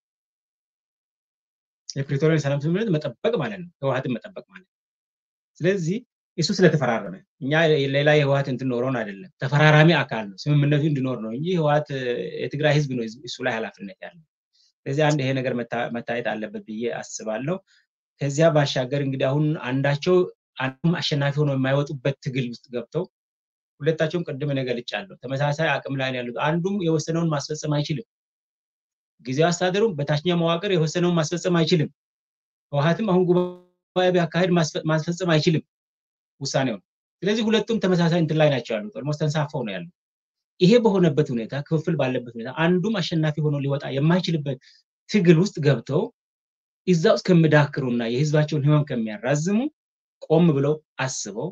የፕሪቶሪያ ሰላም ስምምነት መጠበቅ ማለት ነው፣ ህወሓትን መጠበቅ ማለት ነው። ስለዚህ እሱ ስለተፈራረመ እኛ ሌላ የህወሓት እንትን ኖሮን አይደለም፣ ተፈራራሚ አካል ነው፣ ስምምነቱ እንዲኖር ነው እንጂ ህወሓት የትግራይ ህዝብ ነው እሱ ላይ ኃላፊነት ያለው። ስለዚህ አንድ ይሄ ነገር መታየት አለበት ብዬ አስባለሁ። ከዚያ ባሻገር እንግዲህ አሁን አንዳቸው አንዱም አሸናፊ ሆኖ የማይወጡበት ትግል ውስጥ ገብተው ሁለታቸውም ቅድም ነገርቻለሁ፣ ተመሳሳይ አቅም ላይ ያሉት አንዱም የወሰነውን ማስፈጸም አይችልም፣ ጊዜያዊ አስተዳደሩ በታችኛው መዋቅር የወሰነውን ማስፈጸም አይችልም፣ ህወሓትም አሁን ጉባኤ ቢያካሄድ ማስፈጸም አይችልም ውሳኔውን። ስለዚህ ሁለቱም ተመሳሳይ እንትን ላይ ናቸው ያሉት፣ ኦልሞስት ተንሳፈው ነው ያሉት። ይሄ በሆነበት ሁኔታ ክፍፍል ባለበት ሁኔታ አንዱም አሸናፊ ሆኖ ሊወጣ የማይችልበት ትግል ውስጥ ገብተው እዛው እስከሚዳክሩና የህዝባቸውን ህመም ከሚያራዝሙ ቆም ብለው አስበው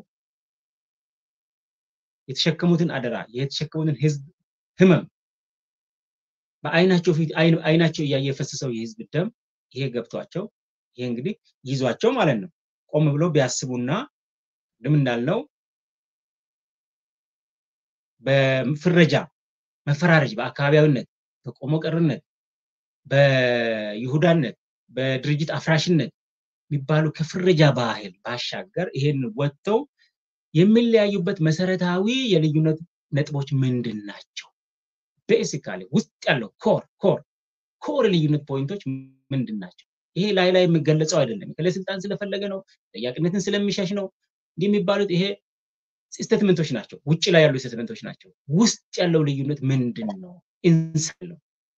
የተሸከሙትን አደራ የተሸከሙትን ህዝብ ህመም በአይናቸው ፊት አይናቸው እያየ የፈሰሰው የህዝብ ደም ይሄ ገብቷቸው ይሄ እንግዲህ ይዟቸው ማለት ነው ቆም ብለው ቢያስቡና ደም እንዳልነው በፍረጃ መፈራረጅ በአካባቢያዊነት በቆሞ ቀርነት በይሁዳነት በድርጅት አፍራሽነት የሚባሉ ከፍረጃ ባህል ባሻገር ይሄን ወጥተው የሚለያዩበት መሰረታዊ የልዩነት ነጥቦች ምንድናቸው? ቤሲካሊ ውስጥ ያለው ኮር ኮር ኮር ልዩነት ፖይንቶች ምንድናቸው? ይሄ ላይ ላይ የሚገለጸው አይደለም። ለስልጣን ስለፈለገ ነው፣ ተያቂነትን ስለሚሻሽ ነው እንደሚባሉት ይሄ ስቴትመንቶች ናቸው፣ ውጭ ላይ ያሉ ስቴትመንቶች ናቸው። ውስጥ ያለው ልዩነት ምንድነው? ኢንሳይድ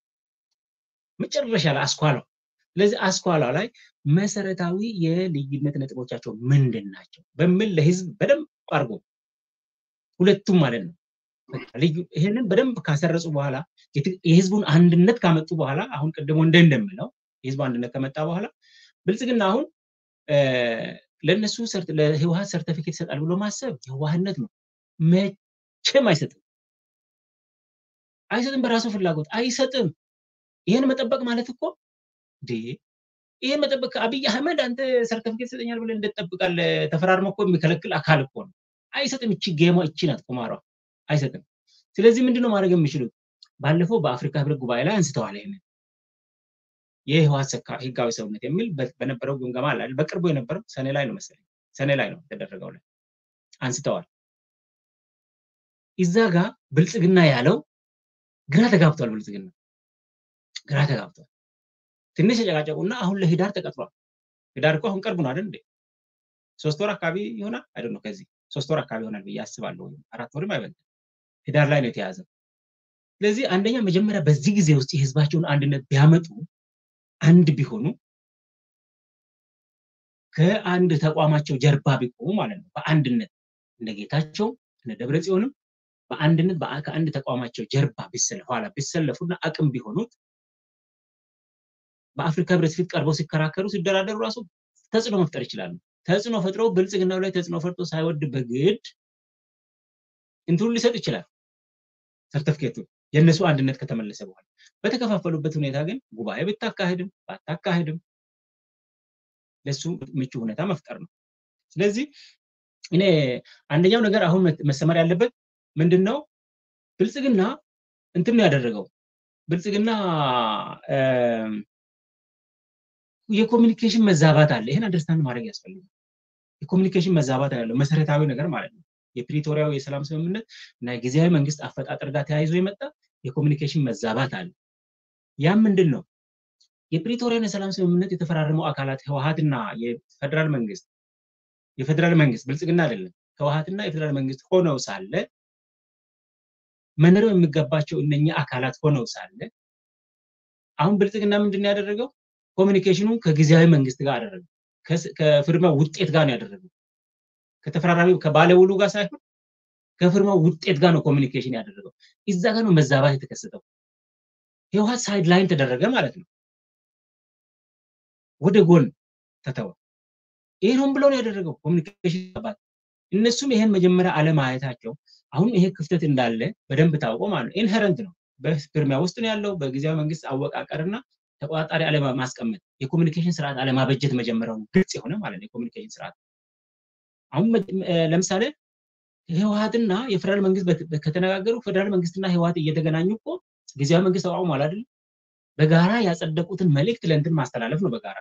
መጨረሻ ላይ አስኳላው። ስለዚህ አስኳላው ላይ መሰረታዊ የልዩነት ነጥቦቻቸው ምንድናቸው በሚል ለህዝብ በደንብ አርጎ ሁለቱም ማለት ነው ልዩ ይሄንን በደንብ ካሰረጹ በኋላ የህዝቡን አንድነት ካመጡ በኋላ አሁን ቀደም ወንደ እንደምለው የህዝቡ አንድነት ከመጣ በኋላ ብልጽግና አሁን ለነሱ ሰርት ለህወሓት ሰርቲፊኬት ይሰጣል ብሎ ማሰብ የዋህነት ነው መቼም አይሰጥም አይሰጥም በራሱ ፍላጎት አይሰጥም ይሄን መጠበቅ ማለት እኮ ዲ ይሄን መጠበቅ አብይ አህመድ አንተ ሰርቲፊኬት ሰጠኛል ብለ እንደተጠብቃል ተፈራርሞ እኮ የሚከለክል አካል እኮ ነው አይሰጥም እቺ ጌማ እቺ ናት ቁማሯ አይሰጥም ስለዚህ ምንድነው ማድረግ የሚችሉት ባለፈው በአፍሪካ ህብረት ጉባኤ ላይ አንስተዋል ይሄን የህወሓት ሰካ ህጋዊ ሰውነት የሚል በነበረው ግምገማ ላይ በቅርቡ የነበረው ሰኔ ላይ ነው መሰለኝ ሰኔ ላይ ነው ተደረገው ላይ አንስተዋል ኢዛጋ ብልጽግና ያለው ግራ ተጋብቷል ብልጽግና ግራ ተጋብቷል ትንሽ ያጫጫቁና አሁን ለሂዳር ተቀጥሯል ሂዳር እኮ አሁን ቀርቡ ነው አይደል እንዴ ሶስት ወር አካባቢ ይሆናል አይደል ነው ከዚህ ሶስት ወር አካባቢ ይሆናል በያስባለሁ አራት ወርም አይበልጥ ሂዳር ላይ ነው የተያዘው ስለዚህ አንደኛ መጀመሪያ በዚህ ጊዜ ውስጥ የህዝባቸውን አንድነት ቢያመጡ አንድ ቢሆኑ ከአንድ ተቋማቸው ጀርባ ቢቆሙ ማለት ነው በአንድነት እንደጌታቸው እንደ ደብረጽዮንም በአንድነት ከአንድ ተቋማቸው ጀርባ ቢሰለፉ ኋላ ቢሰለፉና አቅም ቢሆኑት በአፍሪካ ህብረት ፊት ቀርበው ሲከራከሩ ሲደራደሩ ራሱ ተጽዕኖ መፍጠር ይችላሉ ተጽዕኖ ፈጥረው ብልጽግናው ላይ ተጽዕኖ ፈጥሮ ሳይወድ በግድ እንትሉ ሊሰጥ ይችላል ሰርቲፊኬቱ የነሱ አንድነት ከተመለሰ በኋላ በተከፋፈሉበት ሁኔታ ግን ጉባኤ ብታካሄድም ባታካሄድም ለሱ ምቹ ሁኔታ መፍጠር ነው ስለዚህ እኔ አንደኛው ነገር አሁን መሰመር ያለበት ምንድነው ብልጽግና እንትን ነው ያደረገው ብልጽግና የኮሙኒኬሽን መዛባት አለ ይሄን አንደርስታንድ ማድረግ ያስፈልጋል የኮሙኒኬሽን መዛባት ያለው መሰረታዊ ነገር ማለት ነው የፕሪቶሪያው የሰላም ስምምነት እና ጊዜያዊ መንግስት አፈጣጠር ጋር ተያይዞ የመጣ የኮሙኒኬሽን መዛባት አለ ያ ምንድነው የፕሪቶሪያው የሰላም ስምምነት የተፈራረመው አካላት ህወሓትና የፌደራል መንግስት የፌደራል መንግስት ብልጽግና አይደለም ህወሓትና የፌደራል መንግስት ሆነው ሳለ መነረው የሚገባቸው እነኛ አካላት ሆነው ሳለ አሁን ብልጽግና ምንድነው ያደረገው ኮሙኒኬሽኑን ከጊዜያዊ መንግስት ጋር አደረገ ከፍርማው ውጤት ጋር ነው ያደረገው ከተፈራራሚው ከባለውሉ ጋር ሳይሆን ከፍርማው ውጤት ጋር ነው ኮሙኒኬሽን ያደረገው እዛ ጋር ነው መዛባት የተከሰተው ህወሓት ሳይድ ላይን ተደረገ ማለት ነው ወደ ጎን ተተወ ይሄን ብሎ ነው ያደረገው ኮሙኒኬሽን አባት እነሱም ይሄን መጀመሪያ አለማየታቸው አሁን ይሄ ክፍተት እንዳለ በደንብ ታውቆ ማለት ነው ኢንሄረንት ነው በፍርሚያ ውስጥ ነው ያለው በጊዜያዊ መንግስት አወቃቀርና ተቋጣሪ አለማ ማስቀመጥ የኮሙኒኬሽን ስርዓት አለማበጀት መጀመሪያው ግልጽ የሆነ ማለት ነው የኮሙኒኬሽን ስርዓት አሁን ለምሳሌ ህወሓትና የፌደራል መንግስት ከተነጋገሩ ፌደራል መንግስትና ህወሓት እየተገናኙ እኮ ጊዜያዊ መንግስት ተቋቁሟል አይደል በጋራ ያጸደቁትን መልእክት ለእንትን ማስተላለፍ ነው በጋራ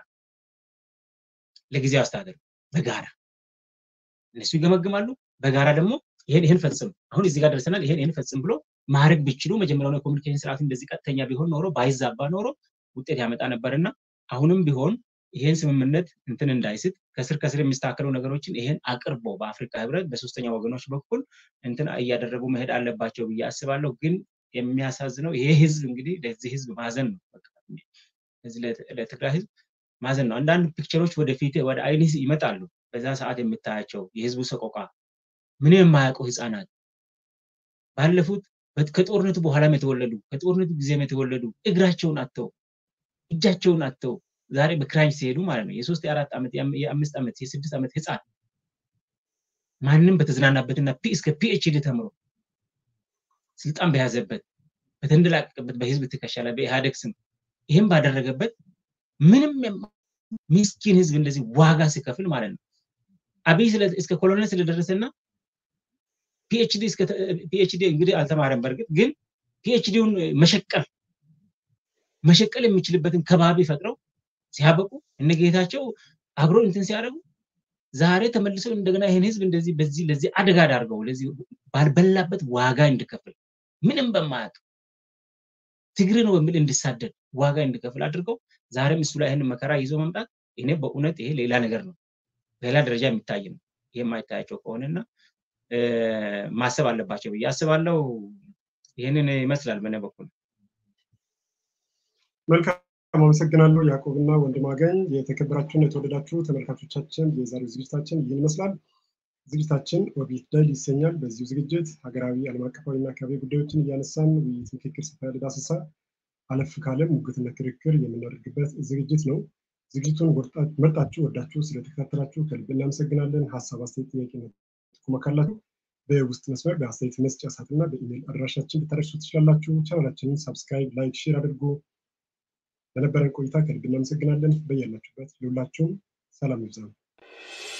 ለጊዜያዊ አስተዳደር በጋራ እነሱ ይገመግማሉ በጋራ ደግሞ ይሄን ይሄን ፈጽም አሁን እዚህ ጋር ደርሰናል ይሄን ይሄን ፈጽም ብሎ ማድረግ ቢችሉ መጀመሪያው የኮሙኒኬሽን ስርዓት እንደዚህ ቀጥተኛ ቢሆን ኖሮ ባይዛባ ኖሮ ውጤት ያመጣ ነበርና አሁንም ቢሆን ይሄን ስምምነት እንትን እንዳይስት ከስር ከስር የሚስተካከሉ ነገሮችን ይሄን አቅርቦ በአፍሪካ ህብረት በሶስተኛ ወገኖች በኩል እንትን እያደረጉ መሄድ አለባቸው ብዬ አስባለሁ ግን የሚያሳዝነው ይሄ ህዝብ እንግዲህ ለዚህ ህዝብ ማዘን ነው በቃ እዚህ ለትግራይ ህዝብ ማዘን ነው አንዳንድ ፒክቸሮች ወደፊት ወደ አይንስ ይመጣሉ በዛ ሰዓት የምታያቸው የህዝቡ ሰቆቃ ምን የማያውቁ ህፃናት ባለፉት ከጦርነቱ በኋላ የተወለዱ ከጦርነቱ ጊዜ የተወለዱ እግራቸውን አጥተው እጃቸውን አጥተው ዛሬ በክራንች ሲሄዱ ማለት ነው የሶስት የአራት አመት የአምስት አመት የስድስት አመት ህፃን ማንንም በተዝናናበትና ፒ እስከ ፒኤችዲ ተምሮ ስልጣን በያዘበት በተንደላቀቀበት በህዝብ ተከሻለ በኢህአዴግ ስም ይሄን ባደረገበት ምንም ምስኪን ህዝብ እንደዚህ ዋጋ ሲከፍል ማለት ነው አብይ ስለ እስከ ኮሎኔል ስለደረሰና ፒኤችዲ እስከ ፒኤችዲ እንግዲህ አልተማረም በርግጥ ግን ፒኤችዲውን መሸቀል መሸቀል የሚችልበትን ከባቢ ፈጥረው ሲያበቁ እነጌታቸው አብሮ እንትን ሲያደርጉ ዛሬ ተመልሰው እንደገና ይሄን ህዝብ እንደዚህ በዚህ ለዚህ አደጋ ዳርገው ለዚህ ባልበላበት ዋጋ እንድከፍል ምንም በማያውቅ ትግሬ ነው በሚል እንዲሳደድ ዋጋ እንድከፍል አድርገው ዛሬም እሱ ላይ ይሄን መከራ ይዞ መምጣት እኔ በእውነት ይሄ ሌላ ነገር ነው ሌላ ደረጃ የሚታይ ነው ይሄ የማይታያቸው ከሆነና ማሰብ አለባቸው ብዬ አስባለሁ ይሄንን ይመስላል በእኔ በኩል መልካም አመሰግናለሁ ያዕቆብና ወንድማገኝ የተከበራችሁና የተወደዳችሁ ተመልካቾቻችን የዛሬው ዝግጅታችን ይህን ይመስላል ዝግጅታችን ኦቢት ዳይሊ ይሰኛል በዚህ ዝግጅት ሀገራዊ ዓለም አቀፋዊና አካባቢ ጉዳዮችን እያነሳን ውይይት ምክክር ሰፋ ያለ ዳሰሳ አለፍ ካለም ሙግትና ክርክር የምናደርግበት ዝግጅት ነው ዝግጅቱን መርጣችሁ ወዳችሁ ስለተከታተላችሁ ከልብ እናመሰግናለን። ሀሳብ አስተያየት፣ ጥያቄ ጥቆማ ካላችሁ በውስጥ መስመር በአስተያየት መስጫ ሳጥንና በኢሜል አድራሻችን ልታደርሱ ትችላላችሁ። ቻናላችንን ሰብስክራይብ፣ ላይክ፣ ሼር አድርጉ። ለነበረን ቆይታ ከልብ እናመሰግናለን። በያላችሁበት ለሁላችሁም ሰላም ይብዛ።